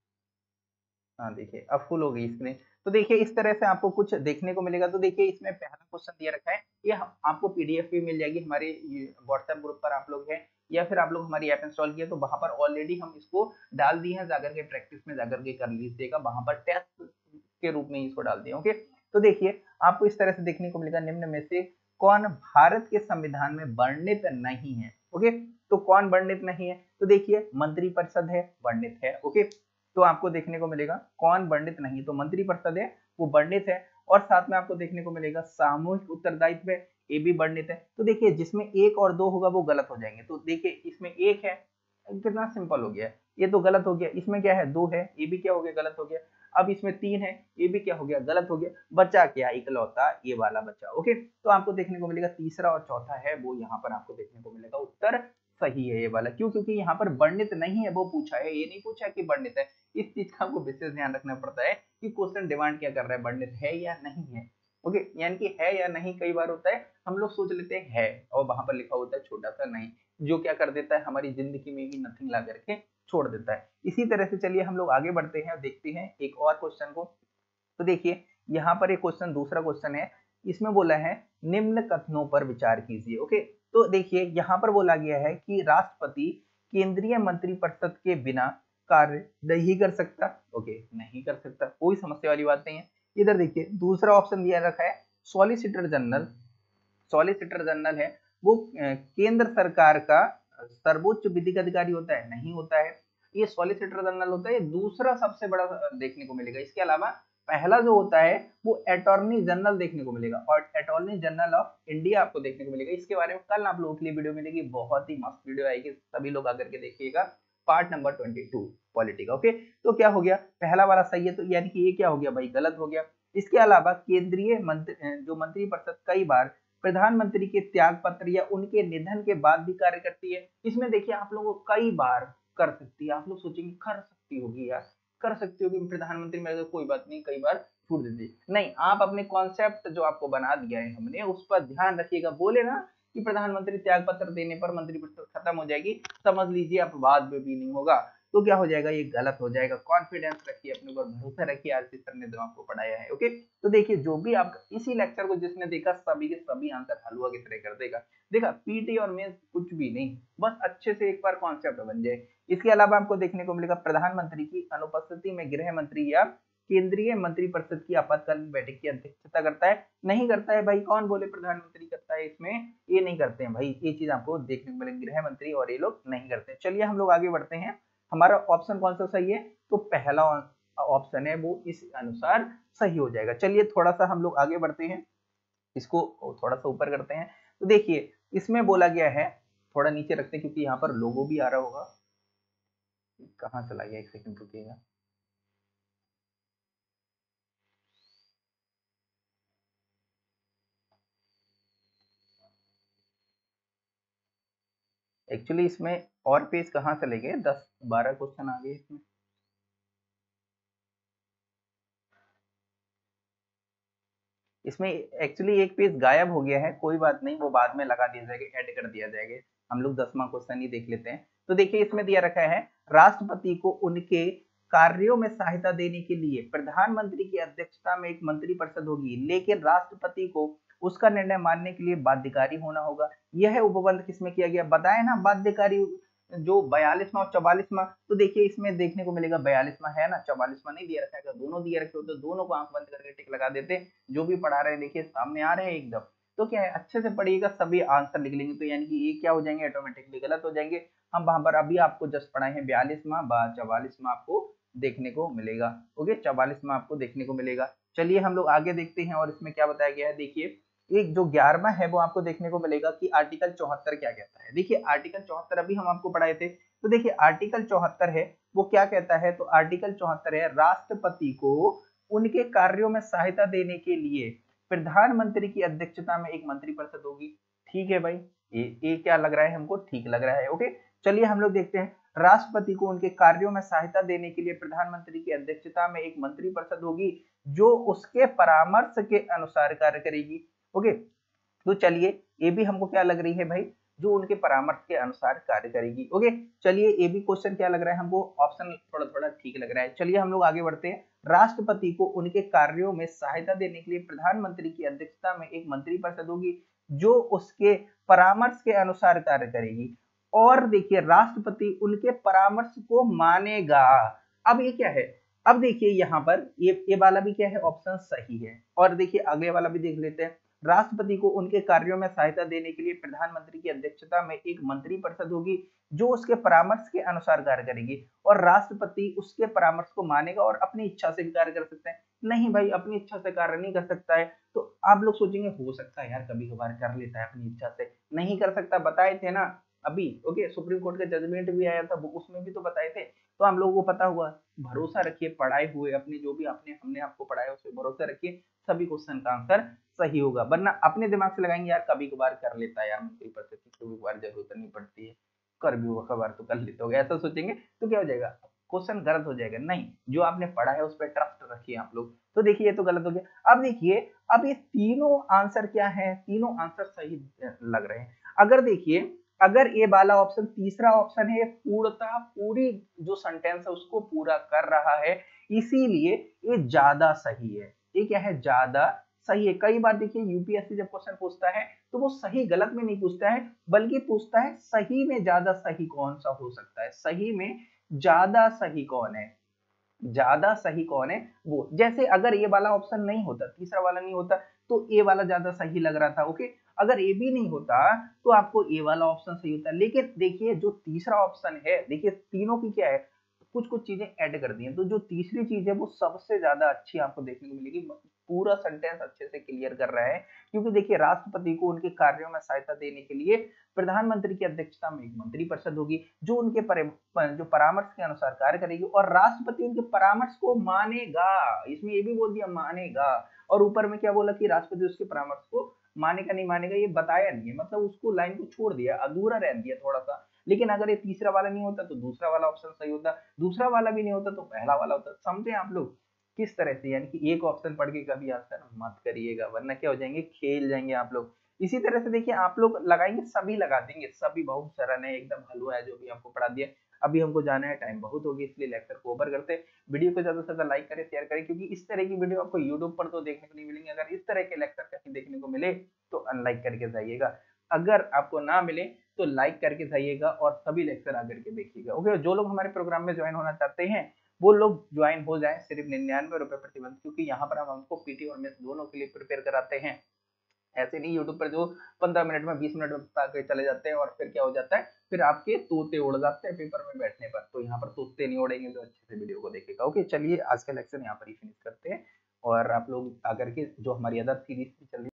हाँ देखिए अब फुल हो गई स्क्रीन। तो देखिए इस तरह से आपको कुछ देखने को मिलेगा। तो देखिए इसमें पहला क्वेश्चन दिया रखा है, ये आपको पीडीएफ भी मिल जाएगी हमारे व्हाट्सएप ग्रुप पर, आप लोग हैं या फिर आप लोग हमारी ऐप इंस्टॉल किए तो वहां पर ऑलरेडी हम इसको डाल दिए हैं, जाकर के प्रैक्टिस में जाकर के कर लीजिएगा, वहां पर टेस्ट के रूप में इसको डाल दिए। ओके, तो देखिए आपको इस तरह से देखने को मिलेगा, निम्न में से कौन भारत के संविधान में वर्णित नहीं है। ओके, तो कौन वर्णित नहीं है, तो देखिए मंत्रिपरिषद है, वर्णित है। ओके, तो आपको देखने को मिलेगा कौन वर्णित नहीं, तो मंत्रिपरिषद है वो वर्णित है, और साथ में आपको देखने को मिलेगा सामूहिक उत्तरदायित्व है, ये भी वर्णित है। तो देखिए जिसमें एक और दो होगा वो गलत हो जाएंगे। तो देखिए इसमें एक है, कितना सिंपल हो गया, ये तो गलत हो गया। इसमें क्या है, दो है, ये भी क्या हो गया, गलत हो गया। अब इसमें तीन है, ये भी क्या हो गया, गलत हो गया। बचा क्या, इकलौता ये वाला बचा। ओके, तो आपको देखने को मिलेगा तीसरा और चौथा है वो यहाँ पर आपको देखने को मिलेगा उत्तर सही है ये वाला। क्यों, क्योंकि यहाँ पर वर्णित नहीं है वो पूछा है, ये नहीं पूछा कि वर्णित है। इस चीज का आपको विशेष ध्यान रखना पड़ता है कि क्वेश्चन डिमांड क्या कर रहा है, वर्णित है या नहीं है। ओके, यानी कि है या नहीं, कई बार होता है हम लोग सोच लेते हैं है और वहां पर लिखा होता है छोटा सा नहीं, जो क्या कर देता है हमारी जिंदगी में ही नथिंग ला करके छोड़ देता है। इसी तरह से चलिए हम लोग आगे बढ़ते हैं और देखते हैं एक और क्वेश्चन को। तो देखिए यहाँ पर एक क्वेश्चन, दूसरा क्वेश्चन है, इसमें बोला है निम्न कथनों पर विचार कीजिए। ओके, तो देखिए यहाँ पर बोला गया है कि राष्ट्रपति केंद्रीय मंत्रिपरिषद के बिना कार्य नहीं कर सकता। ओके, नहीं कर सकता, कोई समस्या वाली बात नहीं है। इधर देखिए दूसरा ऑप्शन दिया रखा है सॉलिसिटर जनरल, सॉलिसिटर जनरल है वो केंद्र सरकार का सर्वोच्च विधिक अधिकारी होता है, नहीं होता है। ये सॉलिसिटर जनरल होता है, दूसरा सबसे बड़ा देखने को मिलेगा। इसके अलावा पहला जो होता है वो अटॉर्नी जनरल देखने को मिलेगा, और अटॉर्नी जनरल ऑफ इंडिया आपको देखने को मिलेगा। इसके बारे में कल आप लोगों के लिए वीडियो मिलेगी, बहुत ही मस्त वीडियो आएगी, सभी लोग आकर के देखिएगा, part number twenty two polity का। ओके, तो क्या हो गया, पहला वाला सही है, तो यानी कि ये क्या हो गया भाई, गलत हो गया। इसके अलावा केंद्रीय मंत्री जो मंत्रिपरिषद कई बार प्रधानमंत्री के त्याग पत्र या उनके निधन के बाद भी कार्य करती है। इसमें देखिए आप लोगों को कई बार कर सकती है, आप लोग सोचेंगे कर सकती होगी यार, कर सकती होगी प्रधानमंत्री में, कोई बात नहीं, कई बार छूट देती नहीं। आप अपने कॉन्सेप्ट जो आपको बना दिया है हमने उस पर ध्यान रखिएगा। बोले ना कि प्रधानमंत्री त्याग पत्र देने पर मंत्रिपरिषद खत्म हो जाएगी, समझ लीजिए आप बाद में भी नहीं होगा, तो क्या हो जाएगा, ये गलत हो जाएगा। कॉन्फिडेंस रखिए, अपने ऊपर भरोसा रखिए, आज सर ने जो आपको पढ़ाया है। ओके, तो देखिए जो भी आप इसी लेक्चर को जिसने देखा सभी के सभी आंसर हलवा की तरह कर देगा। देखा पीटी और मेंस कुछ भी नहीं, बस अच्छे से एक बार कॉन्सेप्ट बन जाए। इसके अलावा आपको देखने को मिलेगा प्रधानमंत्री की अनुपस्थिति में गृह मंत्री या केंद्रीय मंत्रिपरिषद की आपातकालीन बैठक की अध्यक्षता करता है, नहीं करता है भाई, कौन बोले प्रधानमंत्री करता है, इसमें ये नहीं करते हैं भाई, ये चीज आपको देखने को मिलेगी, गृह मंत्री और ये लोग नहीं करते। चलिए हम लोग आगे बढ़ते हैं, हमारा ऑप्शन कौन सा सही है, तो पहला ऑप्शन है वो इस अनुसार सही हो जाएगा। चलिए थोड़ा सा हम लोग आगे बढ़ते हैं, इसको थोड़ा सा ऊपर करते हैं। तो देखिए इसमें बोला गया है, थोड़ा नीचे रखते हैं क्योंकि यहाँ पर लोगो भी आ रहा होगा, कहाँ चला गया, एक सेकंड रुकिएगा। एक्चुअली इसमें और पेज कहाँ चले गए, दस बारह क्वेश्चन आ गए इसमें। इसमें एक्चुअली एक पेज गायब हो गया है, कोई बात नहीं, वो बाद में लगा दिया जाएगा, ऐड कर दिया जाएगा। हम लोग दसवां क्वेश्चन ही देख लेते हैं। तो देखिए इसमें दिया रखा है राष्ट्रपति को उनके कार्यों में सहायता देने के लिए प्रधानमंत्री की अध्यक्षता में एक मंत्रिपरिषद होगी, लेकिन राष्ट्रपति को उसका निर्णय मानने के लिए बाध्यकारी होना होगा। यह उपबंध किसमें किया गया, बताया ना बाध्यकारी, जो बयालीसवां और चौवालीसवां। तो देखिए इसमें देखने को मिलेगा बयालीसवां है ना, चौवालीसवां नहीं दिया रखा है, दोनों दिए रखे होते तो दोनों को आंख बंद करके टिक लगा देते। जो भी पढ़ा रहे हैं देखिए सामने आ रहे हैं एकदम। तो क्या है, अच्छे से पढ़िएगा, सभी आंसर लिख लेंगे, तो यानी कि ये क्या हो जाएंगे, ऑटोमेटिकली गलत हो जाएंगे। हम वहां पर अभी आपको जस्ट पढ़ाए हैं बयालीसवां, चौवालीसवां आपको देखने को मिलेगा। ओके, चौवालीसवां आपको देखने को मिलेगा। चलिए हम लोग आगे देखते हैं और इसमें क्या बताया गया है। देखिए एक जो ग्यारहवां है वो आपको देखने को मिलेगा कि आर्टिकल चौहत्तर क्या कहता है। देखिए आर्टिकल चौहत्तर अभी हम आपको पढ़ाए थे, तो देखिए आर्टिकल चौहत्तर है वो क्या कहता है। तो आर्टिकल चौहत्तर है, राष्ट्रपति को उनके कार्यों में सहायता देने के लिए प्रधानमंत्री की अध्यक्षता में एक मंत्रिपरिषद होगी। ठीक है भाई, ये ये क्या लग रहा है हमको, ठीक लग रहा है। ओके, चलिए हम लोग देखते हैं, राष्ट्रपति को उनके कार्यों में सहायता देने के लिए प्रधानमंत्री की अध्यक्षता में एक मंत्रिपरिषद होगी जो उसके परामर्श के अनुसार कार्य करेगी। ओके, तो चलिए ये भी हमको क्या लग रही है भाई, जो उनके परामर्श के अनुसार कार्य करेगी। ओके, चलिए ये भी क्वेश्चन क्या लग रहा है हमको, ऑप्शन थोड़ा थोड़ा ठीक लग रहा है। चलिए हम लोग आगे बढ़ते हैं, राष्ट्रपति को उनके कार्यों में सहायता देने के लिए प्रधानमंत्री की अध्यक्षता में एक मंत्रिपरिषद होगी जो उसके परामर्श के अनुसार कार्य करेगी। और देखिए राष्ट्रपति उनके परामर्श को मानेगा। अब ये क्या है, अब देखिए यहाँ पर ये ये वाला भी क्या है, ऑप्शन सही है। और देखिए अगले वाला भी देख लेते हैं, राष्ट्रपति को उनके कार्यों में सहायता देने के लिए प्रधानमंत्री की अध्यक्षता में एक मंत्रिपरिषद होगी जो उसके परामर्श के अनुसार कार्य करेगी। और राष्ट्रपति उसके परामर्श को मानेगा और अपनी इच्छा से भी कार्य कर सकता है। नहीं भाई, अपनी इच्छा से कार्य नहीं कर सकता है। तो आप लोग सोचेंगे हो सकता है यार कभी कभार कर लेता है अपनी इच्छा से, नहीं कर सकता, बताए थे ना अभी। ओके, सुप्रीम कोर्ट का जजमेंट भी आया था, उसमें भी तो बताए थे। तो हम लोगों को पता हुआ, भरोसा रखिए पढ़ाए हुए, अपने जो भी आपने हमने आपको पढ़ाया उस पर भरोसा रखिए, सभी क्वेश्चन का आंसर सही होगा। वरना अपने दिमाग से लगाएंगे यार कभी कभार कर लेता है यार मंत्रिपरिषद, कभी कभार जरूरत नहीं पड़ती है, कर भी वो खबर तो कर लेते हो, ऐसा सोचेंगे तो क्या हो जाएगा, क्वेश्चन गलत हो जाएगा। नहीं, जो आपने पढ़ा है उस पर ट्रस्ट रखिए आप लोग। तो देखिए ये तो गलत हो गया। अब देखिए अब ये तीनों आंसर क्या है, तीनों आंसर सही लग रहे हैं। अगर देखिए अगर ये वाला ऑप्शन, तीसरा ऑप्शन है, पूर्णतः पूरी जो सेंटेंस है उसको पूरा कर रहा है, इसीलिए ये ज्यादा सही है। ये क्या है, ज्यादा सही है। कई बार देखिए यूपीएससी जब क्वेश्चन पूछता है तो वो सही गलत में नहीं पूछता है, बल्कि पूछता है सही में ज्यादा सही कौन सा हो सकता है, सही में ज्यादा सही कौन है, ज्यादा सही कौन है वो। जैसे अगर ये वाला ऑप्शन नहीं होता, तीसरा वाला नहीं होता, तो ए वाला ज्यादा सही लग रहा था। ओके, अगर ए भी नहीं होता तो आपको ए वाला ऑप्शन सही होता। लेकिन देखिए जो तीसरा ऑप्शन है, देखिए तीनों की क्या है, कुछ कुछ चीजें ऐड कर दी हैं, तो जो तीसरी चीज है वो सबसे ज्यादा अच्छी आपको देखने को मिलेगी। पूरा सेंटेंस अच्छे से क्लियर कर रहा है, क्योंकि देखिए राष्ट्रपति को उनके कार्यों में सहायता देने के लिए प्रधानमंत्री की अध्यक्षता में एक मंत्रिपरिषद होगी जो उनके पर, जो परामर्श के अनुसार कार्य करेगी, और राष्ट्रपति उनके परामर्श को मानेगा। इसमें ये भी बोल दिया मानेगा, और ऊपर में क्या बोला कि राष्ट्रपति उसके परामर्श को मानेगा नहीं मानेगा ये बताया नहीं है, मतलब उसको लाइन को छोड़ दिया, अधूरा रह दिया थोड़ा सा। लेकिन अगर ये तीसरा वाला नहीं होता तो दूसरा वाला ऑप्शन सही होता, दूसरा वाला भी नहीं होता तो पहला वाला होता। समझे आप लोग किस तरह से, यानी कि एक ऑप्शन पढ़ के कभी आंसर मत करिएगा, वरना क्या हो जाएंगे, खेल जाएंगे आप लोग। इसी तरह से देखिए आप लोग लगाएंगे, सभी लगा देंगे, सभी बहुत सरल है, एकदम हलवा है जो भी आपको पढ़ा दिया। अभी हमको जाना है, टाइम बहुत हो गया, इसलिए लेक्चर को ओवर करते हैं। वीडियो को ज्यादा से ज्यादा लाइक करें, शेयर करें, क्योंकि इस तरह की वीडियो आपको यूट्यूब पर तो देखने को नहीं मिलेंगे। अगर इस तरह के लेक्चर कहीं देखने को मिले तो अनलाइक करके जाइएगा, अगर आपको ना मिले तो लाइक करके जाइएगा और सभी लेक्चर आकर के देखिएगा। ओके, जो लोग हमारे प्रोग्राम में ज्वाइन होना चाहते हैं वो लोग ज्वाइन हो जाएं, सिर्फ निन्यानवे रुपए प्रतिबंध, क्योंकि यहाँ पर हम हमको पीटी और मेंस दोनों के लिए प्रिपेयर कराते हैं। ऐसे नहीं यूट्यूब पर जो पंद्रह मिनट में बीस मिनट में बता के चले जाते हैं और फिर क्या हो जाता है, फिर आपके तोते उड़ जाते हैं पेपर में बैठने पर। तो यहाँ पर तोते नहीं उड़ेंगे, तो अच्छे से वीडियो को देखेगा। ओके, चलिए आज का लेक्चर यहाँ पर ही फिनिश करते हैं, और आप लोग आकर के जो हमारी अदर सीरीज चल रही है